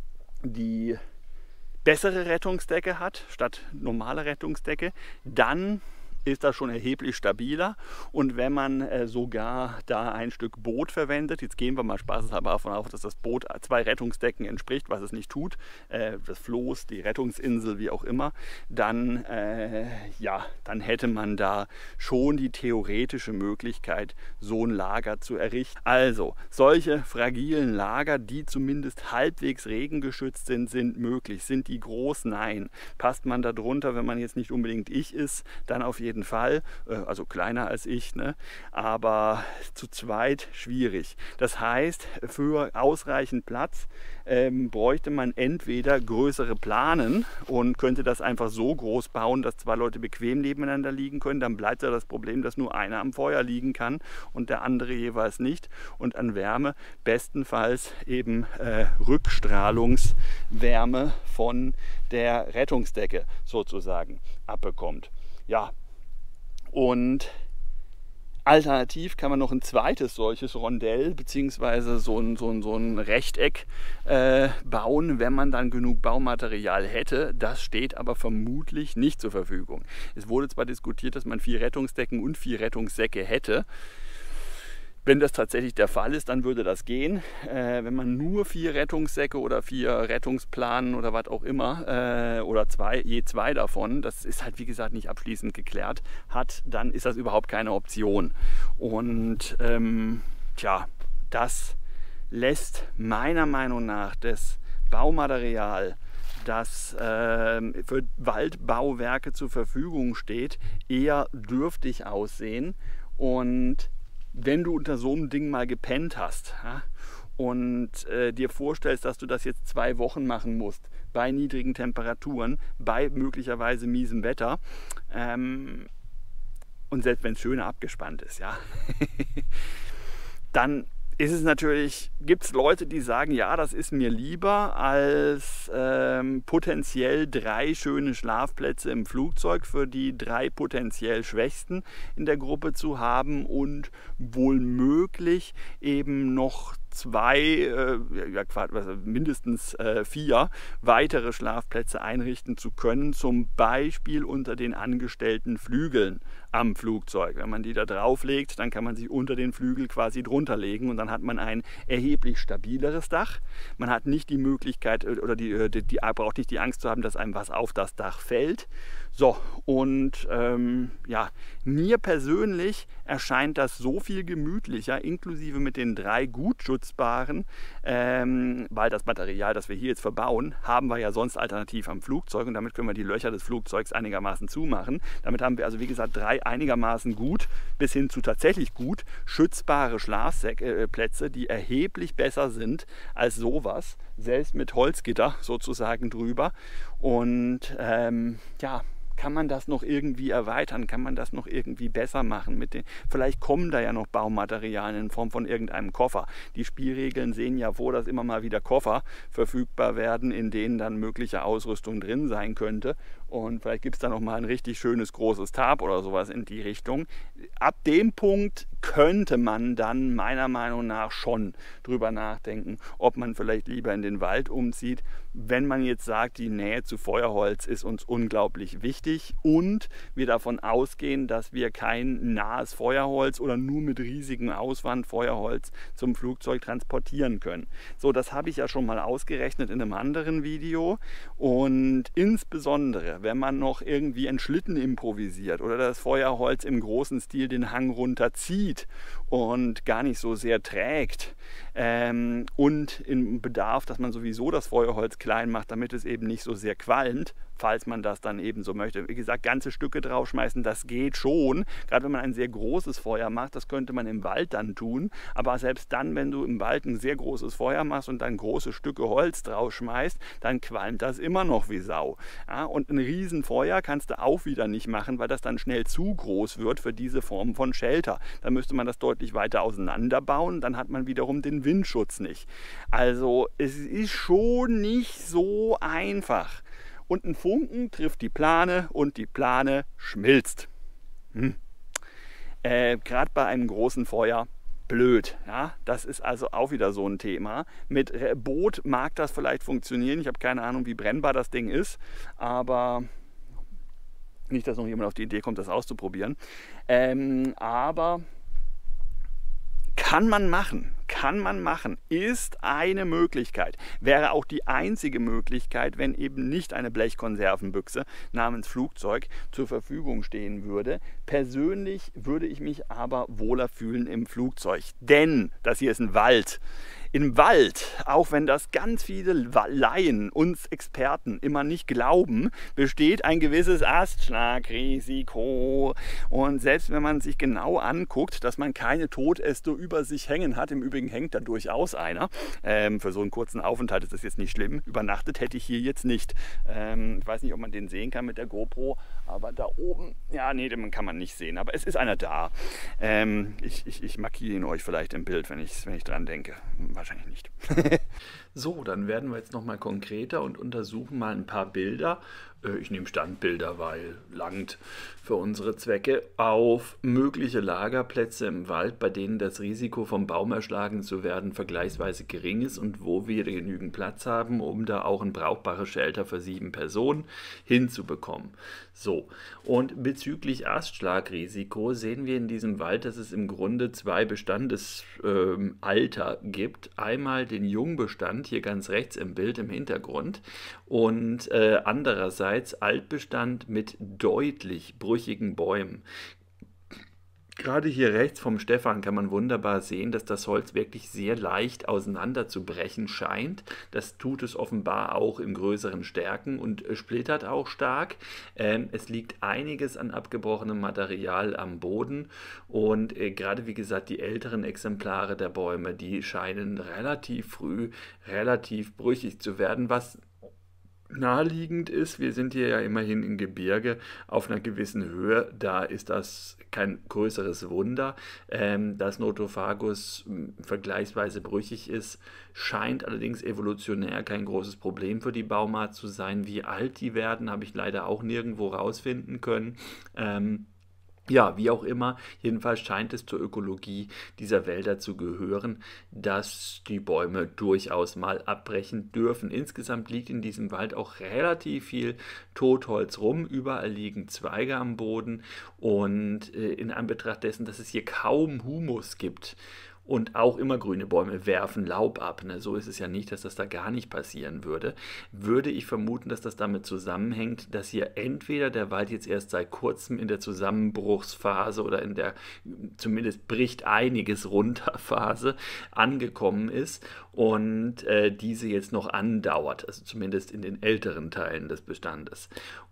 die bessere Rettungsdecke hat, statt normale Rettungsdecke, dann ist das schon erheblich stabiler. Und wenn man äh, sogar da ein Stück Boot verwendet, jetzt gehen wir mal spaßeshalber davon aus, dass das Boot zwei Rettungsdecken entspricht, was es nicht tut, äh, das Floß, die Rettungsinsel, wie auch immer, dann, äh, ja, dann hätte man da schon die theoretische Möglichkeit, so ein Lager zu errichten. Also, solche fragilen Lager, die zumindest halbwegs regengeschützt sind, sind möglich. Sind die groß? Nein. Passt man da drunter, wenn man jetzt nicht unbedingt ich ist, dann auf jeden Fall, also kleiner als ich, ne? Aber zu zweit schwierig. Das heißt, für ausreichend Platz ähm, bräuchte man entweder größere Planen und könnte das einfach so groß bauen, dass zwei Leute bequem nebeneinander liegen können. Dann bleibt ja das Problem, dass nur einer am Feuer liegen kann und der andere jeweils nicht. Und an Wärme bestenfalls eben äh, Rückstrahlungswärme von der Rettungsdecke sozusagen abbekommt. Ja, und alternativ kann man noch ein zweites solches Rondell bzw. so ein, so ein, so ein Rechteck äh, bauen, wenn man dann genug Baumaterial hätte. Das steht aber vermutlich nicht zur Verfügung. Es wurde zwar diskutiert, dass man vier Rettungsdecken und vier Rettungssäcke hätte. Wenn das tatsächlich der Fall ist, dann würde das gehen. Äh, wenn man nur vier Rettungssäcke oder vier Rettungsplanen oder was auch immer äh, oder zwei, je zwei davon, das ist halt wie gesagt nicht abschließend geklärt hat, dann ist das überhaupt keine Option. Und ähm, tja, das lässt meiner Meinung nach das Baumaterial, das äh, für Waldbauwerke zur Verfügung steht, eher dürftig aussehen. Und wenn du unter so einem Ding mal gepennt hast, ja, und äh, dir vorstellst, dass du das jetzt zwei Wochen machen musst, bei niedrigen Temperaturen, bei möglicherweise miesem Wetter, ähm, und selbst wenn es schön abgespannt ist, ja, dann ist es natürlich, gibt es Leute, die sagen, ja, das ist mir lieber, als ähm, potenziell drei schöne Schlafplätze im Flugzeug für die drei potenziell Schwächsten in der Gruppe zu haben und wohl möglich eben noch zwei, äh, ja, mindestens äh, vier weitere Schlafplätze einrichten zu können, zum Beispiel unter den angestellten Flügeln am Flugzeug. Wenn man die da drauflegt, dann kann man sich unter den Flügel quasi drunter legen und dann hat man ein erheblich stabileres Dach. Man hat nicht die Möglichkeit oder die, die, die braucht nicht die Angst zu haben, dass einem was auf das Dach fällt. So, und ähm, ja, mir persönlich erscheint das so viel gemütlicher, inklusive mit den drei gut schutzbaren, ähm, weil das Material, das wir hier jetzt verbauen, haben wir ja sonst alternativ am Flugzeug und damit können wir die Löcher des Flugzeugs einigermaßen zumachen. Damit haben wir also, wie gesagt, drei einigermaßen gut bis hin zu tatsächlich gut schützbare Schlafplätze, die erheblich besser sind als sowas, selbst mit Holzgitter sozusagen drüber. Und ähm, ja, kann man das noch irgendwie erweitern? Kann man das noch irgendwie besser machen? Mit den, vielleicht kommen da ja noch Baumaterialien in Form von irgendeinem Koffer. Die Spielregeln sehen ja vor, dass immer mal wieder Koffer verfügbar werden, in denen dann mögliche Ausrüstung drin sein könnte. Und vielleicht gibt es da noch mal ein richtig schönes großes Tarp oder sowas in die Richtung. Ab dem Punkt könnte man dann meiner Meinung nach schon drüber nachdenken, ob man vielleicht lieber in den Wald umzieht, wenn man jetzt sagt, die Nähe zu Feuerholz ist uns unglaublich wichtig und wir davon ausgehen, dass wir kein nahes Feuerholz oder nur mit riesigem Auswandfeuerholz zum Flugzeug transportieren können. So, das habe ich ja schon mal ausgerechnet in einem anderen Video und insbesondere, wenn man noch irgendwie einen Schlitten improvisiert oder das Feuerholz im großen Stil den Hang runterzieht und gar nicht so sehr trägt ähm, und im Bedarf, dass man sowieso das Feuerholz klein macht, damit es eben nicht so sehr qualmt, falls man das dann eben so möchte. Wie gesagt, ganze Stücke draufschmeißen, das geht schon. Gerade wenn man ein sehr großes Feuer macht, das könnte man im Wald dann tun. Aber selbst dann, wenn du im Wald ein sehr großes Feuer machst und dann große Stücke Holz draufschmeißt, dann qualmt das immer noch wie Sau. Ja, und ein Riesenfeuer kannst du auch wieder nicht machen, weil das dann schnell zu groß wird für diese Form von Shelter. Da müsste man das deutlich weiter auseinanderbauen, dann hat man wiederum den Windschutz nicht. Also es ist schon nicht so einfach. Und ein Funken trifft die Plane und die Plane schmilzt. Hm. Äh, Gerade bei einem großen Feuer blöd. Ja? Das ist also auch wieder so ein Thema. Mit Boot mag das vielleicht funktionieren. Ich habe keine Ahnung, wie brennbar das Ding ist, aber nicht, dass noch jemand auf die Idee kommt, das auszuprobieren. Ähm, aber kann man machen, kann man machen, ist eine Möglichkeit. Wäre auch die einzige Möglichkeit, wenn eben nicht eine Blechkonservenbüchse namens Flugzeug zur Verfügung stehen würde. Persönlich würde ich mich aber wohler fühlen im Flugzeug, denn das hier ist ein Wald. Im Wald, auch wenn das ganz viele Laien, uns Experten immer nicht glauben, besteht ein gewisses Astschlagrisiko. Und selbst wenn man sich genau anguckt, dass man keine Todäste über sich hängen hat, im Übrigen hängt da durchaus einer, ähm, für so einen kurzen Aufenthalt ist das jetzt nicht schlimm, übernachtet hätte ich hier jetzt nicht. Ähm, ich weiß nicht, ob man den sehen kann mit der GoPro, aber da oben, ja, nee, den kann man nicht sehen, aber es ist einer da. Ähm, ich, ich, ich markiere ihn euch vielleicht im Bild, wenn ich, wenn ich dran denke. Wahrscheinlich nicht. So, dann werden wir jetzt nochmal konkreter und untersuchen mal ein paar Bilder äh, ich nehme Standbilder, weil langt für unsere Zwecke, auf mögliche Lagerplätze im Wald, bei denen das Risiko vom Baum erschlagen zu werden vergleichsweise gering ist und wo wir genügend Platz haben, um da auch ein brauchbares Shelter für sieben Personen hinzubekommen. So, und bezüglich Astschlagrisiko sehen wir in diesem Wald, dass es im Grunde zwei Bestandesalter ähm, gibt. Einmal den Jungbestand, hier ganz rechts im Bild im Hintergrund, und äh, andererseits Altbestand mit deutlich brüchigen Bäumen. Gerade hier rechts vom Stefan kann man wunderbar sehen, dass das Holz wirklich sehr leicht auseinanderzubrechen scheint. Das tut es offenbar auch in größeren Stärken und splittert auch stark. Ähm, es liegt einiges an abgebrochenem Material am Boden und äh, gerade wie gesagt, die älteren Exemplare der Bäume, die scheinen relativ früh relativ brüchig zu werden, was naheliegend ist. Wir sind hier ja immerhin im Gebirge auf einer gewissen Höhe, da ist das kein größeres Wunder. Ähm, dass Nothofagus mh, vergleichsweise brüchig ist, scheint allerdings evolutionär kein großes Problem für die Baumart zu sein. Wie alt die werden, habe ich leider auch nirgendwo rausfinden können. Ähm, Ja, wie auch immer, jedenfalls scheint es zur Ökologie dieser Wälder zu gehören, dass die Bäume durchaus mal abbrechen dürfen. Insgesamt liegt in diesem Wald auch relativ viel Totholz rum, überall liegen Zweige am Boden und äh, in Anbetracht dessen, dass es hier kaum Humus gibt, und auch immergrüne Bäume werfen Laub ab, ne? So ist es ja nicht, dass das da gar nicht passieren würde. Würde ich vermuten, dass das damit zusammenhängt, dass hier entweder der Wald jetzt erst seit kurzem in der Zusammenbruchsphase oder in der zumindest bricht einiges runter Phase angekommen ist und äh, diese jetzt noch andauert, also zumindest in den älteren Teilen des Bestandes.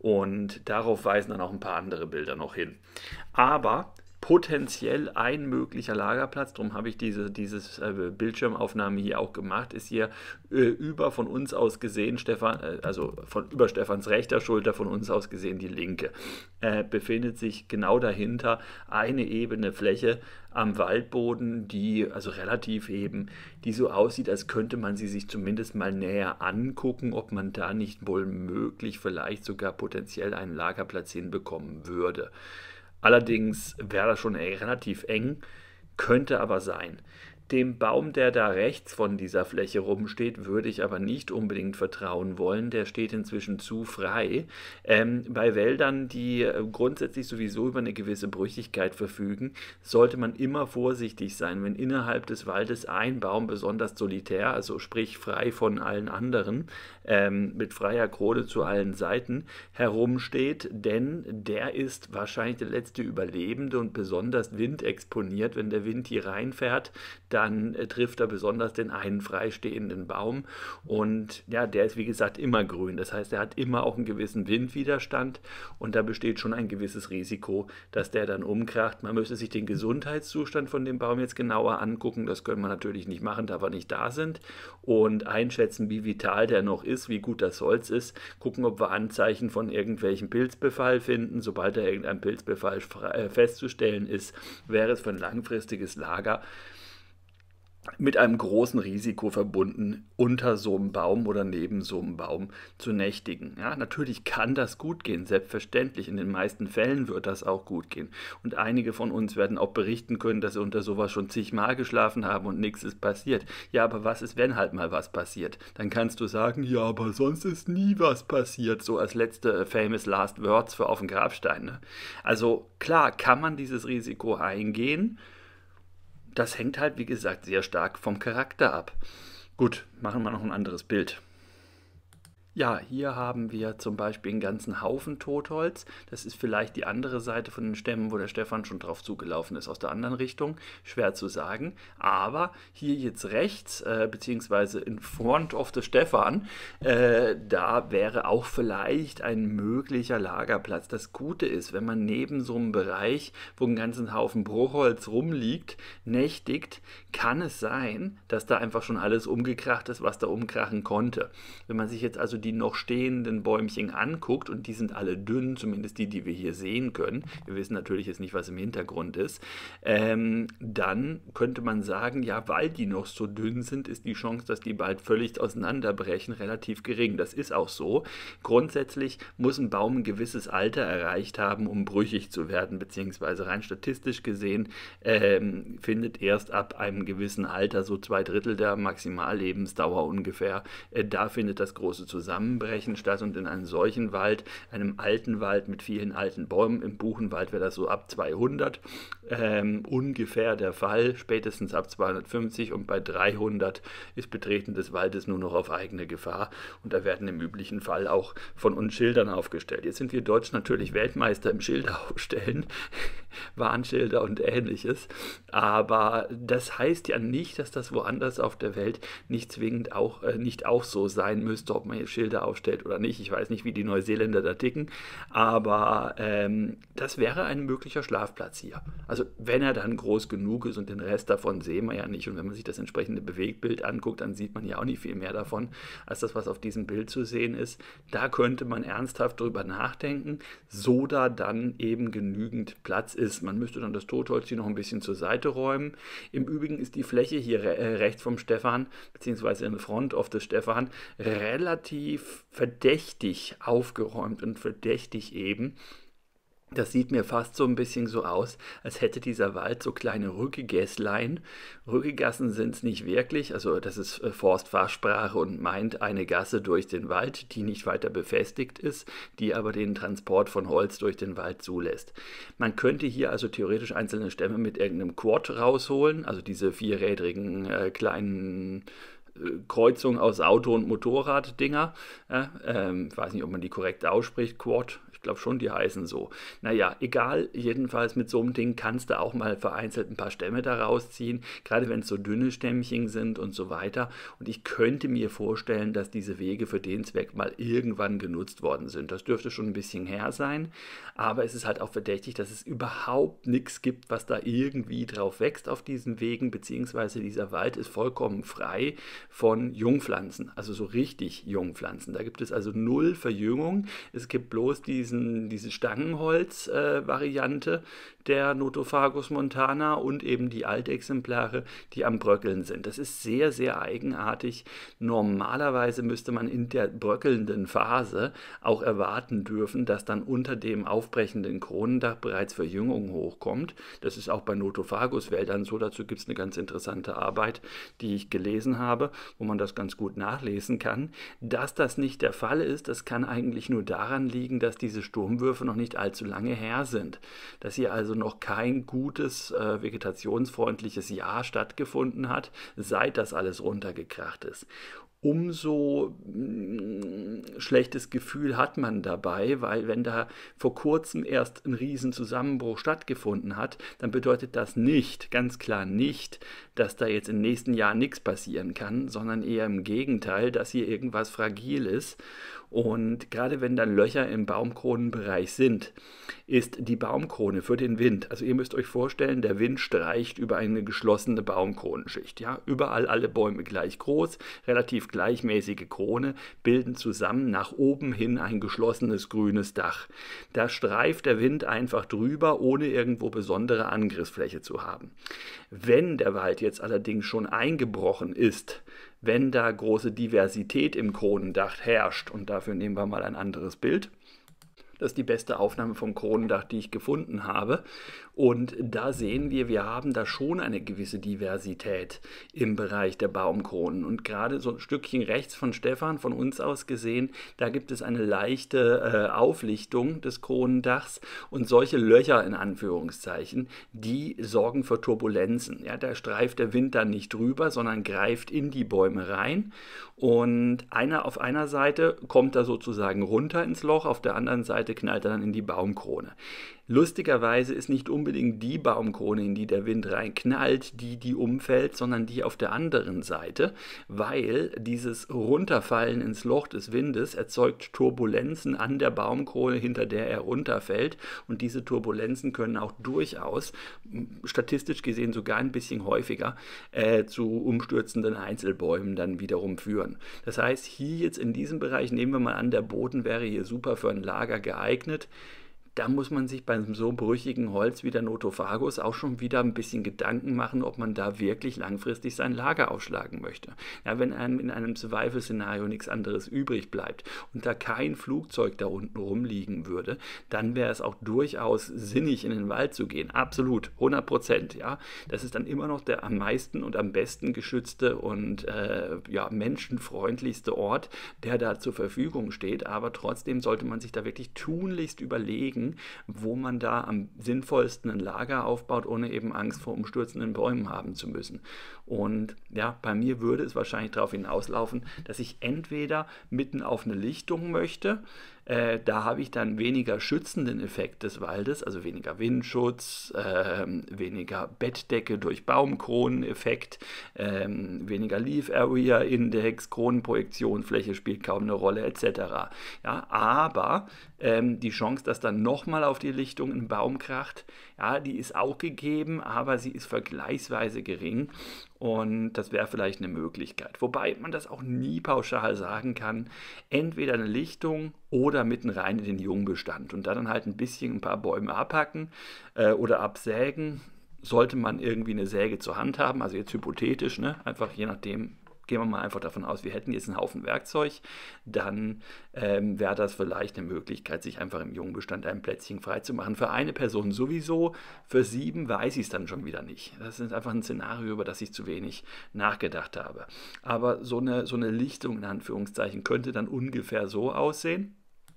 Und darauf weisen dann auch ein paar andere Bilder noch hin. Aber potenziell ein möglicher Lagerplatz, darum habe ich diese dieses, äh, Bildschirmaufnahme hier auch gemacht, ist hier äh, über von uns aus gesehen, Stefan, äh, also von über Stefans rechter Schulter, von uns aus gesehen die linke, äh, befindet sich genau dahinter eine ebene Fläche am Waldboden, die also relativ eben, die so aussieht, als könnte man sie sich zumindest mal näher angucken, ob man da nicht wohl möglich vielleicht sogar potenziell einen Lagerplatz hinbekommen würde. Allerdings wäre das schon relativ eng, könnte aber sein. Dem Baum, der da rechts von dieser Fläche rumsteht, würde ich aber nicht unbedingt vertrauen wollen. Der steht inzwischen zu frei. Ähm, bei Wäldern, die äh, grundsätzlich sowieso über eine gewisse Brüchigkeit verfügen, sollte man immer vorsichtig sein, wenn innerhalb des Waldes ein Baum besonders solitär, also sprich frei von allen anderen, ähm, mit freier Krone zu allen Seiten herumsteht, denn der ist wahrscheinlich der letzte Überlebende und besonders windexponiert. Wenn der Wind hier reinfährt, dann äh, trifft er besonders den einen freistehenden Baum und ja, der ist wie gesagt immer grün. Das heißt, er hat immer auch einen gewissen Windwiderstand und da besteht schon ein gewisses Risiko, dass der dann umkracht. Man müsste sich den Gesundheitszustand von dem Baum jetzt genauer angucken. Das können wir natürlich nicht machen, da wir nicht da sind, und einschätzen, wie vital der noch ist, wie gut das Holz ist, gucken, ob wir Anzeichen von irgendwelchen Pilzbefall finden. Sobald da irgendein Pilzbefall äh, festzustellen ist, wäre es für ein langfristiges Lager mit einem großen Risiko verbunden, unter so einem Baum oder neben so einem Baum zu nächtigen. Ja, natürlich kann das gut gehen, selbstverständlich. In den meisten Fällen wird das auch gut gehen. Und einige von uns werden auch berichten können, dass sie unter sowas schon zigmal geschlafen haben und nichts ist passiert. Ja, aber was ist, wenn halt mal was passiert? Dann kannst du sagen, ja, aber sonst ist nie was passiert, so als letzte famous last words für auf dem Grabstein. Ne? Also klar kann man dieses Risiko eingehen. Das hängt halt, wie gesagt, sehr stark vom Charakter ab. Gut, machen wir noch ein anderes Bild. Ja, hier haben wir zum Beispiel einen ganzen Haufen Totholz. Das ist vielleicht die andere Seite von den Stämmen, wo der Stefan schon drauf zugelaufen ist, aus der anderen Richtung. Schwer zu sagen. Aber hier jetzt rechts, äh, beziehungsweise in front of the Stefan, äh, da wäre auch vielleicht ein möglicher Lagerplatz. Das Gute ist, wenn man neben so einem Bereich, wo ein ganzen Haufen Bruchholz rumliegt, nächtigt, kann es sein, dass da einfach schon alles umgekracht ist, was da umkrachen konnte. Wenn man sich jetzt also die noch stehenden Bäumchen anguckt, und die sind alle dünn, zumindest die, die wir hier sehen können, wir wissen natürlich jetzt nicht, was im Hintergrund ist, ähm, dann könnte man sagen, ja, weil die noch so dünn sind, ist die Chance, dass die bald völlig auseinanderbrechen, relativ gering. Das ist auch so. Grundsätzlich muss ein Baum ein gewisses Alter erreicht haben, um brüchig zu werden, beziehungsweise rein statistisch gesehen ähm, findet erst ab einem gewissen Alter, so zwei Drittel der Maximallebensdauer ungefähr, äh, da findet das große Zusammenbrechen statt, und in einem solchen Wald, einem alten Wald mit vielen alten Bäumen, im Buchenwald wäre das so ab zweihundert ähm, ungefähr der Fall, spätestens ab zweihundertfünfzig, und bei dreihundert ist Betreten des Waldes nur noch auf eigene Gefahr, und da werden im üblichen Fall auch von uns Schildern aufgestellt. Jetzt sind wir Deutschen natürlich Weltmeister im Schilder aufstellen, Warnschilder und ähnliches, aber das heißt ja nicht, dass das woanders auf der Welt nicht zwingend auch, äh, nicht auch so sein müsste, ob man jetzt Schilder aufstellt oder nicht. Ich weiß nicht, wie die Neuseeländer da ticken, aber ähm, das wäre ein möglicher Schlafplatz hier. Also wenn er dann groß genug ist, und den Rest davon sehen wir ja nicht, und wenn man sich das entsprechende Bewegtbild anguckt, dann sieht man ja auch nicht viel mehr davon, als das, was auf diesem Bild zu sehen ist. Da könnte man ernsthaft drüber nachdenken, so da dann eben genügend Platz ist. Man müsste dann das Totholz hier noch ein bisschen zur Seite räumen. Im Übrigen ist die Fläche hier äh, rechts vom Stefan, beziehungsweise in der Front of des Stefan, relativ verdächtig aufgeräumt und verdächtig eben. Das sieht mir fast so ein bisschen so aus, als hätte dieser Wald so kleine Rückegässlein. Rückegassen sind es nicht wirklich, also das ist Forstfachsprache und meint eine Gasse durch den Wald, die nicht weiter befestigt ist, die aber den Transport von Holz durch den Wald zulässt. Man könnte hier also theoretisch einzelne Stämme mit irgendeinem Quad rausholen, also diese vierrädrigen äh, kleinen Kreuzung aus Auto- und Motorrad-Dinger. Ja, ähm, ich weiß nicht, ob man die korrekt ausspricht, Quad. Ich glaube schon, die heißen so. Naja, egal, jedenfalls mit so einem Ding kannst du auch mal vereinzelt ein paar Stämme da rausziehen, gerade wenn es so dünne Stämmchen sind und so weiter. Und ich könnte mir vorstellen, dass diese Wege für den Zweck mal irgendwann genutzt worden sind. Das dürfte schon ein bisschen her sein, aber es ist halt auch verdächtig, dass es überhaupt nichts gibt, was da irgendwie drauf wächst auf diesen Wegen, beziehungsweise dieser Wald ist vollkommen frei von Jungpflanzen, also so richtig Jungpflanzen. Da gibt es also null Verjüngung. Es gibt bloß diesen, diese Stangenholz-Variante äh, der Nothofagus montana und eben die Altexemplare, die am Bröckeln sind. Das ist sehr, sehr eigenartig. Normalerweise müsste man in der bröckelnden Phase auch erwarten dürfen, dass dann unter dem aufbrechenden Kronendach bereits Verjüngung hochkommt. Das ist auch bei Nothofagus-Wäldern so. Dazu gibt es eine ganz interessante Arbeit, die ich gelesen habe, wo man das ganz gut nachlesen kann. Dass das nicht der Fall ist, das kann eigentlich nur daran liegen, dass diese Sturmwürfe noch nicht allzu lange her sind. Dass hier also noch kein gutes, äh, vegetationsfreundliches Jahr stattgefunden hat, seit das alles runtergekracht ist. Umso mh, schlechtes Gefühl hat man dabei, weil wenn da vor kurzem erst ein Riesenzusammenbruch stattgefunden hat, dann bedeutet das nicht, ganz klar nicht, dass da jetzt im nächsten Jahr nichts passieren kann, sondern eher im Gegenteil, dass hier irgendwas fragil ist. Und gerade wenn dann Löcher im Baumkronenbereich sind, ist die Baumkrone für den Wind, also ihr müsst euch vorstellen, der Wind streicht über eine geschlossene Baumkronenschicht. Ja? Überall alle Bäume gleich groß, relativ gleichmäßige Krone, bilden zusammen nach oben hin ein geschlossenes grünes Dach. Da streift der Wind einfach drüber, ohne irgendwo besondere Angriffsfläche zu haben. Wenn der Wald jetzt allerdings schon eingebrochen ist, wenn da große Diversität im Kronendach herrscht, und dafür nehmen wir mal ein anderes Bild. Das ist die beste Aufnahme vom Kronendach, die ich gefunden habe. Und da sehen wir, wir haben da schon eine gewisse Diversität im Bereich der Baumkronen. Und gerade so ein Stückchen rechts von Stefan, von uns aus gesehen, da gibt es eine leichte äh, Auflichtung des Kronendachs. Und solche Löcher in Anführungszeichen, die sorgen für Turbulenzen. Ja, da streift der Wind dann nicht drüber, sondern greift in die Bäume rein. Und einer auf einer Seite kommt da sozusagen runter ins Loch, auf der anderen Seite knallt er dann in die Baumkrone. Lustigerweise ist nicht unbedingt die Baumkrone, in die der Wind reinknallt, die die umfällt, sondern die auf der anderen Seite, weil dieses Runterfallen ins Loch des Windes erzeugt Turbulenzen an der Baumkrone, hinter der er runterfällt, und diese Turbulenzen können auch durchaus, statistisch gesehen sogar ein bisschen häufiger, äh, zu umstürzenden Einzelbäumen dann wiederum führen. Das heißt, hier jetzt in diesem Bereich, nehmen wir mal an, der Boden wäre hier super für ein Lager geeignet. Da muss man sich bei so brüchigen Holz wie der Notophagus auch schon wieder ein bisschen Gedanken machen, ob man da wirklich langfristig sein Lager aufschlagen möchte. Ja, wenn einem in einem Survival-Szenario nichts anderes übrig bleibt und da kein Flugzeug da unten rumliegen würde, dann wäre es auch durchaus sinnig, in den Wald zu gehen. Absolut, hundert Prozent. Ja. Das ist dann immer noch der am meisten und am besten geschützte und äh, ja, menschenfreundlichste Ort, der da zur Verfügung steht. Aber trotzdem sollte man sich da wirklich tunlichst überlegen, wo man da am sinnvollsten ein Lager aufbaut, ohne eben Angst vor umstürzenden Bäumen haben zu müssen. Und ja, bei mir würde es wahrscheinlich darauf hinauslaufen, dass ich entweder mitten auf eine Lichtung möchte, äh, da habe ich dann weniger schützenden Effekt des Waldes, also weniger Windschutz, äh, weniger Bettdecke durch Baumkroneneffekt, äh, weniger Leaf Area Index, Kronenprojektionsfläche spielt kaum eine Rolle et cetera. Ja, aber ähm, die Chance, dass dann nochmal auf die Lichtung ein Baum kracht, ja, die ist auch gegeben, aber sie ist vergleichsweise gering. Und das wäre vielleicht eine Möglichkeit. Wobei man das auch nie pauschal sagen kann. Entweder eine Lichtung oder mitten rein in den Jungbestand. Und dann halt ein bisschen ein paar Bäume abhacken äh, oder absägen. Sollte man irgendwie eine Säge zur Hand haben, also jetzt hypothetisch, ne? Einfach je nachdem. Gehen wir mal einfach davon aus, wir hätten jetzt einen Haufen Werkzeug, dann ähm, wäre das vielleicht eine Möglichkeit, sich einfach im Jungbestand ein Plätzchen freizumachen. Für eine Person sowieso, für sieben weiß ich es dann schon wieder nicht. Das ist einfach ein Szenario, über das ich zu wenig nachgedacht habe. Aber so eine, so eine Lichtung in Anführungszeichen könnte dann ungefähr so aussehen.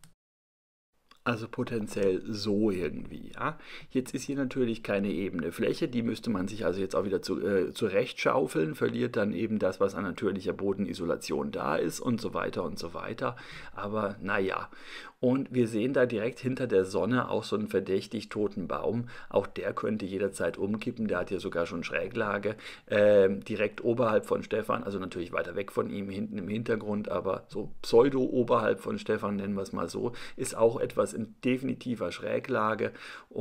Also potenziell so irgendwie, ja. Jetzt ist hier natürlich keine ebene Fläche, die müsste man sich also jetzt auch wieder zu, äh, zurechtschaufeln, verliert dann eben das, was an natürlicher Bodenisolation da ist und so weiter und so weiter. Aber naja, und wir sehen da direkt hinter der Sonne auch so einen verdächtig toten Baum. Auch der könnte jederzeit umkippen, der hat hier sogar schon Schräglage, äh, direkt oberhalb von Stefan, also natürlich weiter weg von ihm, hinten im Hintergrund, aber so pseudo oberhalb von Stefan, nennen wir es mal so, ist auch etwas in definitiver Schräglage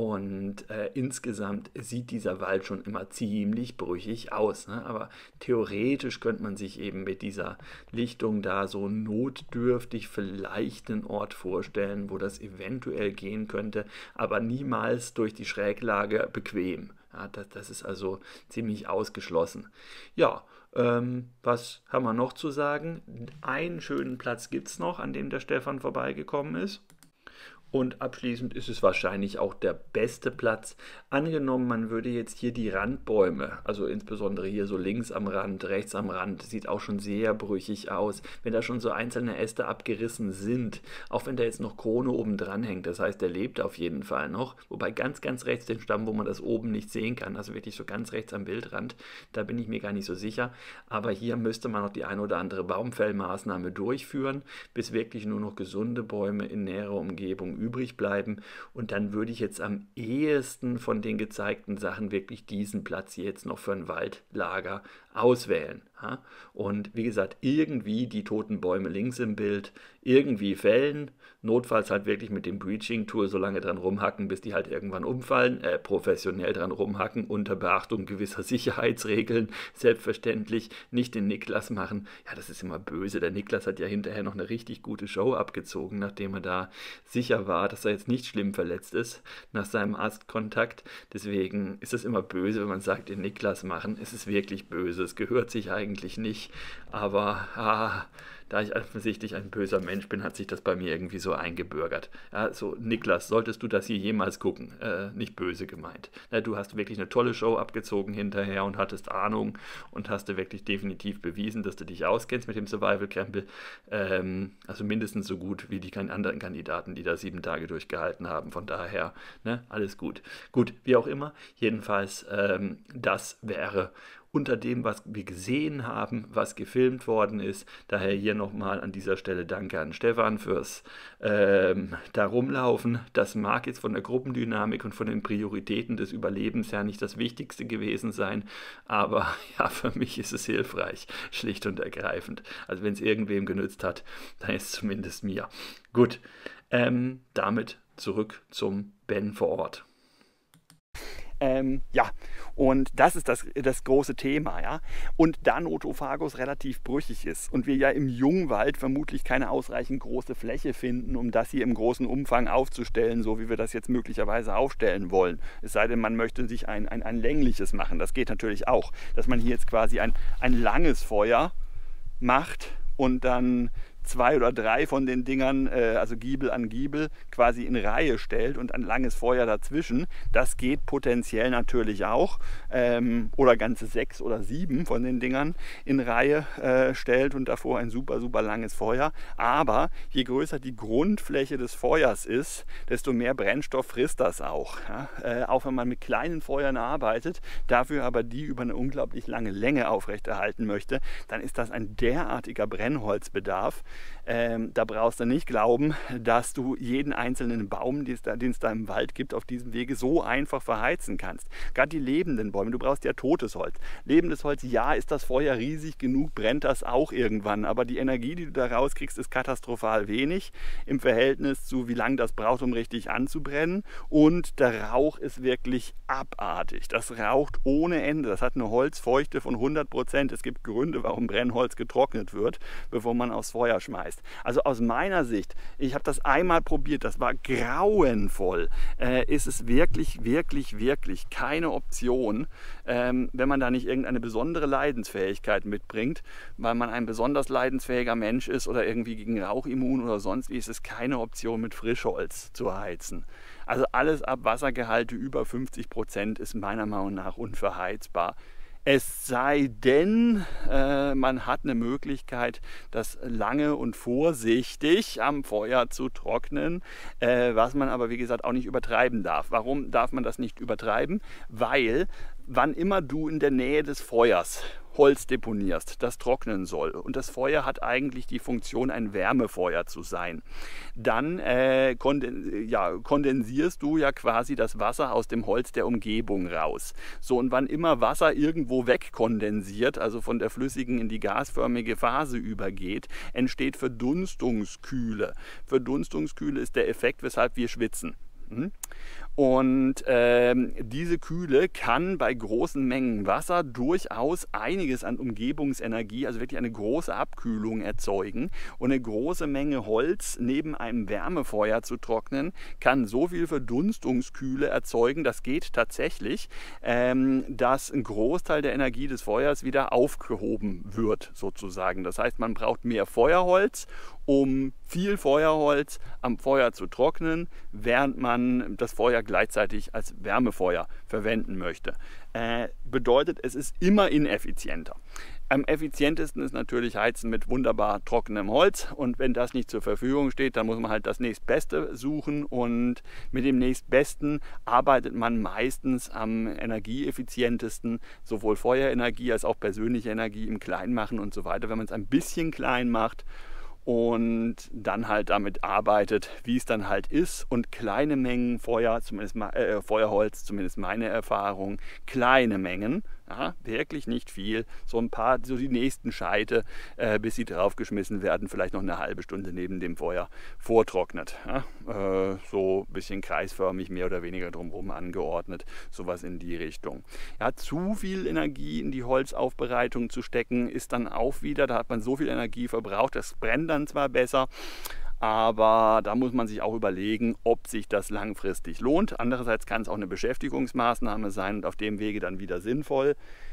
und äh, insgesamt sieht dieser Wald schon immer ziemlich brüchig aus, ne? Aber theoretisch könnte man sich eben mit dieser Lichtung da so notdürftig vielleicht einen Ort vorstellen, wo das eventuell gehen könnte, aber niemals durch die Schräglage bequem. Ja, das, das ist also ziemlich ausgeschlossen. Ja, ähm, was haben wir noch zu sagen? Einen schönen Platz gibt es noch, an dem der Stefan vorbeigekommen ist. Und abschließend ist es wahrscheinlich auch der beste Platz. Angenommen, man würde jetzt hier die Randbäume, also insbesondere hier so links am Rand, rechts am Rand, sieht auch schon sehr brüchig aus. Wenn da schon so einzelne Äste abgerissen sind, auch wenn da jetzt noch Krone oben dran hängt, das heißt, der lebt auf jeden Fall noch. Wobei ganz, ganz rechts den Stamm, wo man das oben nicht sehen kann, also wirklich so ganz rechts am Bildrand, da bin ich mir gar nicht so sicher. Aber hier müsste man noch die ein oder andere Baumfellmaßnahme durchführen, bis wirklich nur noch gesunde Bäume in näherer Umgebung übrig bleiben, und dann würde ich jetzt am ehesten von den gezeigten Sachen wirklich diesen Platz hier jetzt noch für ein Waldlager auswählen. Ja? Und wie gesagt, irgendwie die toten Bäume links im Bild, irgendwie fällen, notfalls halt wirklich mit dem Breaching-Tool so lange dran rumhacken, bis die halt irgendwann umfallen, äh, professionell dran rumhacken, unter Beachtung gewisser Sicherheitsregeln, selbstverständlich, nicht den Niklas machen. Ja, das ist immer böse, der Niklas hat ja hinterher noch eine richtig gute Show abgezogen, nachdem er da sicher war, dass er jetzt nicht schlimm verletzt ist nach seinem Astkontakt. Deswegen ist es immer böse, wenn man sagt, den Niklas machen. Es ist wirklich böse, es gehört sich eigentlich nicht, aber ah, da ich offensichtlich ein böser Mensch bin, hat sich das bei mir irgendwie so eingebürgert. Ja, so, Niklas, solltest du das hier jemals gucken? Äh, nicht böse gemeint. Na, du hast wirklich eine tolle Show abgezogen hinterher und hattest Ahnung und hast dir wirklich definitiv bewiesen, dass du dich auskennst mit dem Survival-Krempel. Ähm, also mindestens so gut wie die anderen Kandidaten, die da sieben Tage durchgehalten haben. Von daher, ne, alles gut. Gut, wie auch immer. Jedenfalls, ähm, das wäre unter dem, was wir gesehen haben, was gefilmt worden ist. Daher hier nochmal an dieser Stelle danke an Stefan fürs ähm, da rumlaufen. Das mag jetzt von der Gruppendynamik und von den Prioritäten des Überlebens ja nicht das Wichtigste gewesen sein, aber ja, für mich ist es hilfreich, schlicht und ergreifend. Also wenn es irgendwem genützt hat, dann ist es zumindest mir. Gut, ähm, damit zurück zum Ben vor Ort. Ähm, ja, und das ist das, das große Thema, ja. Und da Notophagus relativ brüchig ist und wir ja im Jungwald vermutlich keine ausreichend große Fläche finden, um das hier im großen Umfang aufzustellen, so wie wir das jetzt möglicherweise aufstellen wollen. Es sei denn, man möchte sich ein, ein, ein längliches machen. Das geht natürlich auch, dass man hier jetzt quasi ein, ein langes Feuer macht und dann zwei oder drei von den Dingern, äh, also Giebel an Giebel, quasi in Reihe stellt und ein langes Feuer dazwischen. Das geht potenziell natürlich auch. Ähm, oder ganze sechs oder sieben von den Dingern in Reihe äh, stellt und davor ein super, super langes Feuer. Aber je größer die Grundfläche des Feuers ist, desto mehr Brennstoff frisst das auch. Ja? Äh, auch wenn man mit kleinen Feuern arbeitet, dafür aber die über eine unglaublich lange Länge aufrechterhalten möchte, dann ist das ein derartiger Brennholzbedarf. Ähm, da brauchst du nicht glauben, dass du jeden einzelnen Baum, den es da, den es da im Wald gibt, auf diesem Wege so einfach verheizen kannst. Gerade die lebenden Bäume, du brauchst ja totes Holz. Lebendes Holz, ja, ist das Feuer riesig genug, brennt das auch irgendwann, aber die Energie, die du da rauskriegst, ist katastrophal wenig im Verhältnis zu, wie lange das braucht, um richtig anzubrennen, und der Rauch ist wirklich abartig. Das raucht ohne Ende, das hat eine Holzfeuchte von hundert Prozent. Es gibt Gründe, warum Brennholz getrocknet wird, bevor man aufs Feuer schmeißt. Also aus meiner Sicht, ich habe das einmal probiert, das war grauenvoll, äh, ist es wirklich, wirklich, wirklich keine Option, ähm, wenn man da nicht irgendeine besondere Leidensfähigkeit mitbringt, weil man ein besonders leidensfähiger Mensch ist oder irgendwie gegen Rauch immun oder sonst wie, ist es keine Option, mit Frischholz zu heizen. Also alles ab Wassergehalte über fünfzig Prozent ist meiner Meinung nach unverheizbar. Es sei denn, äh, man hat eine Möglichkeit, das lange und vorsichtig am Feuer zu trocknen, äh, was man aber wie gesagt auch nicht übertreiben darf. Warum darf man das nicht übertreiben? Weil wann immer du in der Nähe des Feuers Holz deponierst, das trocknen soll, und das Feuer hat eigentlich die Funktion, ein Wärmefeuer zu sein, dann äh, konden, ja, kondensierst du ja quasi das Wasser aus dem Holz der Umgebung raus. So, und wann immer Wasser irgendwo wegkondensiert, also von der flüssigen in die gasförmige Phase übergeht, entsteht Verdunstungskühle. Verdunstungskühle ist der Effekt, weshalb wir schwitzen. Und ähm, diese Kühle kann bei großen Mengen Wasser durchaus einiges an Umgebungsenergie, also wirklich eine große Abkühlung erzeugen. Und eine große Menge Holz neben einem Wärmefeuer zu trocknen, kann so viel Verdunstungskühle erzeugen, das geht tatsächlich, ähm, dass ein Großteil der Energie des Feuers wieder aufgehoben wird, sozusagen. Das heißt, man braucht mehr Feuerholz, um viel Feuerholz am Feuer zu trocknen, während man das Feuer gleichzeitig als Wärmefeuer verwenden möchte. Äh, bedeutet, es ist immer ineffizienter. Am effizientesten ist natürlich Heizen mit wunderbar trockenem Holz, und wenn das nicht zur Verfügung steht, dann muss man halt das nächstbeste suchen, und mit dem nächstbesten arbeitet man meistens am energieeffizientesten, sowohl Feuerenergie als auch persönliche Energie im Kleinmachen und so weiter. Wenn man es ein bisschen klein macht und dann halt damit arbeitet, wie es dann halt ist, und kleine Mengen Feuer, zumindest äh, Feuerholz, zumindest meine Erfahrung, kleine Mengen, ja, wirklich nicht viel, so ein paar, so die nächsten Scheite, äh, bis sie draufgeschmissen werden, vielleicht noch eine halbe Stunde neben dem Feuer vortrocknet. Ja, äh, so ein bisschen kreisförmig, mehr oder weniger drumherum angeordnet, sowas in die Richtung. Ja, zu viel Energie in die Holzaufbereitung zu stecken, ist dann auch wieder, da hat man so viel Energie verbraucht, das brennt dann zwar besser, aber da muss man sich auch überlegen, ob sich das langfristig lohnt. Andererseits kann es auch eine Beschäftigungsmaßnahme sein und auf dem Wege dann wieder sinnvoll.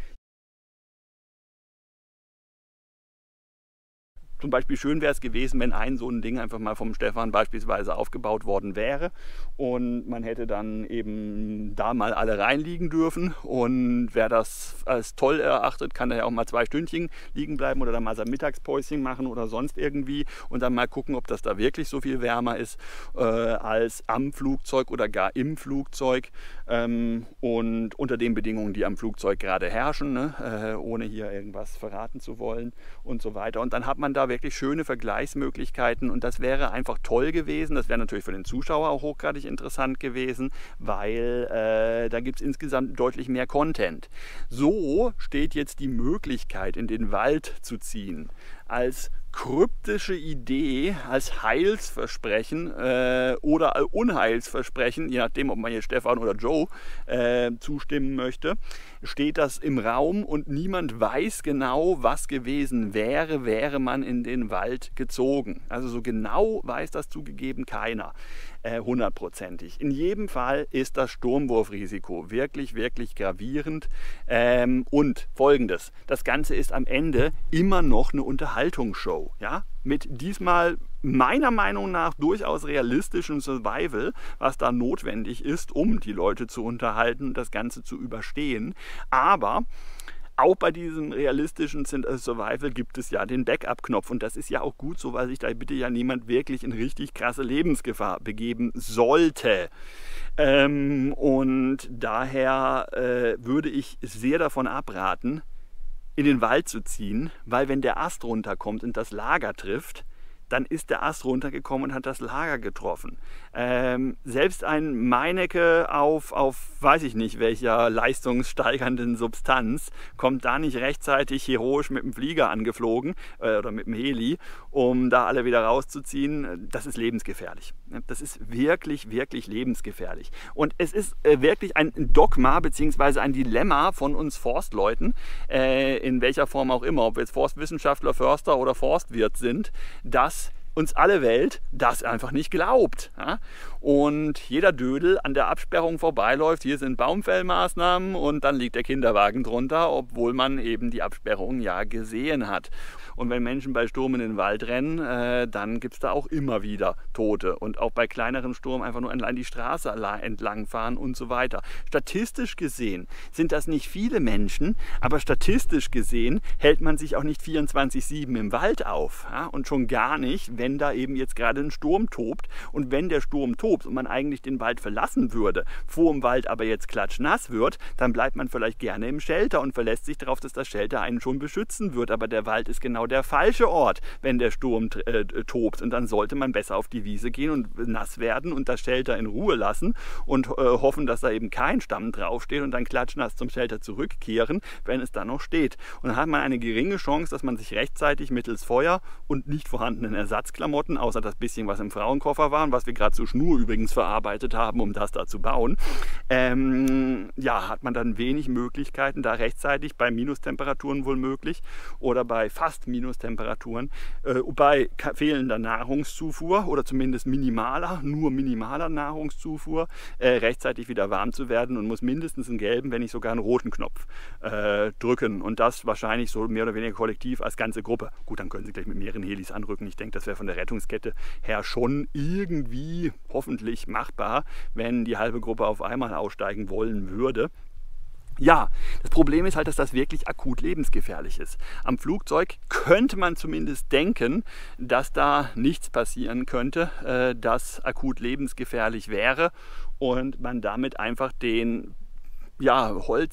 Zum Beispiel schön wäre es gewesen, wenn ein so ein Ding einfach mal vom Stefan beispielsweise aufgebaut worden wäre und man hätte dann eben da mal alle reinliegen dürfen, und wer das als toll erachtet, kann da ja auch mal zwei Stündchen liegen bleiben oder dann mal sein Mittagspäuschen machen oder sonst irgendwie und dann mal gucken, ob das da wirklich so viel wärmer ist äh, als am Flugzeug oder gar im Flugzeug, ähm, und unter den Bedingungen, die am Flugzeug gerade herrschen, ne? äh, ohne hier irgendwas verraten zu wollen und so weiter. Und dann hat man da wirklich schöne Vergleichsmöglichkeiten und das wäre einfach toll gewesen. Das wäre natürlich für den Zuschauer auch hochgradig interessant gewesen, weil äh, da gibt es insgesamt deutlich mehr Content. So steht jetzt die Möglichkeit, in den Wald zu ziehen, als kryptische Idee, als Heilsversprechen äh, oder Unheilsversprechen, je nachdem, ob man hier Stefan oder Joe äh, zustimmen möchte, steht das im Raum und niemand weiß genau, was gewesen wäre, wäre man in den Wald gezogen. Also so genau weiß das zugegeben keiner, äh, hundertprozentig. In jedem Fall ist das Sturmwurfrisiko wirklich, wirklich gravierend. Ähm, und folgendes, das Ganze ist am Ende immer noch eine Unterhaltungsshow. Ja? Mit diesmal meiner Meinung nach durchaus realistischem Survival, was da notwendig ist, um die Leute zu unterhalten und das Ganze zu überstehen. Aber auch bei diesem realistischen Survival gibt es ja den Backup-Knopf und das ist ja auch gut so, weil sich da bitte ja niemand wirklich in richtig krasse Lebensgefahr begeben sollte. Ähm, und daher äh, würde ich sehr davon abraten, in den Wald zu ziehen, weil wenn der Ast runterkommt und das Lager trifft, dann ist der Ast runtergekommen und hat das Lager getroffen. Ähm, selbst ein Meinecke auf, auf, weiß ich nicht, welcher leistungssteigernden Substanz kommt da nicht rechtzeitig heroisch mit dem Flieger angeflogen äh, oder mit dem Heli, um da alle wieder rauszuziehen. Das ist lebensgefährlich. Das ist wirklich, wirklich lebensgefährlich. Und es ist äh, wirklich ein Dogma bzw. ein Dilemma von uns Forstleuten, äh, in welcher Form auch immer, ob wir jetzt Forstwissenschaftler, Förster oder Forstwirt sind, dass uns alle Welt das einfach nicht glaubt. Ja? Und jeder Dödel an der Absperrung vorbeiläuft, hier sind Baumfällmaßnahmen und dann liegt der Kinderwagen drunter, obwohl man eben die Absperrung ja gesehen hat. Und wenn Menschen bei Sturm in den Wald rennen, äh, dann gibt es da auch immer wieder Tote. Und auch bei kleineren Sturm einfach nur entlang die Straße entlang fahren und so weiter. Statistisch gesehen sind das nicht viele Menschen, aber statistisch gesehen hält man sich auch nicht vierundzwanzig sieben im Wald auf. Ja? Und schon gar nicht, wenn da eben jetzt gerade ein Sturm tobt. Und wenn der Sturm tobt und man eigentlich den Wald verlassen würde, vor dem Wald aber jetzt klatschnass wird, dann bleibt man vielleicht gerne im Shelter und verlässt sich darauf, dass das Shelter einen schon beschützen wird. Aber der Wald ist genau der falsche Ort, wenn der Sturm äh, tobt. Und dann sollte man besser auf die Wiese gehen und nass werden und das Shelter in Ruhe lassen und äh, hoffen, dass da eben kein Stamm draufsteht und dann klatschnass zum Shelter zurückkehren, wenn es da noch steht. Und dann hat man eine geringe Chance, dass man sich rechtzeitig mittels Feuer und nicht vorhandenen Ersatzklamotten, außer das bisschen, was im Frauenkoffer war und was wir gerade zur Schnur übrigens verarbeitet haben, um das da zu bauen, ähm, ja, hat man dann wenig Möglichkeiten, da rechtzeitig bei Minustemperaturen wohl möglich oder bei fast Minustemperaturen, äh, bei fehlender Nahrungszufuhr oder zumindest minimaler, nur minimaler Nahrungszufuhr, äh, rechtzeitig wieder warm zu werden und muss mindestens einen gelben, wenn nicht sogar einen roten Knopf äh, drücken und das wahrscheinlich so mehr oder weniger kollektiv als ganze Gruppe. Gut, dann können Sie gleich mit mehreren Helis anrücken. Ich denke, das wäre von der Rettungskette her schon irgendwie hoffentlich machbar, wenn die halbe Gruppe auf einmal aussteigen wollen würde. Ja, das Problem ist halt, dass das wirklich akut lebensgefährlich ist. Am Flugzeug könnte man zumindest denken, dass da nichts passieren könnte, äh, das akut lebensgefährlich wäre und man damit einfach den ja,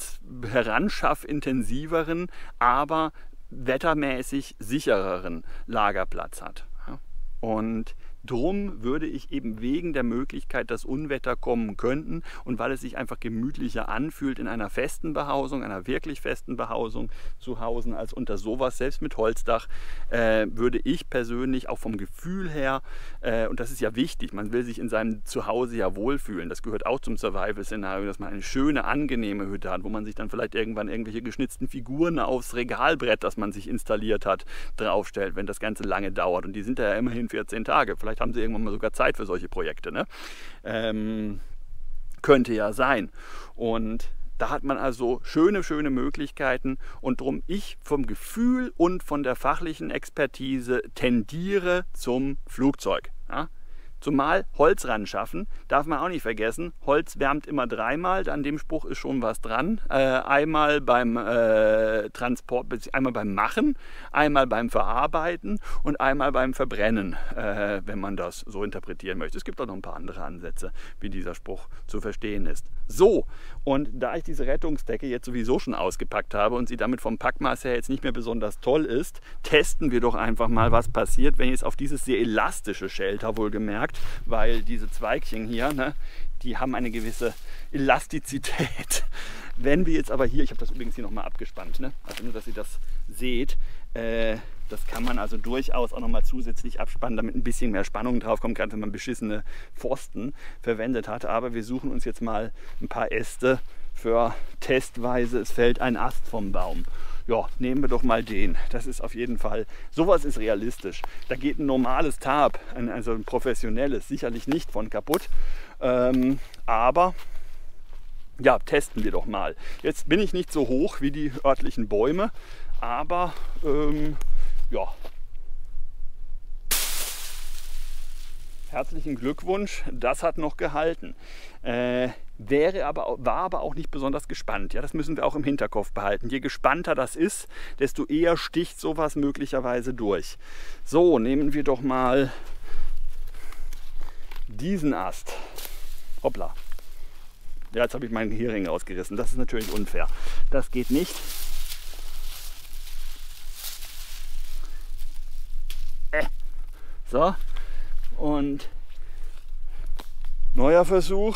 holzheranschaffinintensiveren, aber wettermäßig sichereren Lagerplatz hat. Und drum würde ich eben wegen der Möglichkeit, dass Unwetter kommen könnten und weil es sich einfach gemütlicher anfühlt, in einer festen Behausung, einer wirklich festen Behausung zu hausen, als unter sowas, selbst mit Holzdach, äh, würde ich persönlich auch vom Gefühl her, äh, und das ist ja wichtig, man will sich in seinem Zuhause ja wohlfühlen, das gehört auch zum Survival-Szenario, dass man eine schöne, angenehme Hütte hat, wo man sich dann vielleicht irgendwann irgendwelche geschnitzten Figuren aufs Regalbrett, das man sich installiert hat, draufstellt, wenn das Ganze lange dauert. Und die sind ja immerhin vierzehn Tage. Vielleicht haben sie irgendwann mal sogar Zeit für solche Projekte. Ne? Ähm, könnte ja sein. Und da hat man also schöne, schöne Möglichkeiten. Und darum ich vom Gefühl und von der fachlichen Expertise tendiere zum Flugzeug. Ja? Zumal Holz ran schaffen, darf man auch nicht vergessen. Holz wärmt immer dreimal, an dem Spruch ist schon was dran. Äh, einmal beim äh, Transport, einmal beim Machen, einmal beim Verarbeiten und einmal beim Verbrennen, äh, wenn man das so interpretieren möchte. Es gibt auch noch ein paar andere Ansätze, wie dieser Spruch zu verstehen ist. So, und da ich diese Rettungsdecke jetzt sowieso schon ausgepackt habe und sie damit vom Packmaß her jetzt nicht mehr besonders toll ist, testen wir doch einfach mal, was passiert, wenn jetzt auf dieses sehr elastische Shelter wohlgemerkt, weil diese Zweigchen hier, ne, die haben eine gewisse Elastizität. Wenn wir jetzt aber hier, ich habe das übrigens hier nochmal abgespannt, ne? Also nur, dass ihr das seht, äh, das kann man also durchaus auch nochmal zusätzlich abspannen, damit ein bisschen mehr Spannung drauf kommt, gerade wenn man beschissene Pfosten verwendet hat. Aber wir suchen uns jetzt mal ein paar Äste für testweise, es fällt ein Ast vom Baum. Ja, nehmen wir doch mal den. Das ist auf jeden Fall, sowas ist realistisch. Da geht ein normales Tarp, ein, also ein professionelles, sicherlich nicht von kaputt. Ähm, aber ja, testen wir doch mal. Jetzt bin ich nicht so hoch wie die örtlichen Bäume, aber ähm, ja. Herzlichen Glückwunsch, das hat noch gehalten. Äh, wäre aber, war aber auch nicht besonders gespannt. Ja, das müssen wir auch im Hinterkopf behalten. Je gespannter das ist, desto eher sticht sowas möglicherweise durch. So, nehmen wir doch mal diesen Ast. Hoppla. Ja, jetzt habe ich meinen Hering rausgerissen. Das ist natürlich unfair. Das geht nicht. Äh. So. Und neuer Versuch.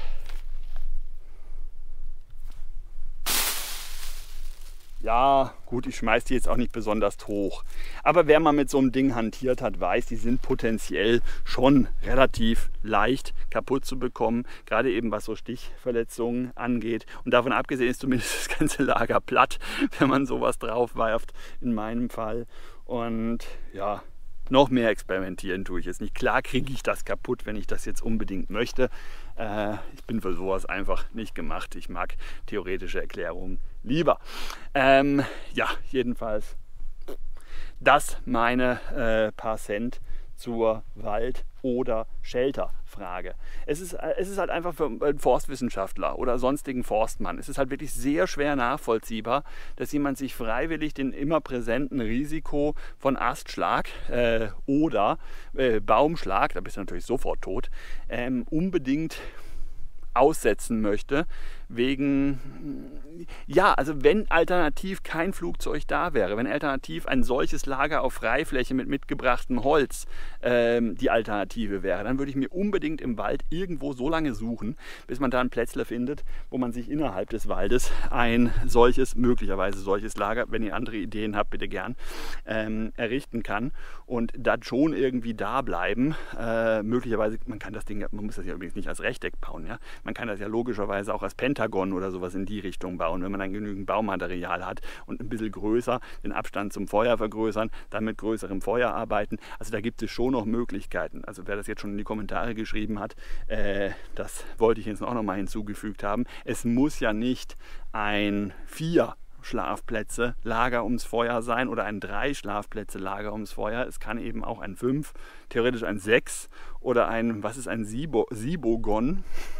Ja, gut, ich schmeiße die jetzt auch nicht besonders hoch. Aber wer mal mit so einem Ding hantiert hat, weiß, die sind potenziell schon relativ leicht kaputt zu bekommen. Gerade eben was so Stichverletzungen angeht. Und davon abgesehen ist zumindest das ganze Lager platt, wenn man sowas drauf wirft, in meinem Fall. Und ja, noch mehr experimentieren tue ich jetzt nicht. Klar kriege ich das kaputt, wenn ich das jetzt unbedingt möchte. Äh, ich bin für sowas einfach nicht gemacht. Ich mag theoretische Erklärungen lieber. Ähm, ja, jedenfalls das meine äh, paar Cent zur Wald- oder Shelter-Frage. Es ist, es ist halt einfach für einen Forstwissenschaftler oder sonstigen Forstmann, es ist halt wirklich sehr schwer nachvollziehbar, dass jemand sich freiwillig den immer präsenten Risiko von Astschlag äh, oder äh, Baumschlag, da bist du natürlich sofort tot, ähm, unbedingt aussetzen möchte, wegen, ja, also wenn alternativ kein Flugzeug da wäre, wenn alternativ ein solches Lager auf Freifläche mit mitgebrachtem Holz ähm, die Alternative wäre, dann würde ich mir unbedingt im Wald irgendwo so lange suchen, bis man da ein Plätzle findet, wo man sich innerhalb des Waldes ein solches, möglicherweise solches Lager, wenn ihr andere Ideen habt, bitte gern, ähm, errichten kann und dann schon irgendwie da bleiben. Äh, möglicherweise, man kann das Ding, man muss das ja übrigens nicht als Rechteck bauen, ja, man kann das ja logischerweise auch als Pentagon oder sowas in die Richtung bauen, wenn man dann genügend Baumaterial hat und ein bisschen größer den Abstand zum Feuer vergrößern, dann mit größerem Feuer arbeiten. Also da gibt es schon noch Möglichkeiten. Also wer das jetzt schon in die Kommentare geschrieben hat, äh, das wollte ich jetzt auch noch mal hinzugefügt haben. Es muss ja nicht ein vier Schlafplätze Lager ums Feuer sein oder ein drei Schlafplätze Lager ums Feuer. Es kann eben auch ein fünf, theoretisch ein sechs oder ein, was ist ein Sibo, Sibogon?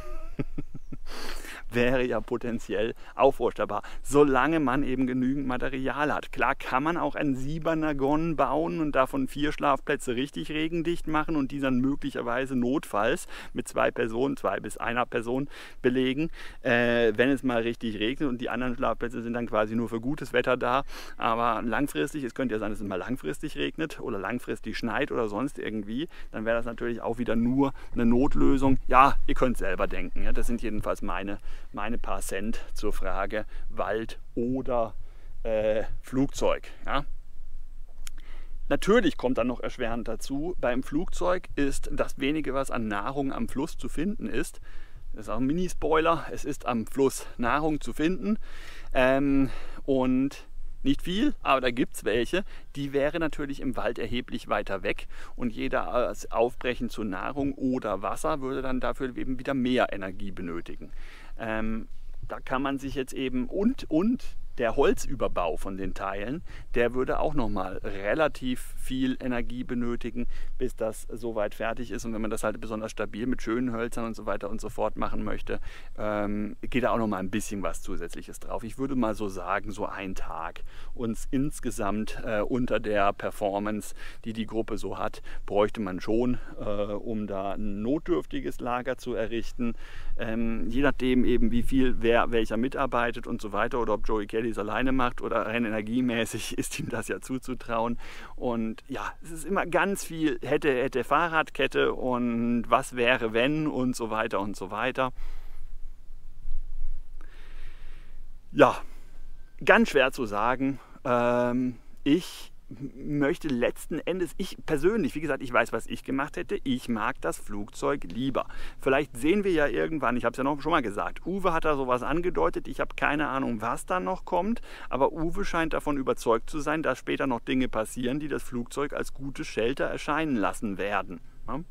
Wäre ja potenziell auch vorstellbar, solange man eben genügend Material hat. Klar kann man auch ein Siebernagon bauen und davon vier Schlafplätze richtig regendicht machen und die dann möglicherweise notfalls mit zwei Personen, zwei bis einer Person belegen, äh, wenn es mal richtig regnet und die anderen Schlafplätze sind dann quasi nur für gutes Wetter da. Aber langfristig, es könnte ja sein, dass es mal langfristig regnet oder langfristig schneit oder sonst irgendwie, dann wäre das natürlich auch wieder nur eine Notlösung. Ja, ihr könnt selber denken. Ja? Das sind jedenfalls meine meine paar Cent zur Frage Wald oder äh, Flugzeug. Ja? Natürlich kommt dann noch erschwerend dazu, beim Flugzeug ist das wenige, was an Nahrung am Fluss zu finden ist, das ist auch ein Mini-Spoiler, es ist am Fluss Nahrung zu finden ähm, und nicht viel, aber da gibt es welche, die wäre natürlich im Wald erheblich weiter weg und jeder Aufbrechen zu Nahrung oder Wasser würde dann dafür eben wieder mehr Energie benötigen. Ähm, da kann man sich jetzt eben und, und der Holzüberbau von den Teilen, der würde auch nochmal relativ viel Energie benötigen, bis das soweit fertig ist. Und wenn man das halt besonders stabil mit schönen Hölzern und so weiter und so fort machen möchte, ähm, geht da auch nochmal ein bisschen was Zusätzliches drauf. Ich würde mal so sagen, so ein Tag uns insgesamt äh, unter der Performance, die die Gruppe so hat, bräuchte man schon, äh, um da ein notdürftiges Lager zu errichten. Ähm, je nachdem eben, wie viel wer welcher mitarbeitet und so weiter, oder ob Joey Kelly es alleine macht oder rein energiemäßig ist ihm das ja zuzutrauen. Und ja, es ist immer ganz viel hätte, hätte Fahrradkette und was wäre, wenn und so weiter und so weiter. Ja, ganz schwer zu sagen. Ähm, ich möchte letzten Endes, ich persönlich, wie gesagt, ich weiß, was ich gemacht hätte, ich mag das Flugzeug lieber. Vielleicht sehen wir ja irgendwann, ich habe es ja noch schon mal gesagt, Uwe hat da sowas angedeutet, ich habe keine Ahnung, was da noch kommt, aber Uwe scheint davon überzeugt zu sein, dass später noch Dinge passieren, die das Flugzeug als gutes Shelter erscheinen lassen werden. Ja? Hm.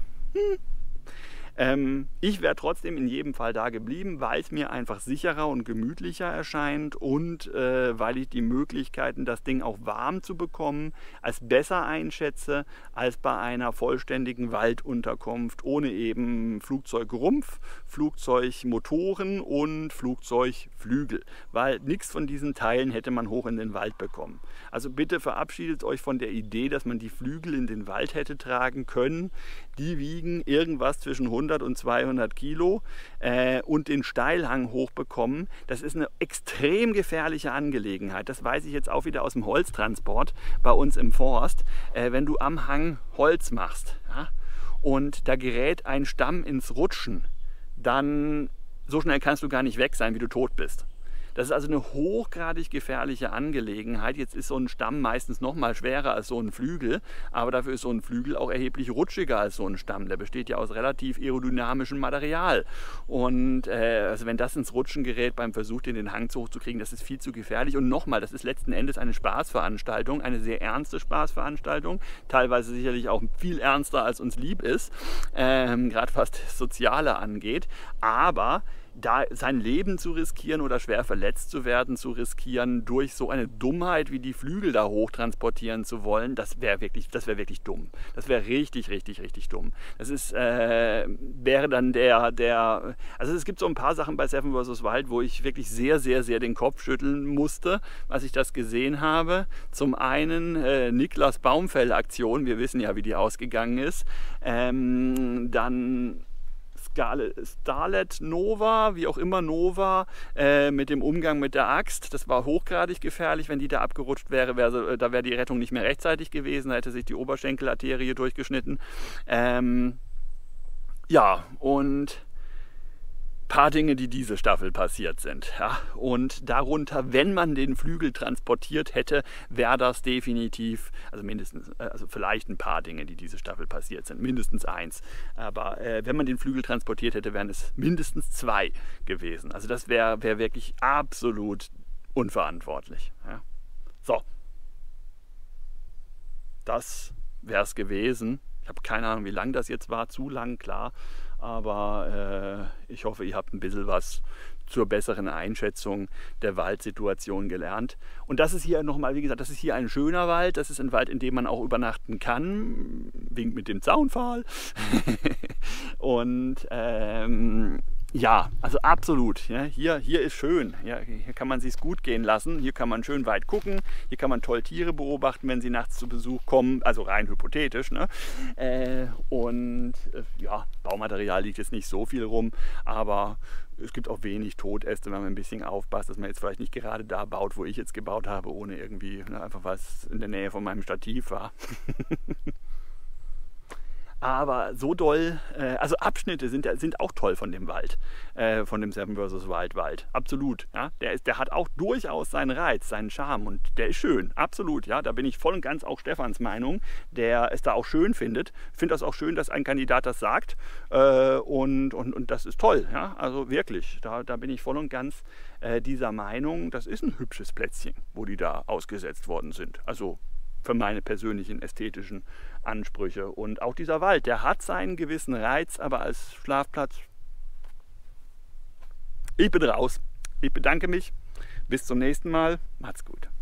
Ähm, ich wäre trotzdem in jedem Fall da geblieben, weil es mir einfach sicherer und gemütlicher erscheint und äh, weil ich die Möglichkeiten, das Ding auch warm zu bekommen, als besser einschätze als bei einer vollständigen Waldunterkunft ohne eben Flugzeugrumpf, Flugzeugmotoren und Flugzeugflügel, weil nichts von diesen Teilen hätte man hoch in den Wald bekommen. Also bitte verabschiedet euch von der Idee, dass man die Flügel in den Wald hätte tragen können. Die wiegen irgendwas zwischen hundert und zweihundert Kilo äh, und den Steilhang hochbekommen. Das ist eine extrem gefährliche Angelegenheit. Das weiß ich jetzt auch wieder aus dem Holztransport bei uns im Forst. Äh, wenn du am Hang Holz machst, ja, und da gerät ein Stamm ins Rutschen, dann so schnell kannst du gar nicht weg sein, wie du tot bist. Das ist also eine hochgradig gefährliche Angelegenheit. Jetzt ist so ein Stamm meistens noch mal schwerer als so ein Flügel, aber dafür ist so ein Flügel auch erheblich rutschiger als so ein Stamm. Der besteht ja aus relativ aerodynamischem Material. Und äh, also wenn das ins Rutschen gerät beim Versuch, den, den Hang hochzukriegen, das ist viel zu gefährlich. Und nochmal, das ist letzten Endes eine Spaßveranstaltung, eine sehr ernste Spaßveranstaltung, teilweise sicherlich auch viel ernster, als uns lieb ist, ähm, gerade was das Soziale angeht. Aber da sein Leben zu riskieren oder schwer verletzt zu werden zu riskieren durch so eine Dummheit wie die Flügel da hoch transportieren zu wollen, das wäre wirklich, das wäre wirklich dumm. Das wäre richtig, richtig, richtig dumm. Das ist, äh, wäre dann der, der, also es gibt so ein paar Sachen bei Seven versus. Wild, wo ich wirklich sehr, sehr, sehr den Kopf schütteln musste, als ich das gesehen habe. Zum einen äh, Niklas Baumfell-Aktion, wir wissen ja, wie die ausgegangen ist. Ähm, dann Starlet Nova, wie auch immer Nova, äh, mit dem Umgang mit der Axt. Das war hochgradig gefährlich. Wenn die da abgerutscht wäre, wäre da wäre die Rettung nicht mehr rechtzeitig gewesen. Da hätte sich die Oberschenkelarterie durchgeschnitten. Ähm, ja, und paar Dinge, die diese Staffel passiert sind. Ja, und darunter, wenn man den Flügel transportiert hätte, wäre das definitiv, also mindestens, also vielleicht ein paar Dinge, die diese Staffel passiert sind, mindestens eins. Aber äh, wenn man den Flügel transportiert hätte, wären es mindestens zwei gewesen. Also das wäre wär wirklich absolut unverantwortlich. Ja. So, das wäre es gewesen. Ich habe keine Ahnung, wie lang das jetzt war, zu lang, klar. Aber äh, ich hoffe, ihr habt ein bisschen was zur besseren Einschätzung der Waldsituation gelernt. Und das ist hier nochmal, wie gesagt, das ist hier ein schöner Wald. Das ist ein Wald, in dem man auch übernachten kann. Winkt mit dem Zaunpfahl. Und ähm, ja, also absolut. Ja, hier, hier ist schön. Ja, hier kann man es sich gut gehen lassen. Hier kann man schön weit gucken. Hier kann man toll Tiere beobachten, wenn sie nachts zu Besuch kommen. Also rein hypothetisch. Ne? Äh, und äh, ja, Baumaterial liegt jetzt nicht so viel rum, aber es gibt auch wenig Todäste, wenn man ein bisschen aufpasst, dass man jetzt vielleicht nicht gerade da baut, wo ich jetzt gebaut habe, ohne irgendwie, ne, einfach weil es in der Nähe von meinem Stativ war. Aber so doll, äh, also Abschnitte sind, sind auch toll von dem Wald, äh, von dem Seven versus. Wild Wald, absolut. Ja? Der, ist, der hat auch durchaus seinen Reiz, seinen Charme und der ist schön, absolut. Ja? Da bin ich voll und ganz auch Stefans Meinung, der es da auch schön findet. Ich finde das auch schön, dass ein Kandidat das sagt äh, und, und, und das ist toll, ja? Also wirklich, da, da bin ich voll und ganz äh, dieser Meinung, das ist ein hübsches Plätzchen, wo die da ausgesetzt worden sind. Also für meine persönlichen ästhetischen Ansprüche. Und auch dieser Wald, der hat seinen gewissen Reiz, aber als Schlafplatz, ich bin raus. Ich bedanke mich Bis zum nächsten Mal. Macht's gut.